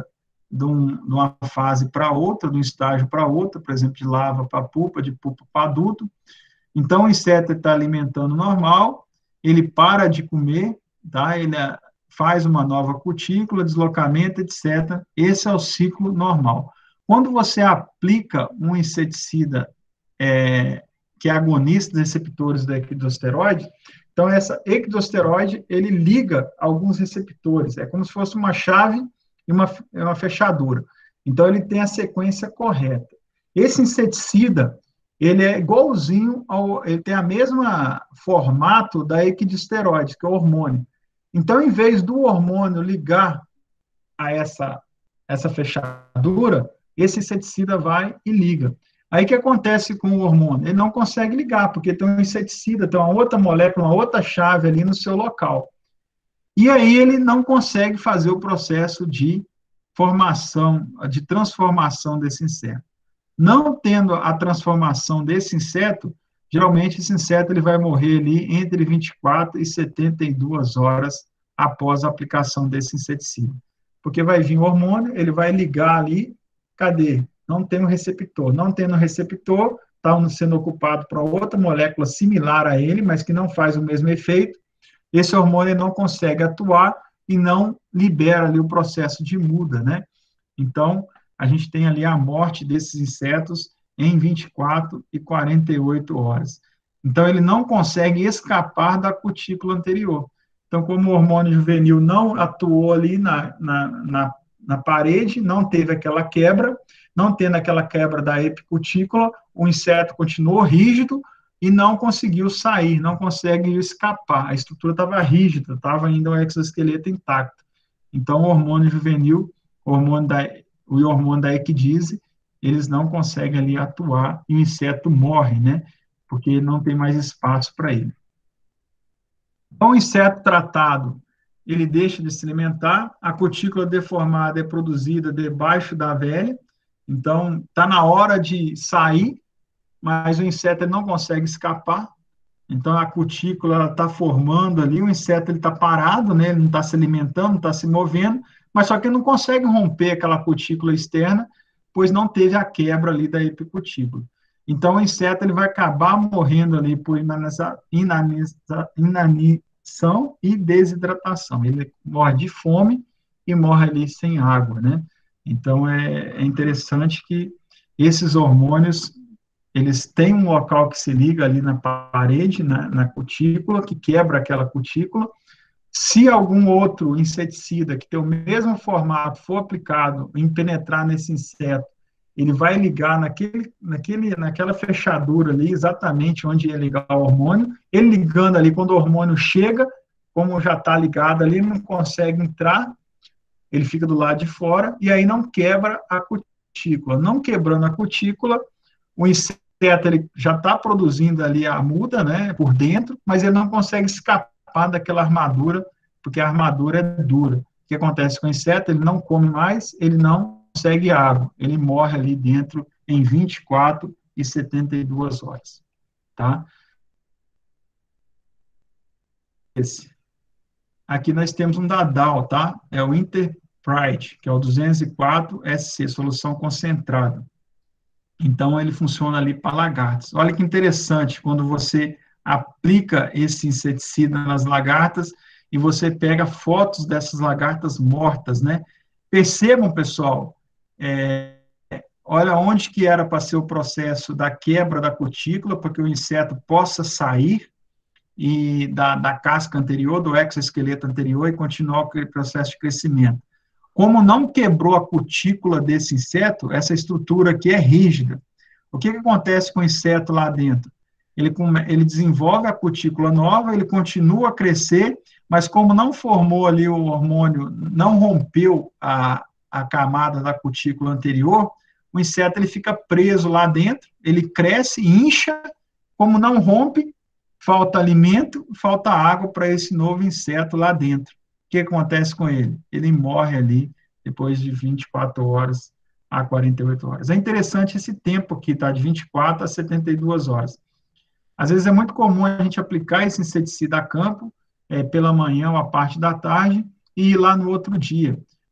de uma fase para outra, de um estágio para outro, por exemplo, de larva para pupa, de pupa para adulto. Então, o inseto está alimentando normal, ele para de comer, tá? Ele faz uma nova cutícula, deslocamento, etc. Esse é o ciclo normal. Quando você aplica um inseticida que é agonista dos receptores do equidosteroide, então essa equidosteroide, ele liga alguns receptores, é como se fosse uma chave e uma fechadura. Então, ele tem a sequência correta. Esse inseticida, ele é igualzinho ele tem a mesma formato da equidisteroide, que é o hormônio. Então, em vez do hormônio ligar a essa fechadura, esse inseticida vai e liga. Aí, o que acontece com o hormônio? Ele não consegue ligar, porque tem um inseticida, tem uma outra molécula, uma outra chave ali no seu local. E aí ele não consegue fazer o processo de formação, de transformação desse inseto. Não tendo a transformação desse inseto, geralmente esse inseto ele vai morrer ali entre 24 e 72 horas após a aplicação desse inseticida. Porque vai vir o hormônio, ele vai ligar ali, cadê? Não tem um receptor. Não tendo receptor, está sendo ocupado por outra molécula similar a ele, mas que não faz o mesmo efeito. Esse hormônio não consegue atuar e não libera ali o processo de muda, né? Então, a gente tem ali a morte desses insetos em 24 e 48 horas. Então, ele não consegue escapar da cutícula anterior. Então, como o hormônio juvenil não atuou ali na parede, não teve aquela quebra, não tendo aquela quebra da epicutícula, o inseto continuou rígido e não conseguiu sair, não consegue escapar. A estrutura estava rígida, estava ainda o exoesqueleto intacto. Então, o hormônio juvenil, o hormônio da equidise, eles não conseguem ali atuar e o inseto morre, né? Porque não tem mais espaço para ele. Então, o inseto tratado, ele deixa de se alimentar, a cutícula deformada é produzida debaixo da velha, então está na hora de sair, mas o inseto não consegue escapar, então a cutícula está formando ali, o inseto está parado, né, ele não está se alimentando, não está se movendo, mas só que ele não consegue romper aquela cutícula externa, pois não teve a quebra ali da epicutícula. Então o inseto ele vai acabar morrendo ali por inanição e desidratação, ele morre de fome e morre ali sem água, né? Então é interessante que esses hormônios eles têm um local que se liga ali na parede, na cutícula, que quebra aquela cutícula. Se algum outro inseticida que tem o mesmo formato for aplicado em penetrar nesse inseto, ele vai ligar naquela fechadura ali, exatamente onde ia ligar o hormônio. Ele ligando ali, quando o hormônio chega, como já está ligado ali, não consegue entrar, ele fica do lado de fora, e aí não quebra a cutícula. Não quebrando a cutícula, o inseto ele já está produzindo ali a muda, né, por dentro, mas ele não consegue escapar daquela armadura, porque a armadura é dura. O que acontece com o inseto? Ele não come mais, ele não consegue água, ele morre ali dentro em 24 e 72 horas, tá? Aqui nós temos um da Dow, tá? É o Interpride, que é o 204SC, solução concentrada. Então, ele funciona ali para lagartas. Olha que interessante, quando você aplica esse inseticida nas lagartas e você pega fotos dessas lagartas mortas, né? Percebam, pessoal, olha onde que era para ser o processo da quebra da cutícula, para que o inseto possa sair e da casca anterior, do exoesqueleto anterior, e continuar aquele processo de crescimento. Como não quebrou a cutícula desse inseto, essa estrutura aqui é rígida. O que acontece com o inseto lá dentro? Ele desenvolve a cutícula nova, ele continua a crescer, mas como não formou ali o hormônio, não rompeu a camada da cutícula anterior, o inseto ele fica preso lá dentro, ele cresce, incha, como não rompe, falta alimento, falta água para esse novo inseto lá dentro. O que acontece com ele? Ele morre ali depois de 24 horas a 48 horas. É interessante esse tempo aqui, tá? De 24 a 72 horas. Às vezes é muito comum a gente aplicar esse inseticida a campo, pela manhã ou a parte da tarde, e ir lá no outro dia.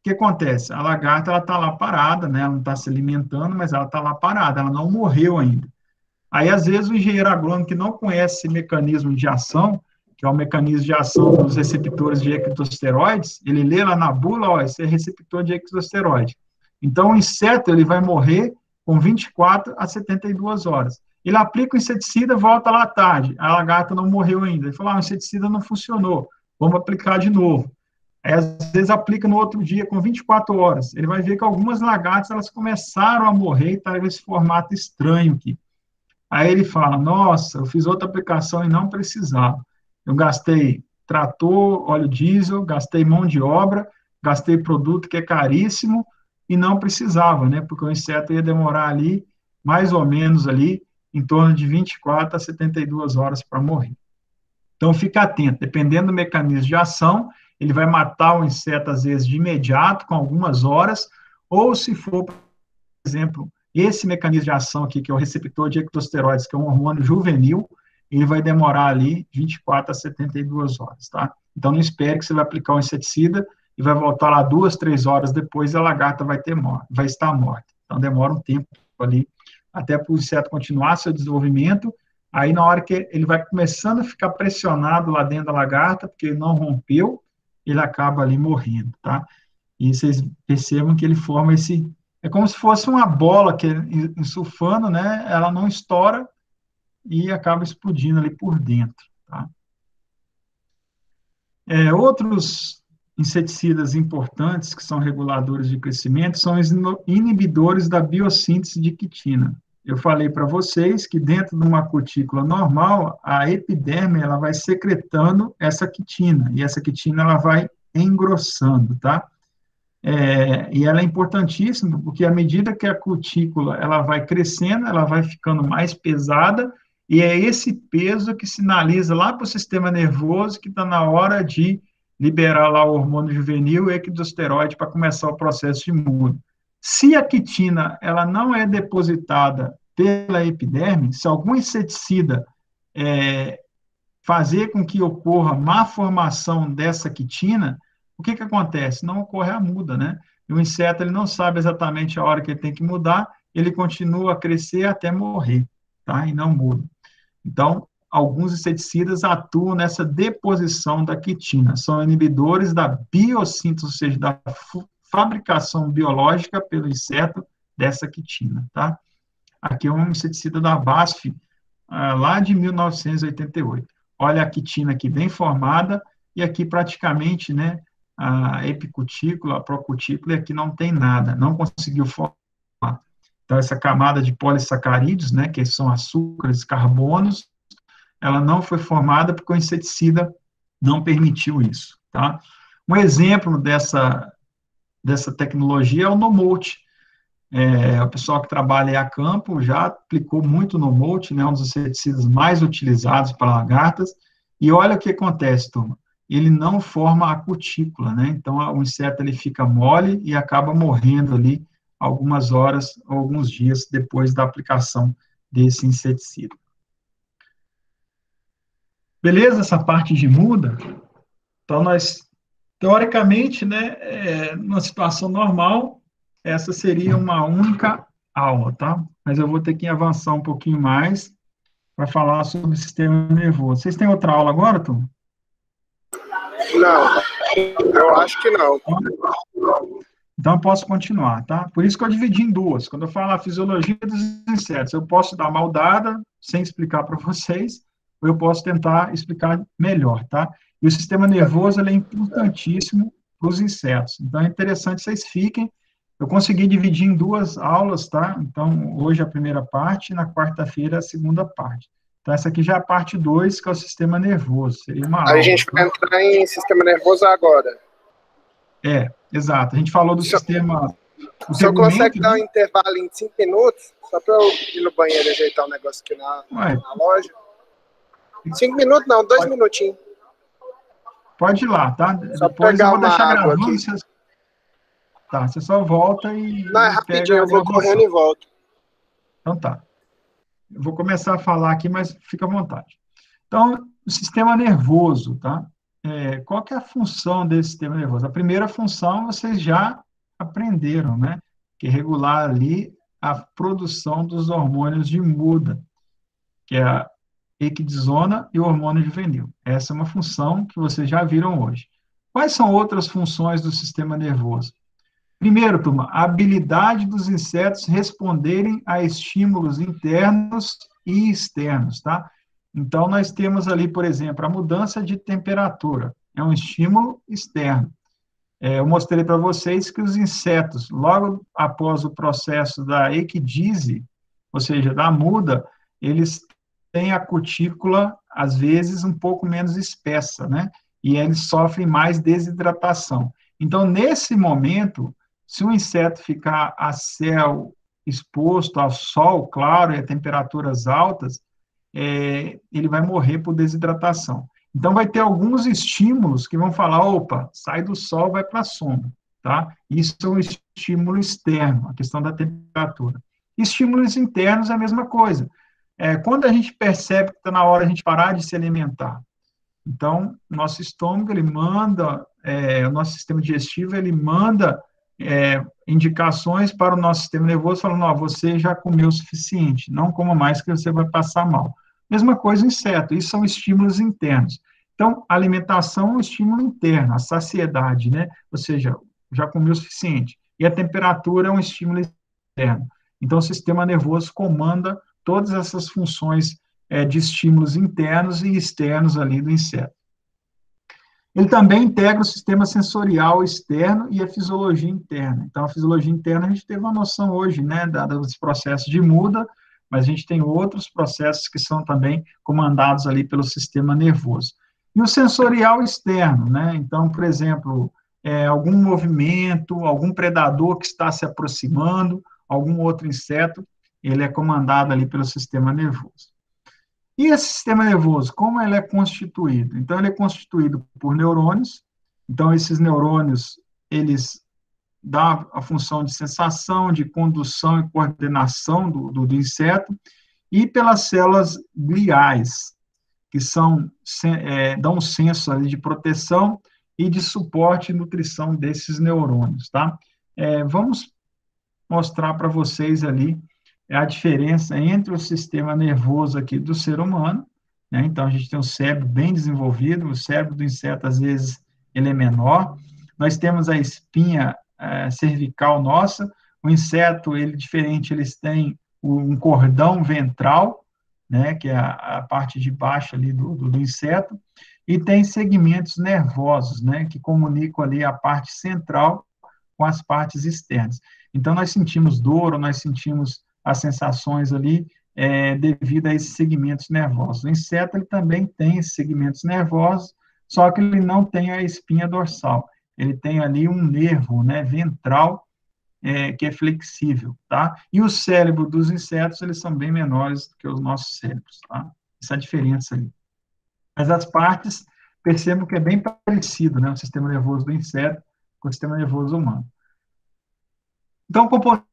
que acontece? A lagarta, ela está lá parada, né? Ela não está se alimentando, mas ela está lá parada, ela não morreu ainda. Aí, às vezes, o engenheiro agrônomo que não conhece esse mecanismo de ação, que é o mecanismo de ação dos receptores de ectosteroides, ele lê lá na bula, ó, esse é receptor de ectosteroide. Então, o inseto, ele vai morrer com 24 a 72 horas. Ele aplica o inseticida, volta lá à tarde, a lagarta não morreu ainda. Ele fala, o inseticida não funcionou, vamos aplicar de novo. Aí, às vezes, aplica no outro dia, com 24 horas. Ele vai ver que algumas lagartas, elas começaram a morrer e está nesse formato estranho aqui. Aí ele fala, nossa, eu fiz outra aplicação e não precisava. Eu gastei trator, óleo diesel, gastei mão de obra, gastei produto que é caríssimo e não precisava, né? Porque o inseto ia demorar ali, mais ou menos ali, em torno de 24 a 72 horas para morrer. Então, fica atento, dependendo do mecanismo de ação, ele vai matar o inseto, às vezes, de imediato, com algumas horas, ou se for, por exemplo, esse mecanismo de ação aqui, que é o receptor de ectosteroides, que é um hormônio juvenil, ele vai demorar ali 24 a 72 horas, tá? Então, não espere que você vai aplicar um inseticida e vai voltar lá 2, 3 horas depois e a lagarta vai estar morta. Então, demora um tempo ali, até para o inseto continuar seu desenvolvimento. Aí, na hora que ele vai começando a ficar pressionado lá dentro da lagarta, porque ele não rompeu, ele acaba ali morrendo, tá? E vocês percebam que ele forma esse... É como se fosse uma bola que, insulfando, né? Ela não estoura e acaba explodindo ali por dentro, tá? Outros inseticidas importantes, que são reguladores de crescimento, são os inibidores da biossíntese de quitina. Eu falei para vocês que dentro de uma cutícula normal, a epiderme ela vai secretando essa quitina, e essa quitina ela vai engrossando, tá? E ela é importantíssima, porque à medida que a cutícula ela vai crescendo, ela vai ficando mais pesada, e é esse peso que sinaliza lá para o sistema nervoso que está na hora de liberar lá o hormônio juvenil e ectosteroide para começar o processo de muda. Se a quitina ela não é depositada pela epiderme, se algum inseticida fazer com que ocorra má formação dessa quitina, o que acontece? Não ocorre a muda, né? E o inseto ele não sabe exatamente a hora que ele tem que mudar, ele continua a crescer até morrer, tá? E não muda. Então, alguns inseticidas atuam nessa deposição da quitina, são inibidores da biossíntese, ou seja, da fabricação biológica pelo inseto dessa quitina, tá? Aqui é um inseticida da BASF, lá de 1988. Olha a quitina aqui bem formada, e aqui praticamente, né, a epicutícula, a procutícula, e aqui não tem nada, não conseguiu formar. Então, essa camada de polissacarídeos, né, que são açúcares, carbonos, ela não foi formada porque o inseticida não permitiu isso, tá? Um exemplo dessa tecnologia é o no-molt. O pessoal que trabalha a campo já aplicou muito no no-molt, né, um dos inseticidas mais utilizados para lagartas, e olha o que acontece, turma, ele não forma a cutícula, né, então o inseto ele fica mole e acaba morrendo ali algumas horas ou alguns dias depois da aplicação desse inseticida. Beleza, essa parte de muda? Então, nós, teoricamente, né, numa situação normal, essa seria uma única aula, tá? Mas eu vou ter que avançar um pouquinho mais para falar sobre o sistema nervoso. Vocês têm outra aula agora, turma? Não, eu acho que não. Então, eu posso continuar, tá? Por isso que eu dividi em duas. Quando eu falo a fisiologia dos insetos, eu posso dar mal dada, sem explicar para vocês, ou eu posso tentar explicar melhor, tá? E o sistema nervoso, ele é importantíssimo para os insetos. Então, é interessante que vocês fiquem. Eu consegui dividir em duas aulas, tá? Então, hoje a primeira parte, e na quarta-feira a segunda parte. Então, essa aqui já é a parte 2, que é o sistema nervoso. Seria uma aula. A gente vai entrar em sistema nervoso agora. Exato. A gente falou do sistema... O senhor consegue dar um intervalo em 5 minutos? Só para eu ir no banheiro e ajeitar o negócio aqui na loja. 5 minutos não, 2 minutinhos. Pode ir lá, tá? Só depois pegar eu vou deixar água gravando. aqui. Tá, você só volta e... Não, é rapidinho, eu vou correndo e volto. Então tá. Eu vou começar a falar aqui, mas fica à vontade. Então, o sistema nervoso, tá? qual que é a função desse sistema nervoso? A primeira função vocês já aprenderam, né? Que é regular ali a produção dos hormônios de muda, que é a equidizona e o hormônio juvenil. Essa é uma função que vocês já viram hoje. Quais são outras funções do sistema nervoso? Primeiro, turma, a habilidade dos insetos responderem a estímulos internos e externos, tá? Então, nós temos ali, por exemplo, a mudança de temperatura. É um estímulo externo. Eu mostrei para vocês que os insetos, logo após o processo da equidise, ou seja, da muda, eles têm a cutícula, às vezes, um pouco menos espessa, né? E eles sofrem mais desidratação. Então, nesse momento, se o inseto ficar a céu exposto ao sol, claro, e a temperaturas altas, ele vai morrer por desidratação. Então, vai ter alguns estímulos que vão falar, opa, sai do sol, vai para a sombra, tá? Isso é um estímulo externo, a questão da temperatura. Estímulos internos é a mesma coisa. Quando a gente percebe que está na hora de a gente parar de se alimentar, então, nosso estômago, ele manda, o nosso sistema digestivo, ele manda indicações para o nosso sistema nervoso, falando, você já comeu o suficiente, não coma mais que você vai passar mal. Mesma coisa inseto, isso são estímulos internos. Então, a alimentação é um estímulo interno, a saciedade, né? Ou seja, já comeu o suficiente. E a temperatura é um estímulo externo. Então, o sistema nervoso comanda todas essas funções de estímulos internos e externos ali do inseto. Ele também integra o sistema sensorial externo e a fisiologia interna. Então, a fisiologia interna, a gente teve uma noção hoje, né, dos processos de muda, mas a gente tem outros processos que são também comandados ali pelo sistema nervoso. E o sensorial externo, né, então, por exemplo, algum movimento, algum predador que está se aproximando, algum outro inseto, ele é comandado ali pelo sistema nervoso. E esse sistema nervoso, como ele é constituído? Então, ele é constituído por neurônios. Então, esses neurônios, eles dão a função de sensação, de condução e coordenação do inseto, e pelas células gliais, que dão um senso ali de proteção e de suporte e nutrição desses neurônios, tá? Vamos mostrar para vocês ali a diferença entre o sistema nervoso aqui do ser humano, né? Então, a gente tem um cérebro bem desenvolvido, o cérebro do inseto, às vezes, ele é menor. Nós temos a espinha cervical nossa, o inseto, ele diferente, eles têm um cordão ventral, né, que é a parte de baixo ali do inseto, e tem segmentos nervosos, né, que comunicam ali a parte central com as partes externas. Então, nós sentimos dor, ou nós sentimos as sensações ali devido a esses segmentos nervosos. O inseto, ele também tem esses segmentos nervosos, só que ele não tem a espinha dorsal. Ele tem ali um nervo, né, ventral, que é flexível, tá? E o cérebro dos insetos, eles são bem menores do que os nossos cérebros, tá? Essa é a diferença ali. Mas as partes, percebam que é bem parecido, né, o sistema nervoso do inseto com o sistema nervoso humano. Então, o componente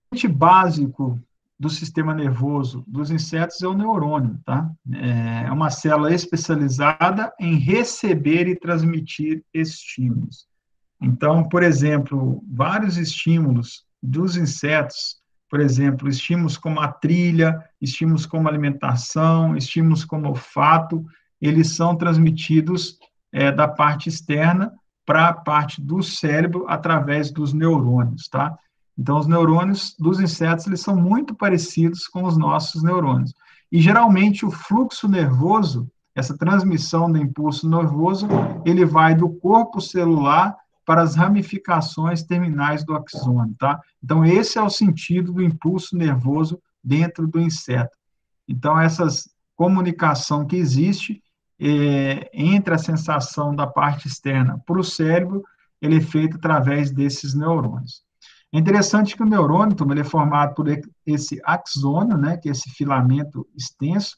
básico do sistema nervoso dos insetos é o neurônio, tá? É uma célula especializada em receber e transmitir estímulos. Então, por exemplo, vários estímulos dos insetos, por exemplo, estímulos como a trilha, estímulos como alimentação, estímulos como olfato, eles são transmitidos da parte externa para a parte do cérebro através dos neurônios, tá? Então, os neurônios dos insetos, eles são muito parecidos com os nossos neurônios. E, geralmente, o fluxo nervoso, essa transmissão do impulso nervoso, ele vai do corpo celular para as ramificações terminais do axônio, tá? Então, esse é o sentido do impulso nervoso dentro do inseto. Então, essa comunicação que existe entre a sensação da parte externa para o cérebro, ele é feito através desses neurônios. É interessante que o neurônio, ele é formado por esse axônio, né, que é esse filamento extenso,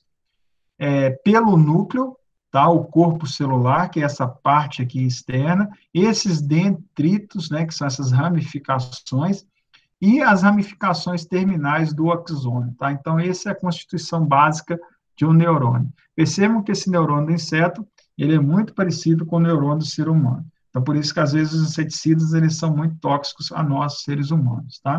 pelo núcleo, tá, o corpo celular, que é essa parte aqui externa, esses dendritos, né, que são essas ramificações, e as ramificações terminais do axônio, tá? Então, essa é a constituição básica de um neurônio. Percebam que esse neurônio do inseto, ele é muito parecido com o neurônio do ser humano. Então, por isso que, às vezes, os inseticidas, eles são muito tóxicos a nós, seres humanos, tá?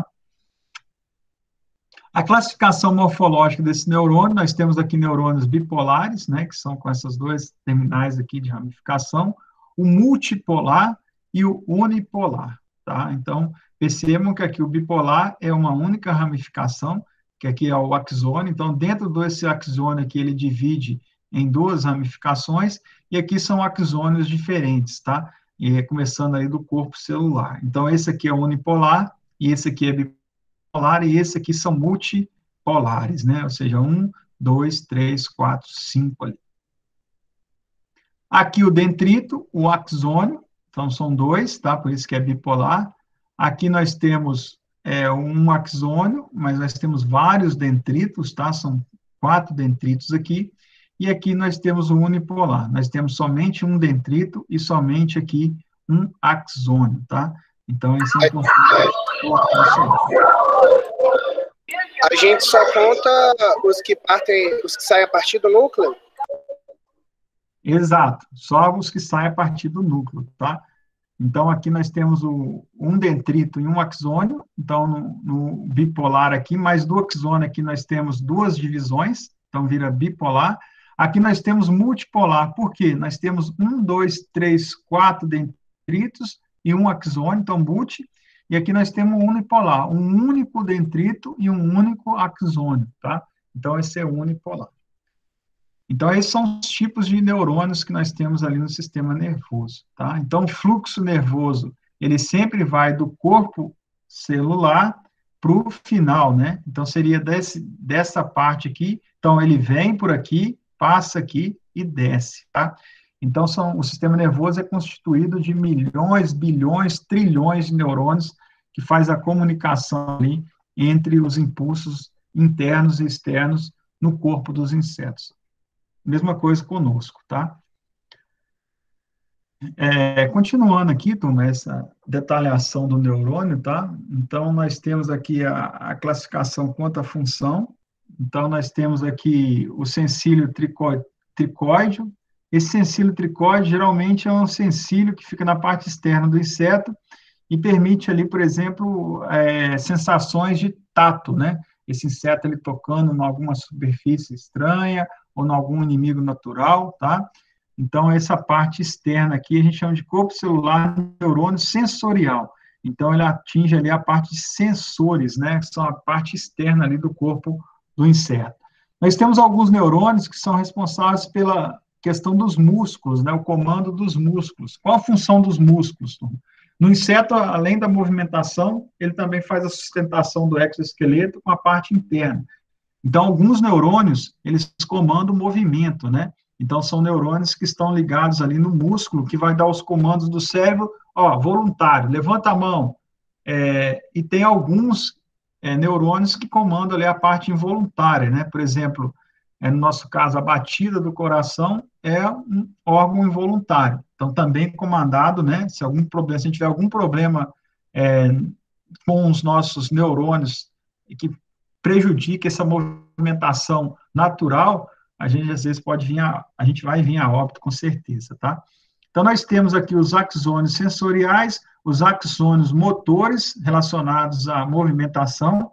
A classificação morfológica desse neurônio, nós temos aqui neurônios bipolares, né, que são com essas duas terminais aqui de ramificação, o multipolar e o unipolar, tá? Então, percebam que aqui o bipolar é uma única ramificação, que aqui é o axônio, então, dentro desse axônio aqui, ele divide em duas ramificações, e aqui são axônios diferentes, tá? E começando aí do corpo celular. Então, esse aqui é o unipolar, e esse aqui é bipolar, e esse aqui são multipolares, né? Ou seja, 1, 2, 3, 4, 5 ali. Aqui o dendrito, o axônio, então são dois, tá? Por isso que é bipolar. Aqui nós temos um axônio, mas nós temos vários dendritos, tá? São 4 dendritos aqui. E aqui nós temos o unipolar. Nós temos somente um dendrito e somente aqui um axônio, tá? Então, isso é importante. A gente só conta os que saem a partir do núcleo? Exato, só os que saem a partir do núcleo, tá? Então, aqui nós temos um dendrito e um axônio, então, no bipolar aqui, mais do axônio aqui nós temos duas divisões, então vira bipolar. Aqui nós temos multipolar, por quê? Nós temos 1, 2, 3, 4 dendritos e um axônio, então multi, e aqui nós temos unipolar, um único dendrito e um único axônio, tá? Então, esse é unipolar. Então, esses são os tipos de neurônios que nós temos ali no sistema nervoso, tá? Então, o fluxo nervoso, ele sempre vai do corpo celular para o final, né? Então, seria dessa parte aqui, então, ele vem por aqui, passa aqui e desce, tá? Então, o sistema nervoso é constituído de milhões, bilhões, trilhões de neurônios que faz a comunicação ali entre os impulsos internos e externos no corpo dos insetos. Mesma coisa conosco, tá? Continuando aqui, turma, essa detalhação do neurônio, tá? Então, nós temos aqui a classificação quanto à função. Então, nós temos aqui o sensílio tricóide. Esse sensílio tricóide, geralmente, é um sensílio que fica na parte externa do inseto e permite ali, por exemplo, sensações de tato, né? Esse inseto, ele tocando em alguma superfície estranha, ou em algum inimigo natural, tá? Então, essa parte externa aqui, a gente chama de corpo celular neurônio sensorial. Então, ele atinge ali a parte de sensores, né? Que são a parte externa ali do corpo do inseto. Nós temos alguns neurônios que são responsáveis pela questão dos músculos, né? O comando dos músculos. Qual a função dos músculos? No inseto, além da movimentação, ele também faz a sustentação do exoesqueleto com a parte interna. Então, alguns neurônios, eles comandam o movimento, né? Então, são neurônios que estão ligados ali no músculo, que vai dar os comandos do cérebro, voluntário, levanta a mão. E tem alguns neurônios que comandam ali a parte involuntária, né? Por exemplo, no nosso caso, a batida do coração é um órgão involuntário. Então, também comandado, né? Se a gente tiver algum problema com os nossos neurônios que prejudica essa movimentação natural, a gente às vezes a gente vai vir a óbito com certeza, tá? Então, nós temos aqui os axônios sensoriais, os axônios motores relacionados à movimentação.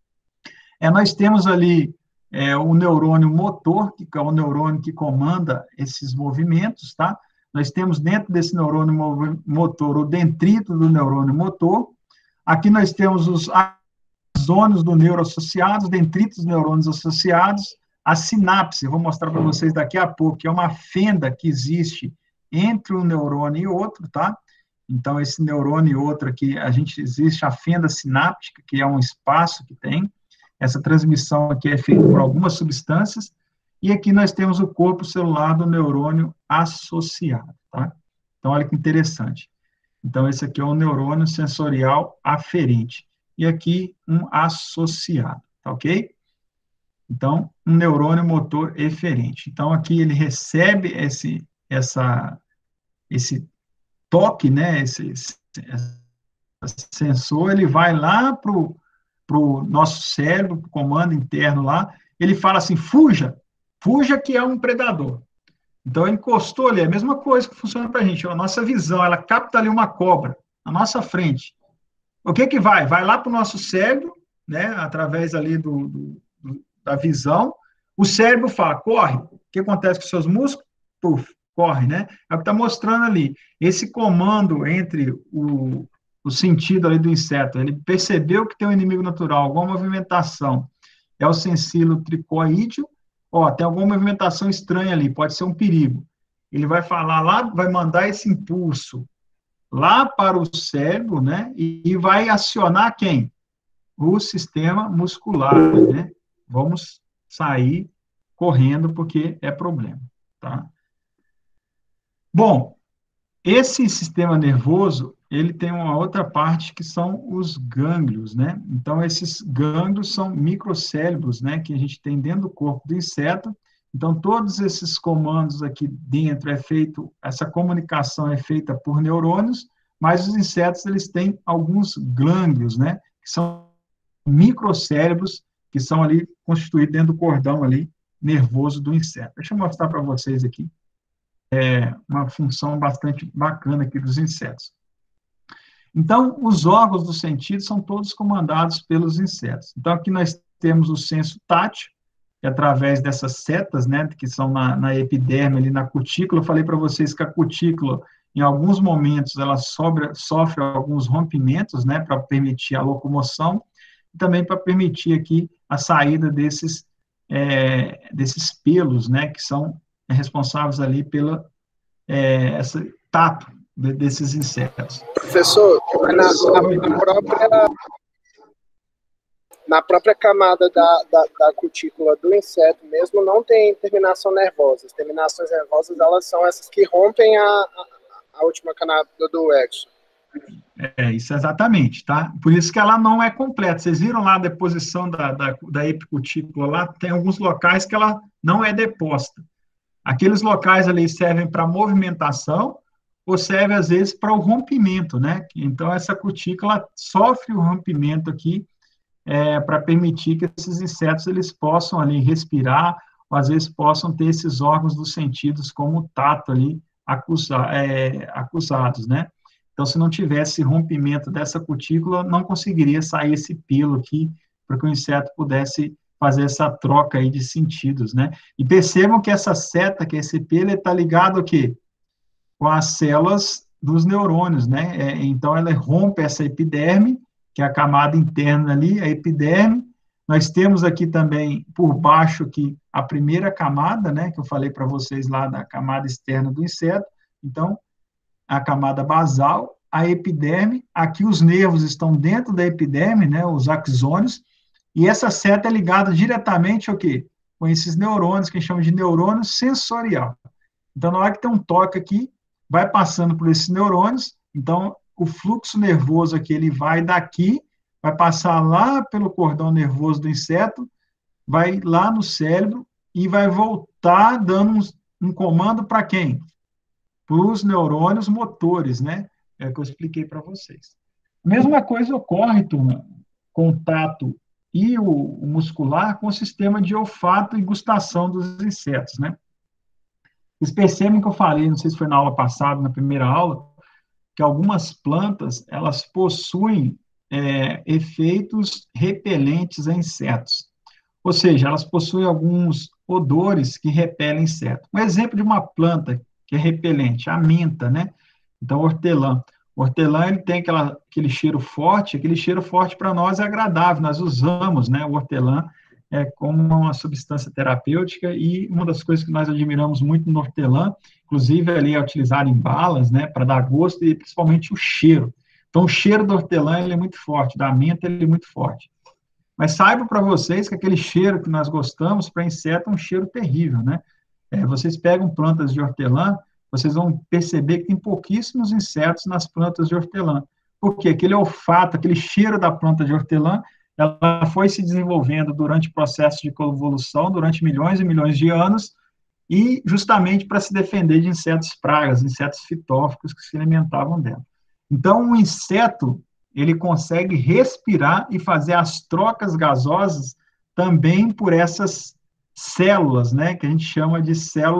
Nós temos ali o neurônio motor, que é o neurônio que comanda esses movimentos, tá? Nós temos dentro desse neurônio motor o dendrito do neurônio motor. Aqui nós temos os axônios do neuro associados, dendritos dos neurônios associados, a sinapse, eu vou mostrar para vocês daqui a pouco, que é uma fenda que existe entre um neurônio e outro, tá? Então, esse neurônio e outro aqui, existe a fenda sináptica, que é um espaço que tem, essa transmissão aqui é feita por algumas substâncias, e aqui nós temos o corpo celular do neurônio associado, tá? Então, olha que interessante. Então, esse aqui é o neurônio sensorial aferente, e aqui um associado, tá ok? Então, um neurônio motor eferente. Então, aqui ele recebe esse toque, né, esse sensor, ele vai lá para o nosso cérebro, para o comando interno lá, ele fala assim, fuja que é um predador. Então, encostou ali, é a mesma coisa que funciona para a gente. A nossa visão, ela capta ali uma cobra na nossa frente. O que que vai? Vai lá para o nosso cérebro, né, através ali da visão. O cérebro fala, corre. O que acontece com os seus músculos? Puf, corre, né? É o que está mostrando ali. Esse comando entre o sentido ali do inseto, ele percebeu que tem um inimigo natural, alguma movimentação, é o sensilo tricoídeo, ó, tem alguma movimentação estranha ali, pode ser um perigo. Ele vai falar lá, vai mandar esse impulso lá para o cérebro, né, e vai acionar quem? O sistema muscular, né? Vamos sair correndo porque é problema, tá? Bom, esse sistema nervoso, ele tem uma outra parte que são os gânglios, né? Então, esses gânglios são microcérebros, né, que a gente tem dentro do corpo do inseto. Então, todos esses comandos aqui dentro essa comunicação é feita por neurônios, mas os insetos, eles têm alguns gânglios, né, que são microcérebros, que são ali constituídos dentro do cordão ali nervoso do inseto. Deixa eu mostrar para vocês aqui uma função bastante bacana aqui dos insetos. Então, os órgãos do sentido são todos comandados pelos insetos. Então, aqui nós temos o senso tátil, que é através dessas setas, né, que são na epiderme, ali na cutícula. Eu falei para vocês que a cutícula, em alguns momentos, ela sofre alguns rompimentos, né, para permitir a locomoção, e também para permitir aqui a saída desses pelos, né, que são responsáveis ali pela esse tato desses insetos. Professor, na própria camada da cutícula do inseto mesmo não tem terminação nervosa. As terminações nervosas, elas são essas que rompem a última camada do exo. Isso exatamente, tá? Por isso que ela não é completa. Vocês viram lá a deposição da epicutícula lá? Tem alguns locais que ela não é deposta. Aqueles locais ali servem para movimentação ou servem, às vezes, para o rompimento, né? Então, essa cutícula sofre o rompimento aqui para permitir que esses insetos eles possam ali respirar, ou às vezes possam ter esses órgãos dos sentidos como o tato ali acusados, né? Então, se não tivesse rompimento dessa cutícula, não conseguiria sair esse pelo aqui para que o inseto pudesse fazer essa troca aí de sentidos, né? E percebam que essa seta, que esse pelo, está ligado ao quê? Com as células dos neurônios, né? Então, ela rompe essa epiderme, que é a camada interna ali, a epiderme. Nós temos aqui também, por baixo aqui, a primeira camada, né? Que eu falei para vocês lá da camada externa do inseto. Então, a camada basal, a epiderme. Aqui os nervos estão dentro da epiderme, né? Os axônios. E essa seta é ligada diretamente ao quê? Com esses neurônios, que a gente chama de neurônio sensorial. Então, na hora que tem um toque aqui, vai passando por esses neurônios, então, o fluxo nervoso aqui, ele vai daqui, vai passar lá pelo cordão nervoso do inseto, vai lá no cérebro e vai voltar dando um comando para quem? Para os neurônios motores, né? É o que eu expliquei para vocês. A mesma coisa ocorre, turma, com o tato e o muscular com o sistema de olfato e gustação dos insetos, né? Vocês percebem que eu falei, não sei se foi na aula passada, na primeira aula, que algumas plantas, elas possuem efeitos repelentes a insetos. Ou seja, elas possuem alguns odores que repelem insetos. Um exemplo de uma planta que é repelente, a menta, né? Então, hortelã. O hortelã, ele tem aquele cheiro forte para nós é agradável, nós usamos, né, o hortelã como uma substância terapêutica e uma das coisas que nós admiramos muito no hortelã, inclusive ele é utilizado em balas, né, para dar gosto e principalmente o cheiro. Então, o cheiro do hortelã, ele é muito forte, da menta, ele é muito forte. Mas saiba para vocês que aquele cheiro que nós gostamos, para inseto, é um cheiro terrível, né? Vocês pegam plantas de hortelã, vocês vão perceber que tem pouquíssimos insetos nas plantas de hortelã. Por quê? Aquele olfato, aquele cheiro da planta de hortelã, ela foi se desenvolvendo durante o processo de coevolução, durante milhões e milhões de anos, e justamente para se defender de insetos pragas, insetos fitóficos que se alimentavam dela. Então, o inseto, ele consegue respirar e fazer as trocas gasosas também por essas células, né, que a gente chama de células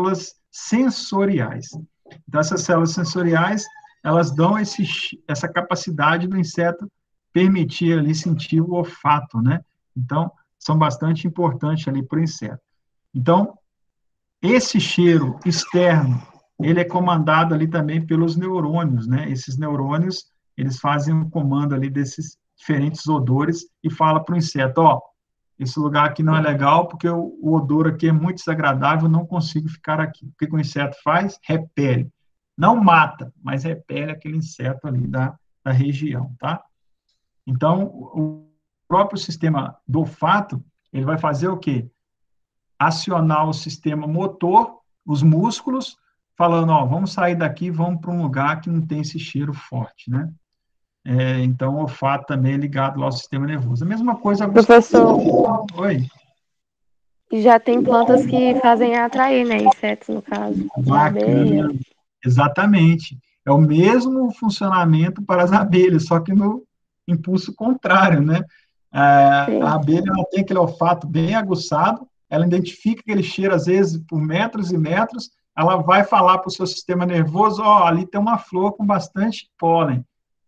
sensoriais. Então, essas células sensoriais, elas dão essa capacidade do inseto permitir ali sentir o olfato, né? Então, são bastante importantes ali para o inseto. Então, esse cheiro externo, ele é comandado ali também pelos neurônios, né? Esses neurônios, eles fazem um comando ali desses diferentes odores e fala para o inseto, ó, esse lugar aqui não é legal porque o odor aqui é muito desagradável, não consigo ficar aqui. O que o inseto faz? Repele. Não mata, mas repele aquele inseto ali da região, tá? Então, o próprio sistema do olfato, ele vai fazer o quê? Acionar o sistema motor, os músculos, falando, ó, vamos sair daqui, vamos para um lugar que não tem esse cheiro forte, né? Então, o olfato também é ligado lá ao sistema nervoso. A mesma coisa... Professor, Oi? já tem plantas que fazem atrair, né, insetos, no caso, as abelhas. Bacana, exatamente. É o mesmo funcionamento para as abelhas, só que no impulso contrário, né? A abelha ela tem aquele olfato bem aguçado, ela identifica aquele cheiro, às vezes, por metros e metros, ela vai falar para o seu sistema nervoso, ó, ali tem uma flor com bastante pólen,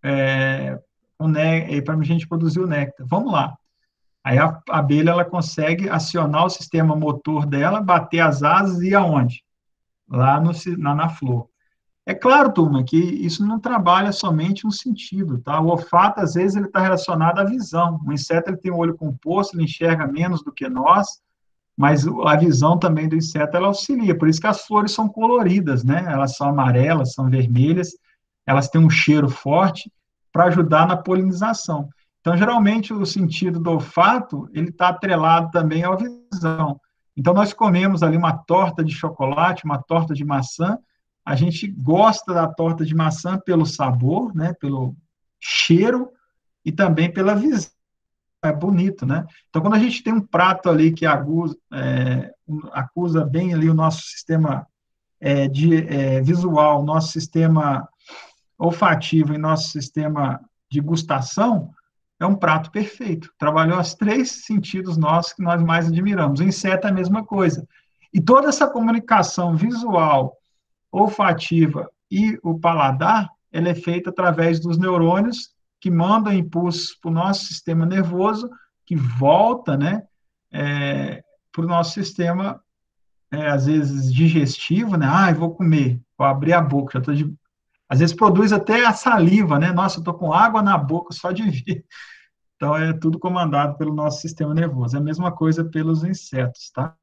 para a gente produzir o néctar. Vamos lá. Aí a abelha ela consegue acionar o sistema motor dela, bater as asas e ir aonde? Lá na flor. É claro, turma, que isso não trabalha somente um sentido, tá? O olfato, às vezes, ele está relacionado à visão. O inseto ele tem o olho composto, ele enxerga menos do que nós, mas a visão também do inseto, ela auxilia. Por isso que as flores são coloridas, né? Elas são amarelas, são vermelhas, elas têm um cheiro forte para ajudar na polinização. Então, geralmente, o sentido do olfato, ele está atrelado também à visão. Então, nós comemos ali uma torta de chocolate, uma torta de maçã, a gente gosta da torta de maçã pelo sabor, né, pelo cheiro e também pela visão. É bonito, né? Então, quando a gente tem um prato ali que acusa bem ali o nosso sistema visual, nosso sistema olfativo e nosso sistema de gustação, é um prato perfeito. Trabalhou os 3 sentidos nossos que nós mais admiramos. O inseto é a mesma coisa. E toda essa comunicação visual, olfativa e o paladar, ela é feita através dos neurônios que mandam impulsos para o nosso sistema nervoso, que volta, né, para o nosso sistema, às vezes, digestivo, né, eu vou comer, vou abrir a boca, já tô às vezes produz até a saliva, né, nossa, eu tô com água na boca só de ver. Então, é tudo comandado pelo nosso sistema nervoso. É a mesma coisa pelos insetos, tá?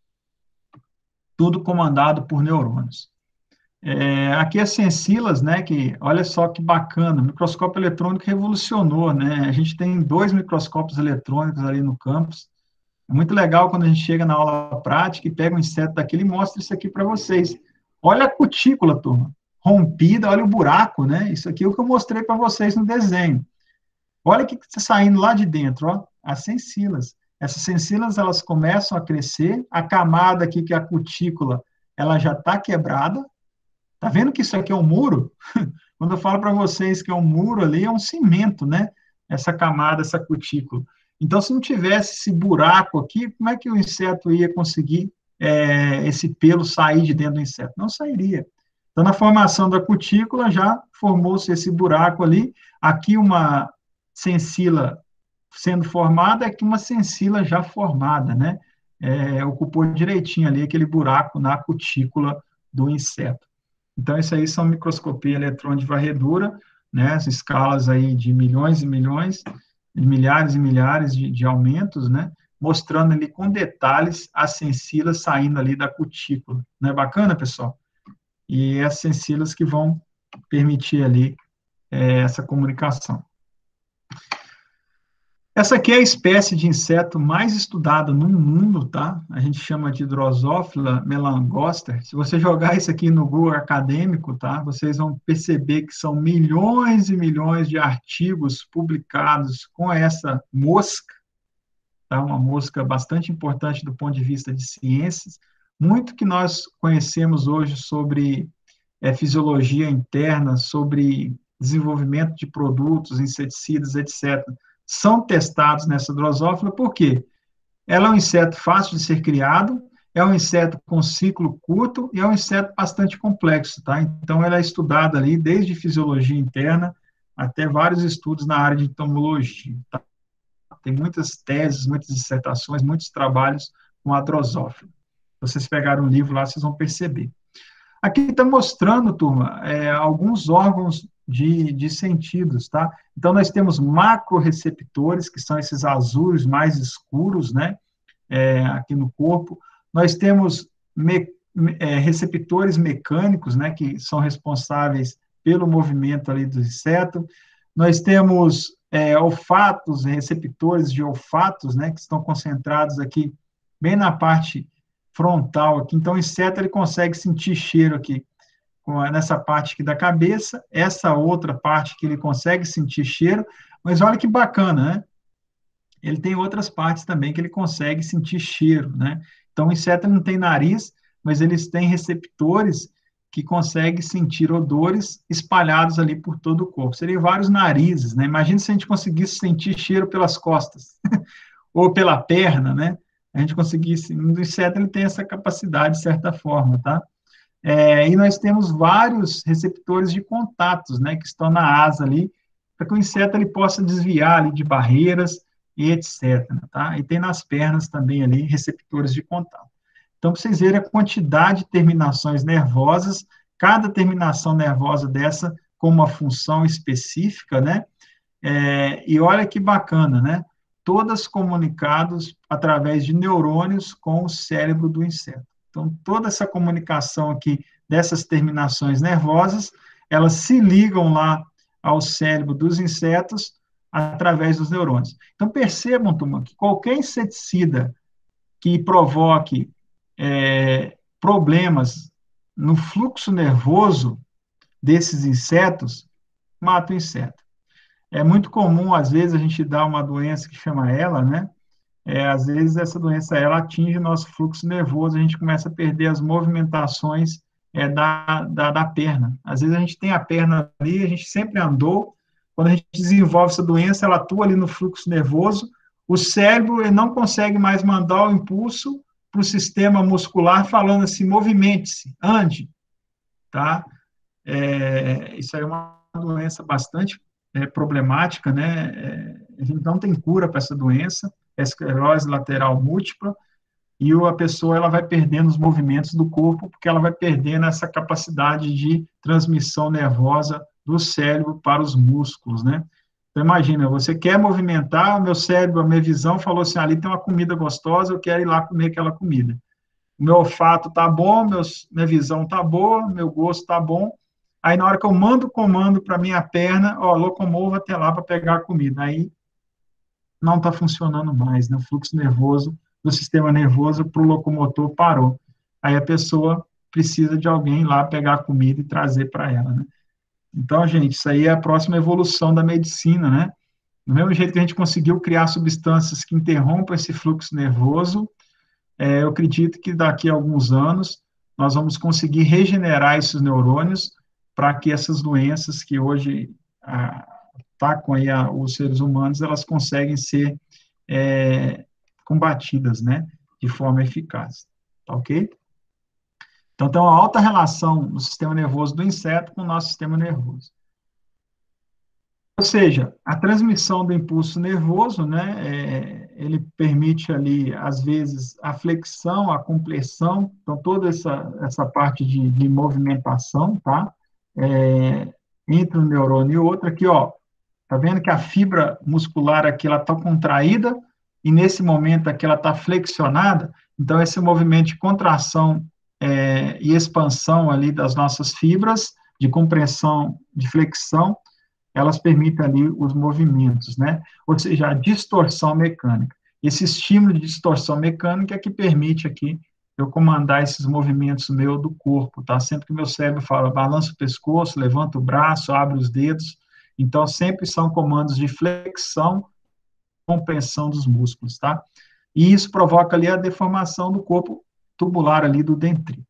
Tudo comandado por neurônios. Aqui as sensilas, né, que olha só que bacana, o microscópio eletrônico revolucionou, né, a gente tem 2 microscópios eletrônicos ali no campus, é muito legal quando a gente chega na aula prática e pega um inseto daquele e mostra isso aqui para vocês. Olha a cutícula, turma, rompida, olha o buraco, né, isso aqui é o que eu mostrei para vocês no desenho. Olha o que está saindo lá de dentro, ó, as sensilas. Essas sensilas, elas começam a crescer, a camada aqui, que é a cutícula, ela já está quebrada. Tá vendo que isso aqui é um muro? Quando eu falo para vocês que é um muro ali, é um cimento, né? Essa camada, essa cutícula. Então, se não tivesse esse buraco aqui, como é que o inseto ia conseguir esse pelo sair de dentro do inseto? Não sairia. Então, na formação da cutícula, já formou-se esse buraco ali. Aqui, uma sensila sendo formada, aqui uma sensila já formada, né? Ocupou direitinho ali aquele buraco na cutícula do inseto. Então, isso aí são microscopia eletrônica de varredura, né, as escalas aí de milhões e milhões, de milhares e milhares de aumentos, né, mostrando ali com detalhes as sensilas saindo ali da cutícula. Não é bacana, pessoal? E as sensilas que vão permitir ali essa comunicação. Essa aqui é a espécie de inseto mais estudada no mundo, tá? A gente chama de Drosophila melanogaster. Se você jogar isso aqui no Google acadêmico, tá? Vocês vão perceber que são milhões e milhões de artigos publicados com essa mosca, tá? Uma mosca bastante importante do ponto de vista de ciências. Muito que nós conhecemos hoje sobre fisiologia interna, sobre desenvolvimento de produtos, inseticidas, etc., são testados nessa drosófila, por quê? Ela é um inseto fácil de ser criado, é um inseto com ciclo curto e é um inseto bastante complexo, tá? Então, ele é estudado ali desde fisiologia interna até vários estudos na área de entomologia, tá? Tem muitas teses, muitas dissertações, muitos trabalhos com a drosófila. Se vocês pegarem um livro lá, vocês vão perceber. Aqui está mostrando, turma, alguns órgãos de sentidos, tá? Então, nós temos macroreceptores, que são esses azuis mais escuros, né? Aqui no corpo. Nós temos receptores mecânicos, né? Que são responsáveis pelo movimento ali do inseto. Nós temos olfatos, receptores de olfatos, né? Que estão concentrados aqui, bem na parte frontal aqui. Então, o inseto ele consegue sentir cheiro aqui nessa parte aqui da cabeça, essa outra parte que ele consegue sentir cheiro, mas olha que bacana, né? Ele tem outras partes também que ele consegue sentir cheiro, né? Então, o inseto não tem nariz, mas eles têm receptores que conseguem sentir odores espalhados ali por todo o corpo. Seriam vários narizes, né? Imagina se a gente conseguisse sentir cheiro pelas costas, ou pela perna, né? A gente conseguisse, o inseto ele tem essa capacidade, de certa forma, tá? E nós temos vários receptores de contatos, né, que estão na asa ali, para que o inseto ele possa desviar ali de barreiras e etc, tá? E tem nas pernas também ali receptores de contato. Então, para vocês verem a quantidade de terminações nervosas, cada terminação nervosa dessa com uma função específica, né? E olha que bacana, né? Todas comunicadas através de neurônios com o cérebro do inseto. Então, toda essa comunicação aqui dessas terminações nervosas, elas se ligam lá ao cérebro dos insetos através dos neurônios. Então, percebam, turma, que qualquer inseticida que provoque problemas no fluxo nervoso desses insetos, mata o inseto. É muito comum, às vezes, a gente dar uma doença que chama ELA, né? Às vezes, essa doença, ela atinge o nosso fluxo nervoso, a gente começa a perder as movimentações da perna. Às vezes, a gente tem a perna ali, a gente sempre andou, quando a gente desenvolve essa doença, ela atua ali no fluxo nervoso, o cérebro ele não consegue mais mandar o impulso para o sistema muscular falando assim, movimente-se, ande, tá? Isso aí é uma doença bastante problemática, né? A gente não tem cura para essa doença, esclerose lateral múltipla, e a pessoa ela vai perdendo os movimentos do corpo, porque ela vai perdendo essa capacidade de transmissão nervosa do cérebro para os músculos, né? Então, imagina, você quer movimentar, o meu cérebro, a minha visão falou assim, ali tem uma comida gostosa, eu quero ir lá comer aquela comida. O meu olfato tá bom, minha visão tá boa, meu gosto tá bom, aí na hora que eu mando o comando para minha perna, locomova até lá para pegar a comida, aí não está funcionando mais, né? O fluxo nervoso do sistema nervoso para o locomotor parou. Aí a pessoa precisa de alguém lá pegar a comida e trazer para ela, né? Então, gente, isso aí é a próxima evolução da medicina, né? Do mesmo jeito que a gente conseguiu criar substâncias que interrompam esse fluxo nervoso, eu acredito que daqui a alguns anos nós vamos conseguir regenerar esses neurônios para que essas doenças que hoje atacam aí os seres humanos, elas conseguem ser combatidas, né, de forma eficaz, tá ok? Então, tem uma alta relação do sistema nervoso do inseto com o nosso sistema nervoso. Ou seja, a transmissão do impulso nervoso, né, ele permite ali, às vezes, a flexão, a compressão, então toda essa parte de movimentação, tá? Entre um neurônio e outro, aqui, ó, tá vendo que a fibra muscular aqui, ela tá contraída, e nesse momento aqui ela tá flexionada, então esse movimento de contração e expansão ali das nossas fibras, de compressão, de flexão, elas permitem ali os movimentos, né? Ou seja, a distorção mecânica. Esse estímulo de distorção mecânica é que permite aqui eu comandar esses movimentos meu do corpo, tá? Sempre que meu cérebro fala, balança o pescoço, levanta o braço, abre os dedos, então sempre são comandos de flexão, compressão dos músculos, tá? E isso provoca ali a deformação do corpo tubular ali do dentrito.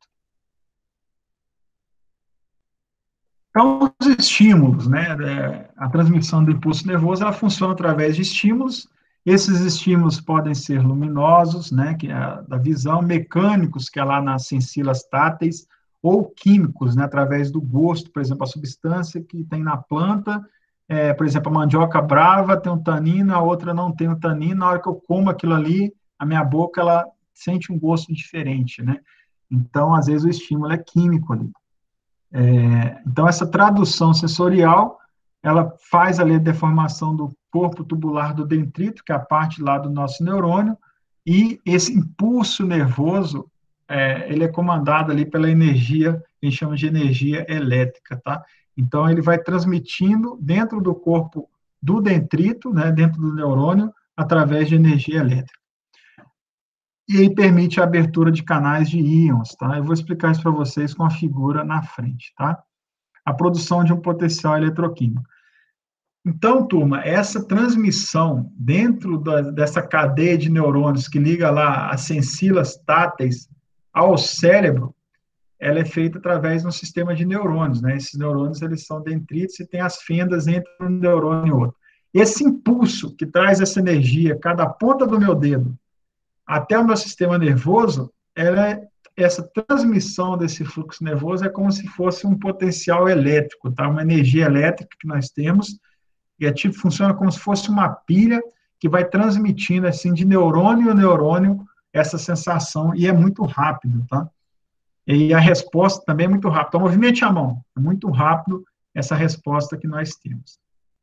Então, os estímulos, né, a transmissão do impulso nervoso, ela funciona através de estímulos, Esses estímulos podem ser luminosos, né, que é da visão, mecânicos, que é lá nas sensilas táteis, ou químicos, né, através do gosto, por exemplo, a substância que tem na planta, por exemplo, a mandioca brava tem um tanino, a outra não tem um tanino, na hora que eu como aquilo ali, a minha boca, ela sente um gosto diferente, né? Então, às vezes, o estímulo é químico ali. Então, essa tradução sensorial, ela faz ali a deformação do corpo tubular do dendrito, que é a parte lá do nosso neurônio, e esse impulso nervoso, ele é comandado ali pela energia, que a gente chama de energia elétrica, tá? Então, ele vai transmitindo dentro do corpo do dendrito, né, dentro do neurônio, através de energia elétrica. E aí permite a abertura de canais de íons, tá? Eu vou explicar isso para vocês com a figura na frente, tá? A produção de um potencial eletroquímico. Então, turma, essa transmissão dentro dessa cadeia de neurônios que liga lá as sensilas táteis ao cérebro, ela é feita através de um sistema de neurônios, né? Esses neurônios, eles são dendritos e tem as fendas entre um neurônio e outro. Esse impulso que traz essa energia, cada ponta do meu dedo, até o meu sistema nervoso, essa transmissão desse fluxo nervoso é como se fosse um potencial elétrico, tá? Uma energia elétrica que nós temos, e funciona como se fosse uma pilha que vai transmitindo, assim, de neurônio a neurônio, essa sensação, e é muito rápido, tá? E a resposta também é muito rápida. Então, movimente a mão, é muito rápido essa resposta que nós temos.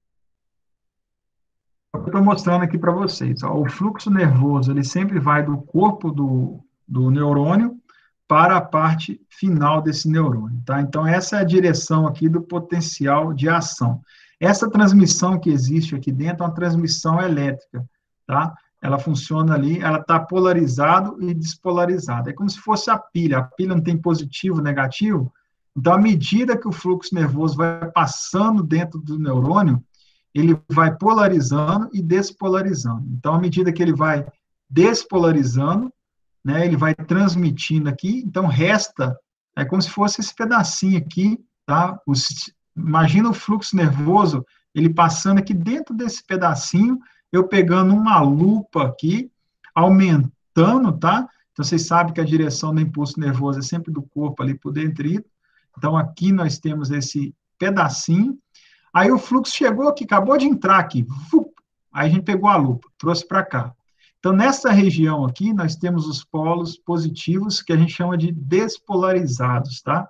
Eu estou mostrando aqui para vocês, ó, o fluxo nervoso, ele sempre vai do corpo do neurônio para a parte final desse neurônio, tá? Então, essa é a direção aqui do potencial de ação. Essa transmissão que existe aqui dentro é uma transmissão elétrica, tá? Ela funciona ali, ela está polarizado e despolarizada. É como se fosse a pilha não tem positivo, negativo. Então, à medida que o fluxo nervoso vai passando dentro do neurônio, ele vai polarizando e despolarizando. Então, à medida que ele vai despolarizando, né, ele vai transmitindo aqui, então resta, é como se fosse esse pedacinho aqui, tá? Imagina o fluxo nervoso, ele passando aqui dentro desse pedacinho, eu pegando uma lupa aqui, aumentando, tá? Então, vocês sabem que a direção do impulso nervoso é sempre do corpo ali por dentro. Então, aqui nós temos esse pedacinho. Aí o fluxo chegou aqui, acabou de entrar aqui. Aí a gente pegou a lupa, trouxe para cá. Então, nessa região aqui, nós temos os polos positivos, que a gente chama de despolarizados, tá?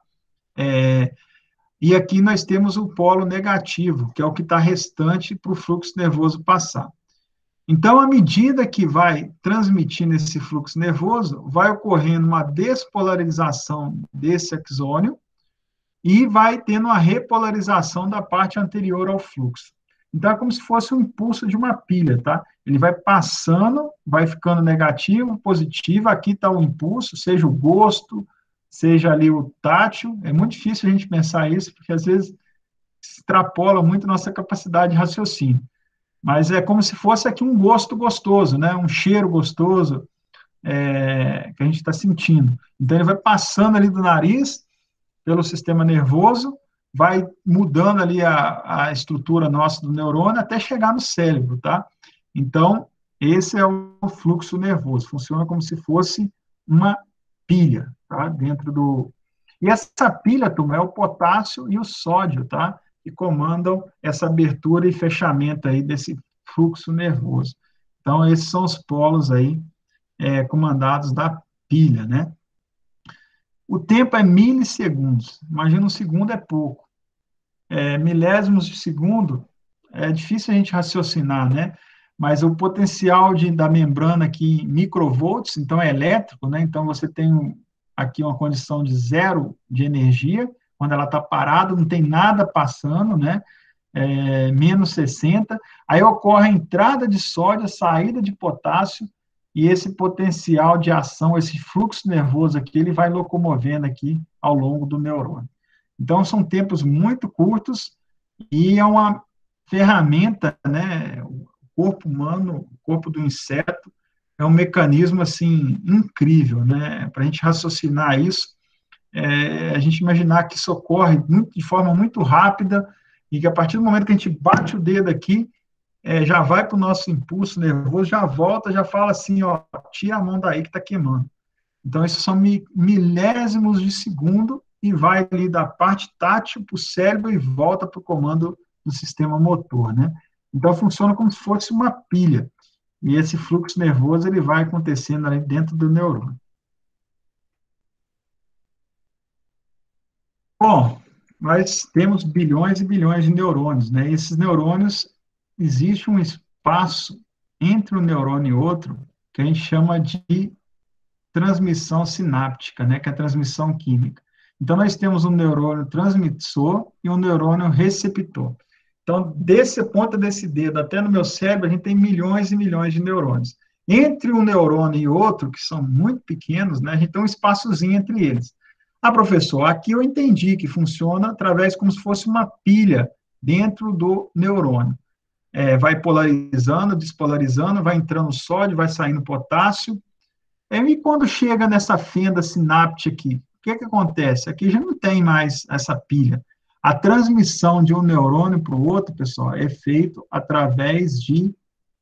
E aqui nós temos o polo negativo, que é o que está restante para o fluxo nervoso passar. Então, à medida que vai transmitindo esse fluxo nervoso, vai ocorrendo uma despolarização desse axônio e vai tendo uma repolarização da parte anterior ao fluxo. Então, é como se fosse um impulso de uma pilha, tá? Ele vai passando, vai ficando negativo, positivo, aqui está o impulso, seja o gosto, seja ali o tátil. É muito difícil a gente pensar isso, porque às vezes extrapola muito nossa capacidade de raciocínio. Mas é como se fosse aqui um gosto gostoso, né? Um cheiro gostoso que a gente está sentindo. Então, ele vai passando ali do nariz, pelo sistema nervoso, vai mudando ali a estrutura nossa do neurônio até chegar no cérebro, tá? Então, esse é o fluxo nervoso, funciona como se fosse uma pilha, tá? Dentro do... E essa pilha, turma, é o potássio e o sódio, tá? Que comandam essa abertura e fechamento aí desse fluxo nervoso. Então, esses são os polos aí comandados da pilha, né? O tempo é milissegundos. Imagina, um segundo é pouco. Milésimos de segundo, é difícil a gente raciocinar, né? Mas o potencial da membrana aqui em microvolts, então é elétrico, né? Então você tem aqui uma condição de zero de energia, quando ela está parada, não tem nada passando, né? Menos 60. Aí ocorre a entrada de sódio, a saída de potássio, e esse potencial de ação, esse fluxo nervoso aqui, ele vai locomovendo aqui ao longo do neurônio. Então, são tempos muito curtos e é uma ferramenta, né? O corpo humano, o corpo do inseto, é um mecanismo, assim, incrível, né? Para a gente raciocinar isso, a gente imaginar que isso ocorre de forma muito rápida e que a partir do momento que a gente bate o dedo aqui, já vai para o nosso impulso nervoso, já volta, já fala assim, ó, tira a mão daí que está queimando. Então, isso são milésimos de segundo e vai ali da parte tátil para o cérebro e volta para o comando do sistema motor, né? Então, funciona como se fosse uma pilha. E esse fluxo nervoso, ele vai acontecendo ali dentro do neurônio. Bom, nós temos bilhões e bilhões de neurônios, né? E esses neurônios, existe um espaço entre um neurônio e outro que a gente chama de transmissão sináptica, né? Que é a transmissão química. Então, nós temos um neurônio transmissor e um neurônio receptor. Então, desse ponta desse dedo até no meu cérebro, a gente tem milhões e milhões de neurônios. Entre um neurônio e outro, que são muito pequenos, né, a gente tem um espaçozinho entre eles. Ah, professor, aqui eu entendi que funciona através como se fosse uma pilha dentro do neurônio. Vai polarizando, despolarizando, vai entrando sódio, vai saindo potássio. E quando chega nessa fenda sináptica aqui, o que acontece? Aqui já não tem mais essa pilha. A transmissão de um neurônio para o outro, pessoal, é feito através de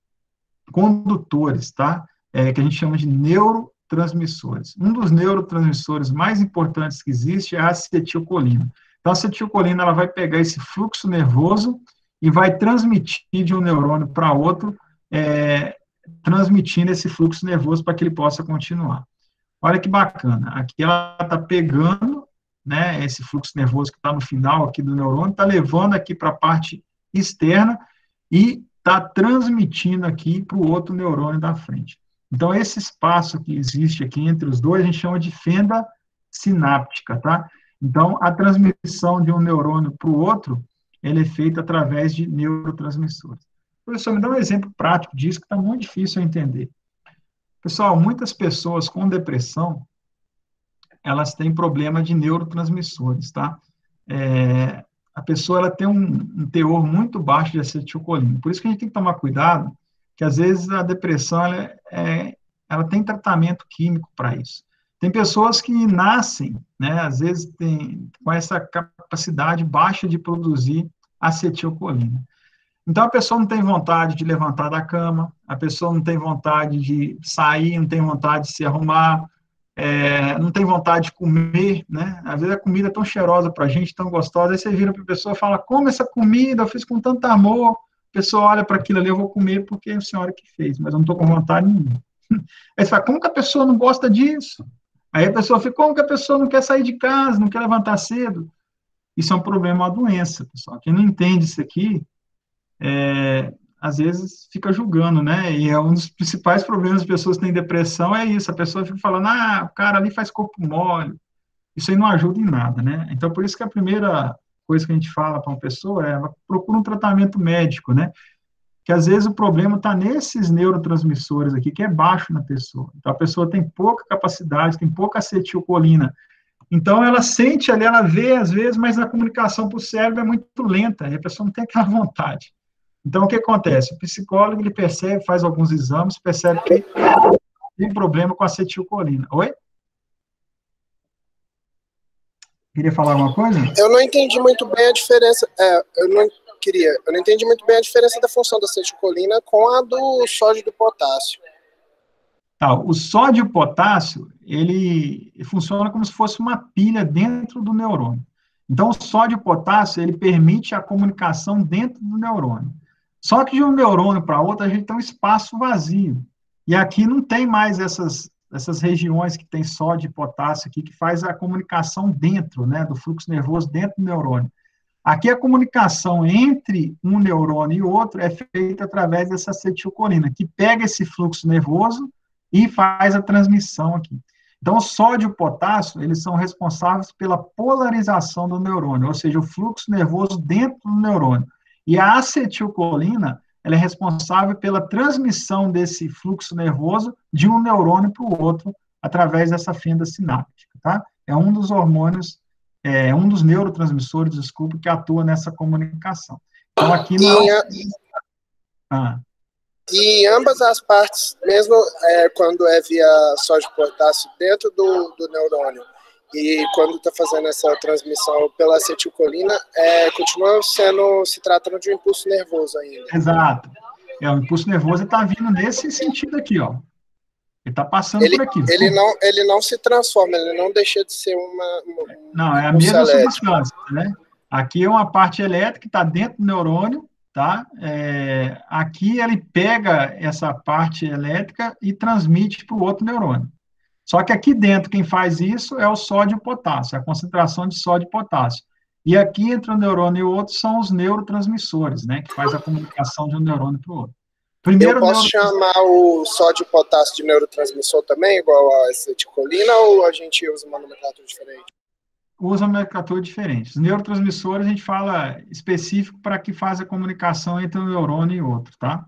condutores, tá? Que a gente chama de neurotransmissores. Um dos neurotransmissores mais importantes que existe é a acetilcolina. Então, a acetilcolina ela vai pegar esse fluxo nervoso e vai transmitir de um neurônio para outro, transmitindo esse fluxo nervoso para que ele possa continuar. Olha que bacana. Aqui ela está pegando, né, esse fluxo nervoso que está no final aqui do neurônio, está levando aqui para a parte externa e está transmitindo aqui para o outro neurônio da frente. Então, esse espaço que existe aqui entre os dois, a gente chama de fenda sináptica, tá? Então, a transmissão de um neurônio para o outro, ele é feita através de neurotransmissores. Professor, me dá um exemplo prático disso que está muito difícil de entender. Pessoal, muitas pessoas com depressão, elas têm problema de neurotransmissores, tá? A pessoa ela tem um teor muito baixo de acetilcolina. Por isso que a gente tem que tomar cuidado, que às vezes a depressão ela tem tratamento químico para isso. Tem pessoas que nascem, né, às vezes com essa capacidade baixa de produzir acetilcolina. Então, a pessoa não tem vontade de levantar da cama, a pessoa não tem vontade de sair, não tem vontade de se arrumar, não tem vontade de comer, né? Às vezes a comida é tão cheirosa para a gente, tão gostosa, aí você vira para a pessoa e fala, come essa comida, eu fiz com tanto amor. A pessoa olha para aquilo ali, eu vou comer porque é a senhora que fez, mas eu não estou com vontade nenhuma. Aí você fala, como que a pessoa não gosta disso? Aí a pessoa fica, como que a pessoa não quer sair de casa, não quer levantar cedo? Isso é um problema, uma doença, pessoal. Quem não entende isso aqui, às vezes fica julgando, né? E é um dos principais problemas das pessoas que têm depressão, é isso. A pessoa fica falando, o cara ali faz corpo mole. Isso aí não ajuda em nada, né? Então, por isso que a primeira coisa que a gente fala para uma pessoa procura um tratamento médico, né? Que às vezes o problema está nesses neurotransmissores aqui, que é baixo na pessoa. Então, a pessoa tem pouca capacidade, tem pouca acetilcolina. Então, ela sente ali, ela vê às vezes, mas a comunicação para o cérebro é muito lenta, e a pessoa não tem aquela vontade. Então, o que acontece? O psicólogo, ele percebe, faz alguns exames, percebe que tem problema com a acetilcolina. Oi? Queria falar alguma coisa? Eu não entendi muito bem a diferença. Eu não entendi muito bem a diferença da função da acetilcolina com a do sódio e do potássio. O sódio e o potássio, ele funciona como se fosse uma pilha dentro do neurônio. Então, o sódio e o potássio, ele permite a comunicação dentro do neurônio. Só que de um neurônio para outro, a gente tem um espaço vazio. E aqui não tem mais essas regiões que tem sódio e potássio aqui, que faz a comunicação dentro, né, do fluxo nervoso dentro do neurônio. Aqui a comunicação entre um neurônio e outro é feita através dessa acetilcolina, que pega esse fluxo nervoso e faz a transmissão aqui. Então, o sódio e o potássio, eles são responsáveis pela polarização do neurônio, ou seja, o fluxo nervoso dentro do neurônio. E a acetilcolina, ela é responsável pela transmissão desse fluxo nervoso de um neurônio para o outro, através dessa fenda sináptica, tá? É um dos hormônios, um dos neurotransmissores, desculpa, que atua nessa comunicação. Então, aqui E em ambas as partes, mesmo quando é via sódio e potássio dentro do neurônio, e quando está fazendo essa transmissão pela acetilcolina, continua se tratando de um impulso nervoso ainda. Exato. O impulso nervoso está vindo nesse sentido aqui, ó. Ele está passando por aqui. Ele não se transforma, ele não deixa de ser não, é a mesma substância, né? Aqui é uma parte elétrica que está dentro do neurônio, tá? Aqui ele pega essa parte elétrica e transmite para o outro neurônio. Só que aqui dentro, quem faz isso é o sódio e o potássio, a concentração de sódio e potássio. E aqui, entre um neurônio e o outro, são os neurotransmissores, né? Que faz a comunicação de um neurônio para o outro. Primeiro, eu posso chamar o sódio e potássio de neurotransmissor também, igual a acetilcolina, ou a gente usa uma nomenclatura diferente? Usa uma nomenclatura diferente. Os neurotransmissores, a gente fala específico para que faz a comunicação entre um neurônio e outro, tá?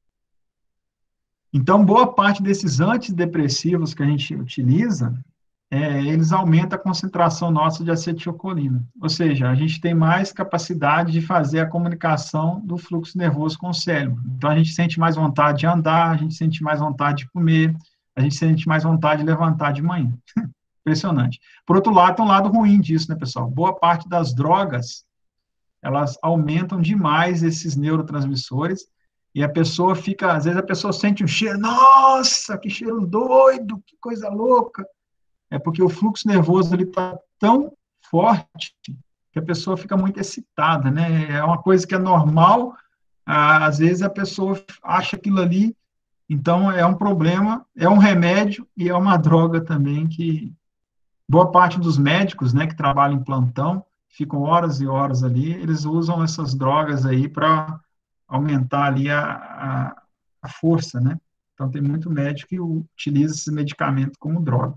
Então, boa parte desses antidepressivos que a gente utiliza, eles aumentam a concentração nossa de acetilcolina. Ou seja, a gente tem mais capacidade de fazer a comunicação do fluxo nervoso com o cérebro. Então, a gente sente mais vontade de andar, a gente sente mais vontade de comer, a gente sente mais vontade de levantar de manhã. Impressionante. Por outro lado, tem um lado ruim disso, né, pessoal? Boa parte das drogas, elas aumentam demais esses neurotransmissores, e a pessoa fica, às vezes a pessoa sente um cheiro, nossa, que cheiro doido, que coisa louca. É porque o fluxo nervoso ele está tão forte que a pessoa fica muito excitada, né? É uma coisa que é normal, às vezes a pessoa acha aquilo ali, então é um problema, é um remédio e é uma droga também que boa parte dos médicos, né, que trabalham em plantão, ficam horas e horas ali, eles usam essas drogas aí para aumentar ali a força, né? Então, tem muito médico que utiliza esse medicamento como droga.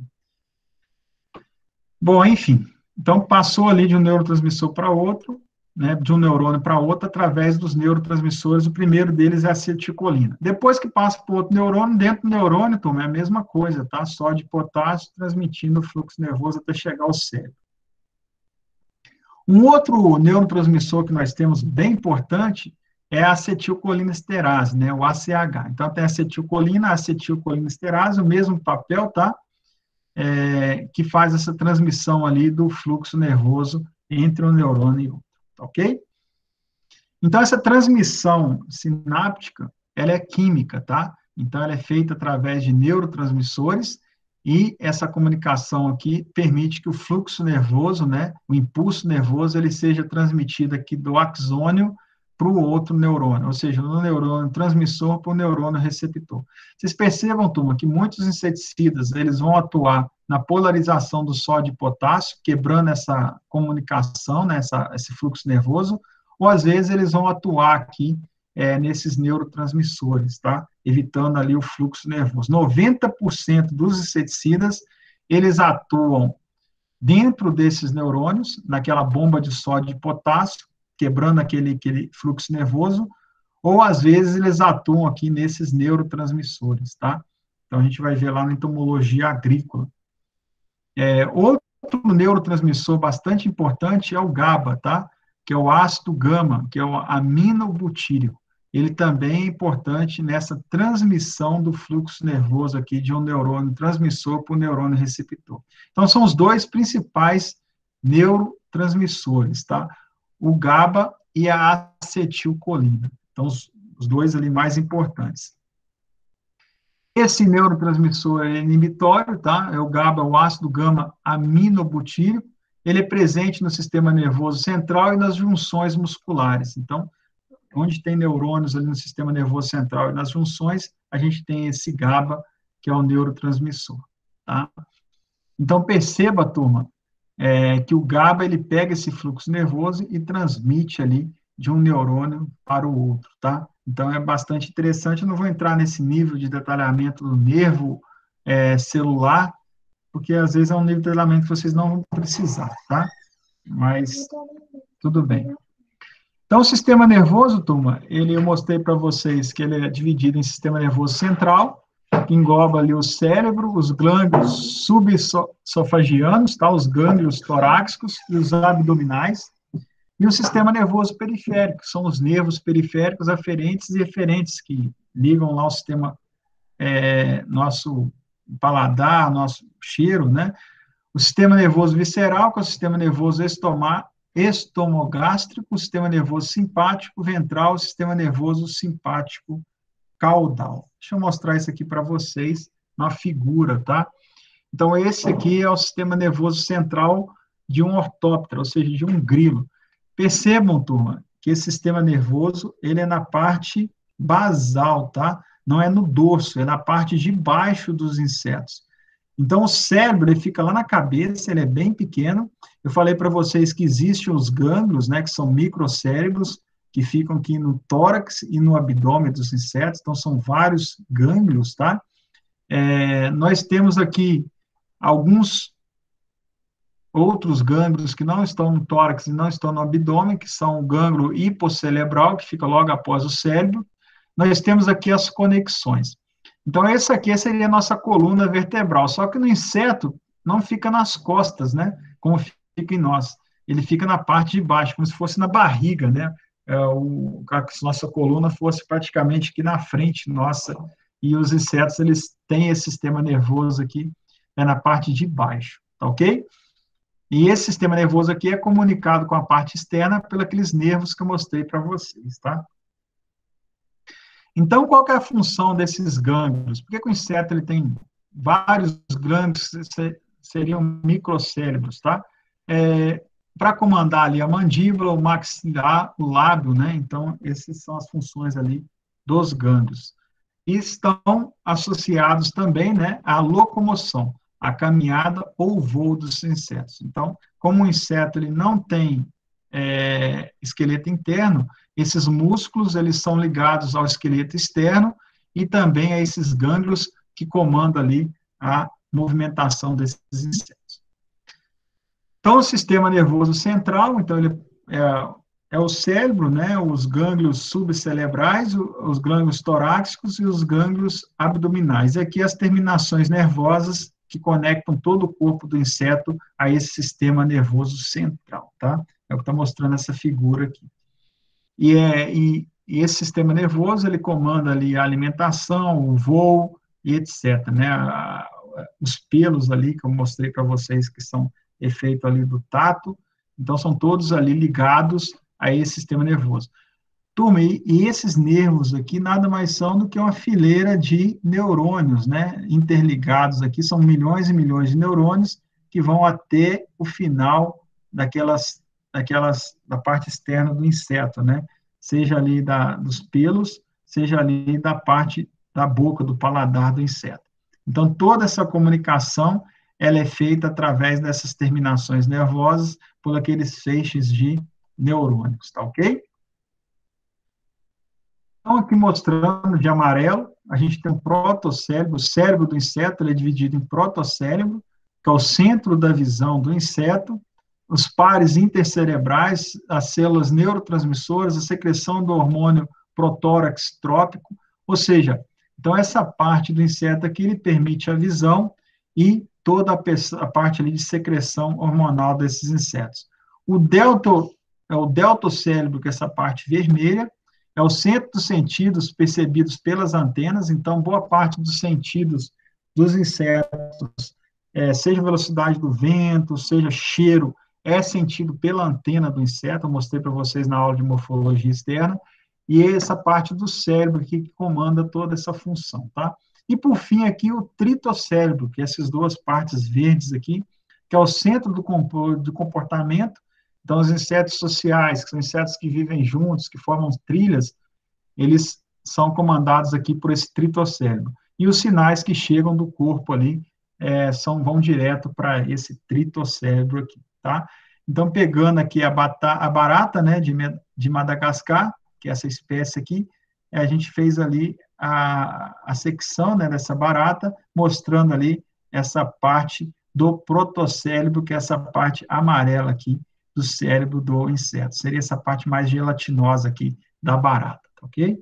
Bom, enfim, então passou ali de um neurotransmissor para outro, né, de um neurônio para outro, através dos neurotransmissores, o primeiro deles é a acetilcolina. Depois que passa para outro neurônio, dentro do neurônio, turma, é a mesma coisa, tá? Sódio e potássio transmitindo o fluxo nervoso até chegar ao cérebro. Um outro neurotransmissor que nós temos bem importante é a acetilcolinesterase, né, o ACH. Então, tem a acetilcolinesterase, o mesmo papel, tá? Que faz essa transmissão ali do fluxo nervoso entre um neurônio e outro, ok? Então, essa transmissão sináptica, ela é química, tá? Então, ela é feita através de neurotransmissores e essa comunicação aqui permite que o fluxo nervoso, né, o impulso nervoso, ele seja transmitido aqui do axônio para o outro neurônio, ou seja, do neurônio transmissor para o neurônio receptor. Vocês percebam, turma, que muitos inseticidas, eles vão atuar na polarização do sódio e potássio, quebrando essa comunicação, né, esse fluxo nervoso, ou às vezes eles vão atuar aqui nesses neurotransmissores, tá? Evitando ali o fluxo nervoso. 90% dos inseticidas, eles atuam dentro desses neurônios, naquela bomba de sódio e potássio, quebrando aquele fluxo nervoso, ou às vezes eles atuam aqui nesses neurotransmissores, tá? Então a gente vai ver lá na entomologia agrícola. Outro neurotransmissor bastante importante é o GABA, tá? Que é o ácido gama, que é o aminobutírico. Ele também é importante nessa transmissão do fluxo nervoso aqui de um neurônio transmissor para o neurônio receptor. Então, são os dois principais neurotransmissores, tá? O GABA e a acetilcolina. Então, os dois ali mais importantes. Esse neurotransmissor é inibitório, tá? É o GABA, o ácido gama aminobutírico. Ele é presente no sistema nervoso central e nas junções musculares. Então, onde tem neurônios ali no sistema nervoso central e nas junções, a gente tem esse GABA, que é o neurotransmissor, tá? Então, perceba, turma, que o GABA, ele pega esse fluxo nervoso e transmite ali de um neurônio para o outro, tá? Então, é bastante interessante. Eu não vou entrar nesse nível de detalhamento do nervo celular, porque às vezes é um nível de detalhamento que vocês não vão precisar, tá? Mas, tudo bem. Então, o sistema nervoso, turma, eu mostrei para vocês que ele é dividido em sistema nervoso central, que engloba ali o cérebro, os gânglios subessofagianos, tá? Os gânglios torácicos e os abdominais, e o sistema nervoso periférico, que são os nervos periféricos aferentes e eferentes, que ligam lá o sistema, nosso paladar, nosso cheiro, né? O sistema nervoso visceral, que é o sistema nervoso estomogástrico, o sistema nervoso simpático, ventral, o sistema nervoso simpático caudal. Deixa eu mostrar isso aqui para vocês na figura, tá? Então, esse aqui é o sistema nervoso central de um ortóptero, ou seja, de um grilo. Percebam, turma, que esse sistema nervoso, ele é na parte basal, tá? Não é no dorso, é na parte de baixo dos insetos. Então, o cérebro, ele fica lá na cabeça, ele é bem pequeno. Eu falei para vocês que existem os gânglios, né, que são microcérebros, que ficam aqui no tórax e no abdômen dos insetos, então são vários gânglios, tá? Nós temos aqui alguns outros gânglios que não estão no tórax e não estão no abdômen, que são o gânglio hipocerebral, que fica logo após o cérebro. Nós temos aqui as conexões. Então, essa aqui seria a nossa coluna vertebral, só que no inseto não fica nas costas, né? Como fica em nós. Ele fica na parte de baixo, como se fosse na barriga, né? Se nossa coluna fosse praticamente aqui na frente nossa, e os insetos, eles têm esse sistema nervoso aqui, na parte de baixo, tá ok? E esse sistema nervoso aqui é comunicado com a parte externa pelos aqueles nervos que eu mostrei para vocês, tá? Então, qual que é a função desses gânglios? Por que o inseto ele tem vários gânglios, seriam microcérebros, tá? Para comandar ali a mandíbula, o maxilar, o lábio, né? Então, essas são as funções ali dos gânglios. E estão associados também, né, à locomoção, à caminhada ou voo dos insetos. Então, como o inseto ele não tem esqueleto interno, esses músculos eles são ligados ao esqueleto externo e também a esses gânglios que comandam ali a movimentação desses insetos. Então, o sistema nervoso central, então, ele é o cérebro, né, os gânglios subcerebrais, os gânglios torácicos e os gânglios abdominais. E aqui as terminações nervosas que conectam todo o corpo do inseto a esse sistema nervoso central, tá? É o que está mostrando essa figura aqui. E esse sistema nervoso, ele comanda ali a alimentação, o voo e etc., né? Os pelos ali que eu mostrei para vocês que são efeito ali do tato, então são todos ali ligados a esse sistema nervoso. Turma, e esses nervos aqui nada mais são do que uma fileira de neurônios, né, interligados aqui, são milhões e milhões de neurônios que vão até o final da parte externa do inseto, né, seja ali dos pelos, seja ali da parte da boca, do paladar do inseto. Então, toda essa comunicação, ela é feita através dessas terminações nervosas, por aqueles feixes de neurônios, tá ok? Então, aqui mostrando de amarelo, a gente tem um protocérebro, o cérebro do inseto, ele é dividido em protocérebro, que é o centro da visão do inseto, os pares intercerebrais, as células neurotransmissoras, a secreção do hormônio protórax trópico, ou seja, então essa parte do inseto aqui, ele permite a visão e toda a parte ali de secreção hormonal desses insetos. O deltocérebro, que é essa parte vermelha, é o centro dos sentidos percebidos pelas antenas, então boa parte dos sentidos dos insetos, seja a velocidade do vento, seja cheiro, é sentido pela antena do inseto, eu mostrei para vocês na aula de morfologia externa, e essa parte do cérebro aqui que comanda toda essa função, tá? E, por fim, aqui o tritocérebro, que é essas duas partes verdes aqui, que é o centro do comportamento. Então, os insetos sociais, que são insetos que vivem juntos, que formam trilhas, eles são comandados aqui por esse tritocérebro. E os sinais que chegam do corpo ali vão direto para esse tritocérebro aqui, tá? Então, pegando aqui a barata, né, de Madagascar, que é essa espécie aqui, a gente fez ali a secção, né, dessa barata, mostrando ali essa parte do protocérebro, que é essa parte amarela aqui do cérebro do inseto. Seria essa parte mais gelatinosa aqui da barata, tá ok?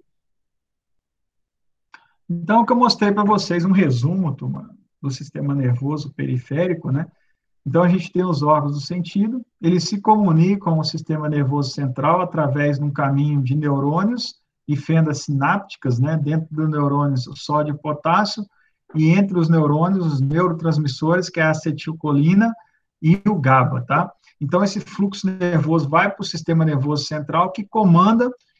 Então, o que eu mostrei para vocês, um resumo, turma, do sistema nervoso periférico, né? Então, a gente tem os órgãos do sentido, eles se comunicam com o sistema nervoso central através de um caminho de neurônios e fendas sinápticas, né? Dentro dos neurônios, o sódio e o potássio, e entre os neurônios, os neurotransmissores, que é a acetilcolina e o GABA, tá? Então, esse fluxo nervoso vai para o sistema nervoso central, que comanda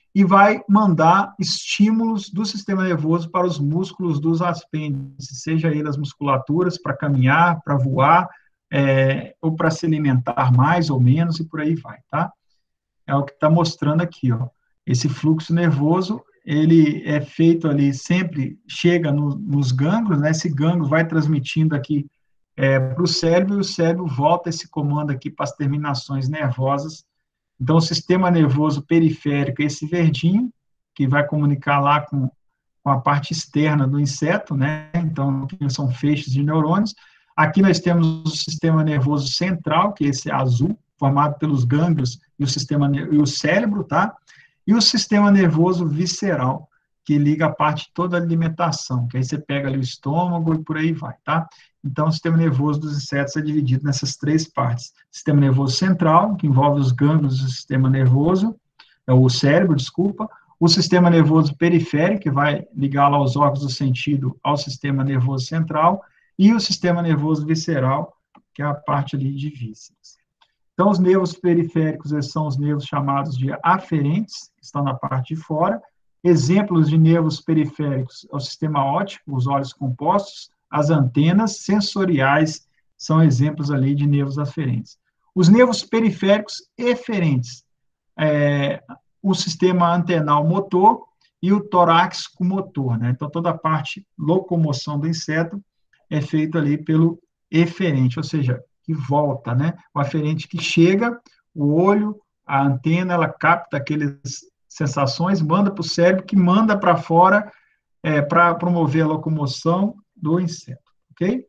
e vai mandar estímulos do sistema nervoso para os músculos dos apêndices, seja ele as musculaturas para caminhar, para voar, ou para se alimentar mais ou menos, e por aí vai, tá? É o que está mostrando aqui, ó. Esse fluxo nervoso, ele é feito ali, sempre chega nos gânglios, né? Esse gânglio vai transmitindo aqui para o cérebro, e o cérebro volta esse comando aqui para as terminações nervosas. Então, o sistema nervoso periférico é esse verdinho, que vai comunicar lá com a parte externa do inseto, né? Então, são feixes de neurônios. Aqui nós temos o sistema nervoso central, que é esse azul, formado pelos gânglios e o cérebro, tá? E o sistema nervoso visceral, que liga a parte toda da alimentação, que aí você pega ali o estômago e por aí vai, tá? Então, o sistema nervoso dos insetos é dividido nessas três partes. Sistema nervoso central, que envolve os gânglios do sistema nervoso, o cérebro, desculpa. O sistema nervoso periférico, que vai ligar lá os órgãos do sentido ao sistema nervoso central. E o sistema nervoso visceral, que é a parte ali de vísceras. Então, os nervos periféricos, esses são os nervos chamados de aferentes, que estão na parte de fora. Exemplos de nervos periféricos é o sistema óptico, os olhos compostos, as antenas sensoriais são exemplos ali de nervos aferentes. Os nervos periféricos eferentes, o sistema antenal motor e o torácico motor, né? Então, toda a parte locomoção do inseto é feita ali pelo eferente, ou seja, que volta, né? O aferente que chega, o olho, a antena, ela capta aquelas sensações, manda para o cérebro, que manda para fora para promover a locomoção do inseto, ok?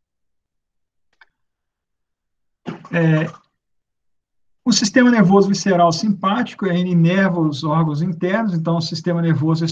O sistema nervoso visceral simpático, ele inerva os órgãos internos, então o sistema nervoso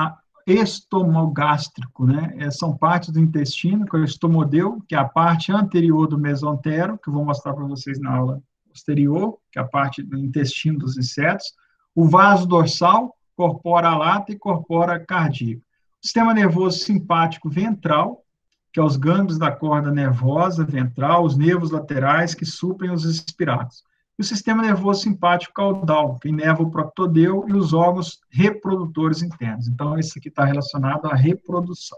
estomogástrico, né? São partes do intestino, que é o estomodeu, que é a parte anterior do mesentero, que eu vou mostrar para vocês na aula posterior, que é a parte do intestino dos insetos. O vaso dorsal, corpora lata e corpora cardíaco. O sistema nervoso simpático ventral, que é os gânglios da corda nervosa ventral, os nervos laterais que suprem os espiráculos. E o sistema nervoso simpático caudal, que inerva o proctodeu e os órgãos reprodutores internos. Então, esse aqui está relacionado à reprodução.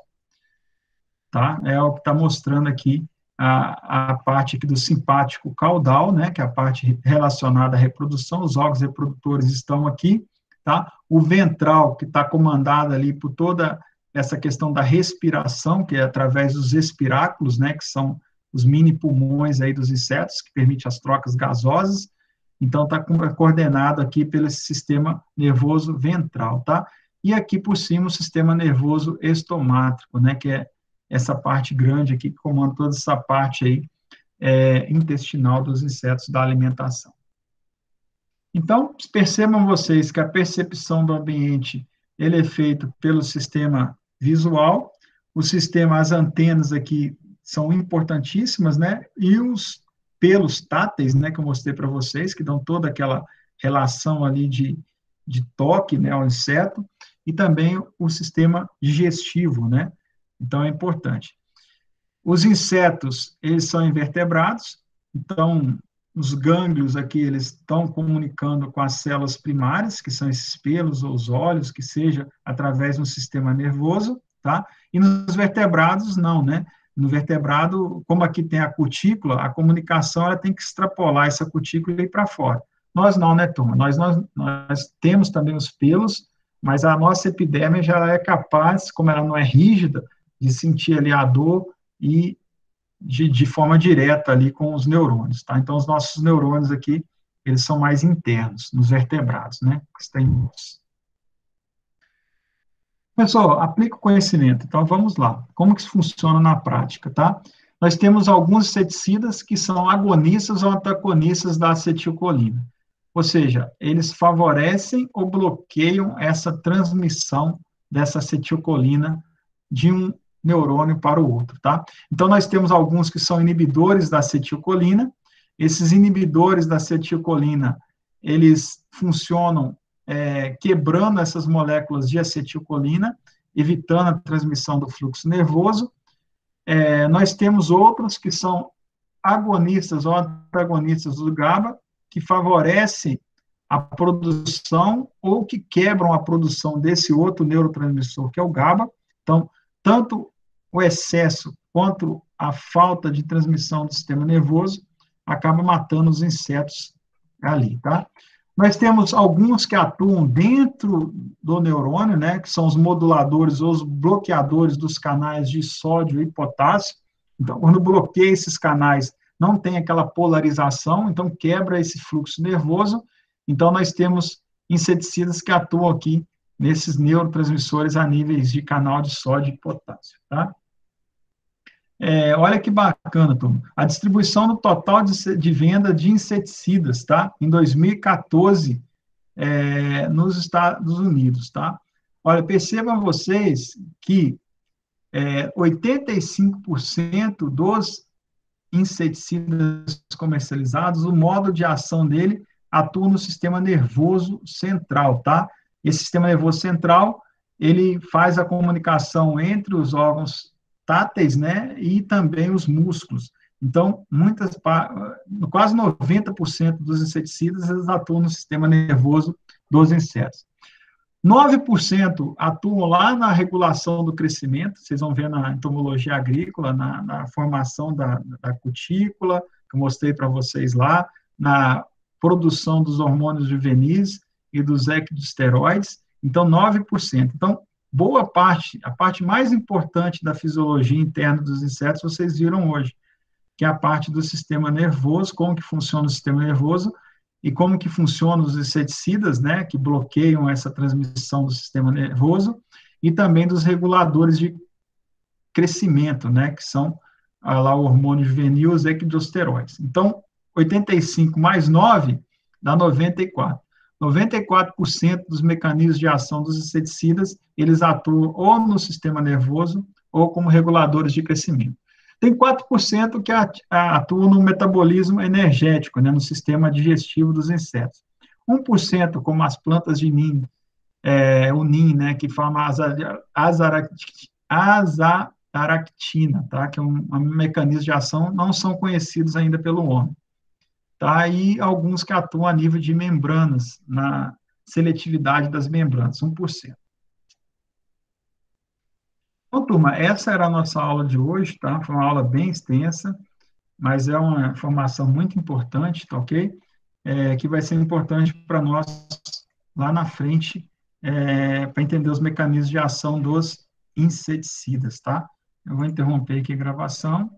Tá? É o que está mostrando aqui a parte aqui do simpático caudal, né, que é a parte relacionada à reprodução, os órgãos reprodutores estão aqui, tá? O ventral, que está comandado ali por toda essa questão da respiração, que é através dos espiráculos, né, que são os mini pulmões aí dos insetos, que permite as trocas gasosas. Então, está coordenado aqui pelo sistema nervoso ventral, tá? E aqui por cima o sistema nervoso estomático, né, que é essa parte grande aqui, que comanda toda essa parte aí intestinal dos insetos da alimentação. Então, percebam vocês que a percepção do ambiente, ele é feito pelo sistema visual, as antenas aqui são importantíssimas, né, e os pelos táteis, né, que eu mostrei para vocês, que dão toda aquela relação ali de toque, né, ao inseto, e também o sistema digestivo, né, então é importante. Os insetos, eles são invertebrados, então os gânglios aqui, eles estão comunicando com as células primárias, que são esses pelos ou os olhos, que seja através do sistema nervoso, tá? E nos vertebrados, não, né? No vertebrado, como aqui tem a cutícula, a comunicação ela tem que extrapolar essa cutícula e ir para fora. Nós não, né, turma? Nós temos também os pelos, mas a nossa epiderme já é capaz, como ela não é rígida, de sentir ali a dor e de forma direta ali com os neurônios, tá? Então, os nossos neurônios aqui, eles são mais internos, nos vertebrados, né? Pessoal, aplica o conhecimento. Então, vamos lá. Como que isso funciona na prática, tá? Nós temos alguns inseticidas que são agonistas ou antagonistas da acetilcolina. Ou seja, eles favorecem ou bloqueiam essa transmissão dessa acetilcolina de um neurônio para o outro, tá? Então, nós temos alguns que são inibidores da acetilcolina. Esses inibidores da acetilcolina, eles funcionam quebrando essas moléculas de acetilcolina, evitando a transmissão do fluxo nervoso. Nós temos outros que são agonistas ou antagonistas do GABA, que favorecem a produção ou que quebram a produção desse outro neurotransmissor, que é o GABA. Então, tanto o excesso quanto a falta de transmissão do sistema nervoso acaba matando os insetos ali, tá? Nós temos alguns que atuam dentro do neurônio, né, que são os moduladores ou os bloqueadores dos canais de sódio e potássio. Então, quando bloqueia esses canais, não tem aquela polarização, então quebra esse fluxo nervoso. Então, nós temos inseticidas que atuam aqui nesses neurotransmissores a níveis de canal de sódio e potássio, tá? Olha que bacana, turma. A distribuição do total de venda de inseticidas, tá? Em 2014, nos Estados Unidos, tá? Olha, percebam vocês que 85% dos inseticidas comercializados, o modo de ação dele atua no sistema nervoso central, tá? Esse sistema nervoso central, ele faz a comunicação entre os órgãos táteis, né, e também os músculos. Então, quase 90% dos inseticidas, eles atuam no sistema nervoso dos insetos. 9% atuam lá na regulação do crescimento, vocês vão ver na entomologia agrícola, na formação da cutícula, que eu mostrei para vocês lá, na produção dos hormônios juvenis e dos ectosteroides, então 9%. Então, boa parte, a parte mais importante da fisiologia interna dos insetos, vocês viram hoje, que é a parte do sistema nervoso, como que funciona o sistema nervoso, e como que funcionam os inseticidas, né, que bloqueiam essa transmissão do sistema nervoso, e também dos reguladores de crescimento, né, que são lá o hormônio juvenil, os ectosteroides. Então, 85 mais 9 dá 94. 94% dos mecanismos de ação dos inseticidas, eles atuam ou no sistema nervoso ou como reguladores de crescimento. Tem 4% que atuam no metabolismo energético, né, no sistema digestivo dos insetos. 1%, como as plantas de ninho, o NIM, né, que forma azaractina, tá, que é um mecanismo de ação, não são conhecidos ainda pelo homem. Tá, e alguns que atuam a nível de membranas, na seletividade das membranas, 1%. Então, turma, essa era a nossa aula de hoje, tá? Foi uma aula bem extensa, mas é uma informação muito importante, tá ok? Que vai ser importante para nós lá na frente, para entender os mecanismos de ação dos inseticidas, tá? Eu vou interromper aqui a gravação.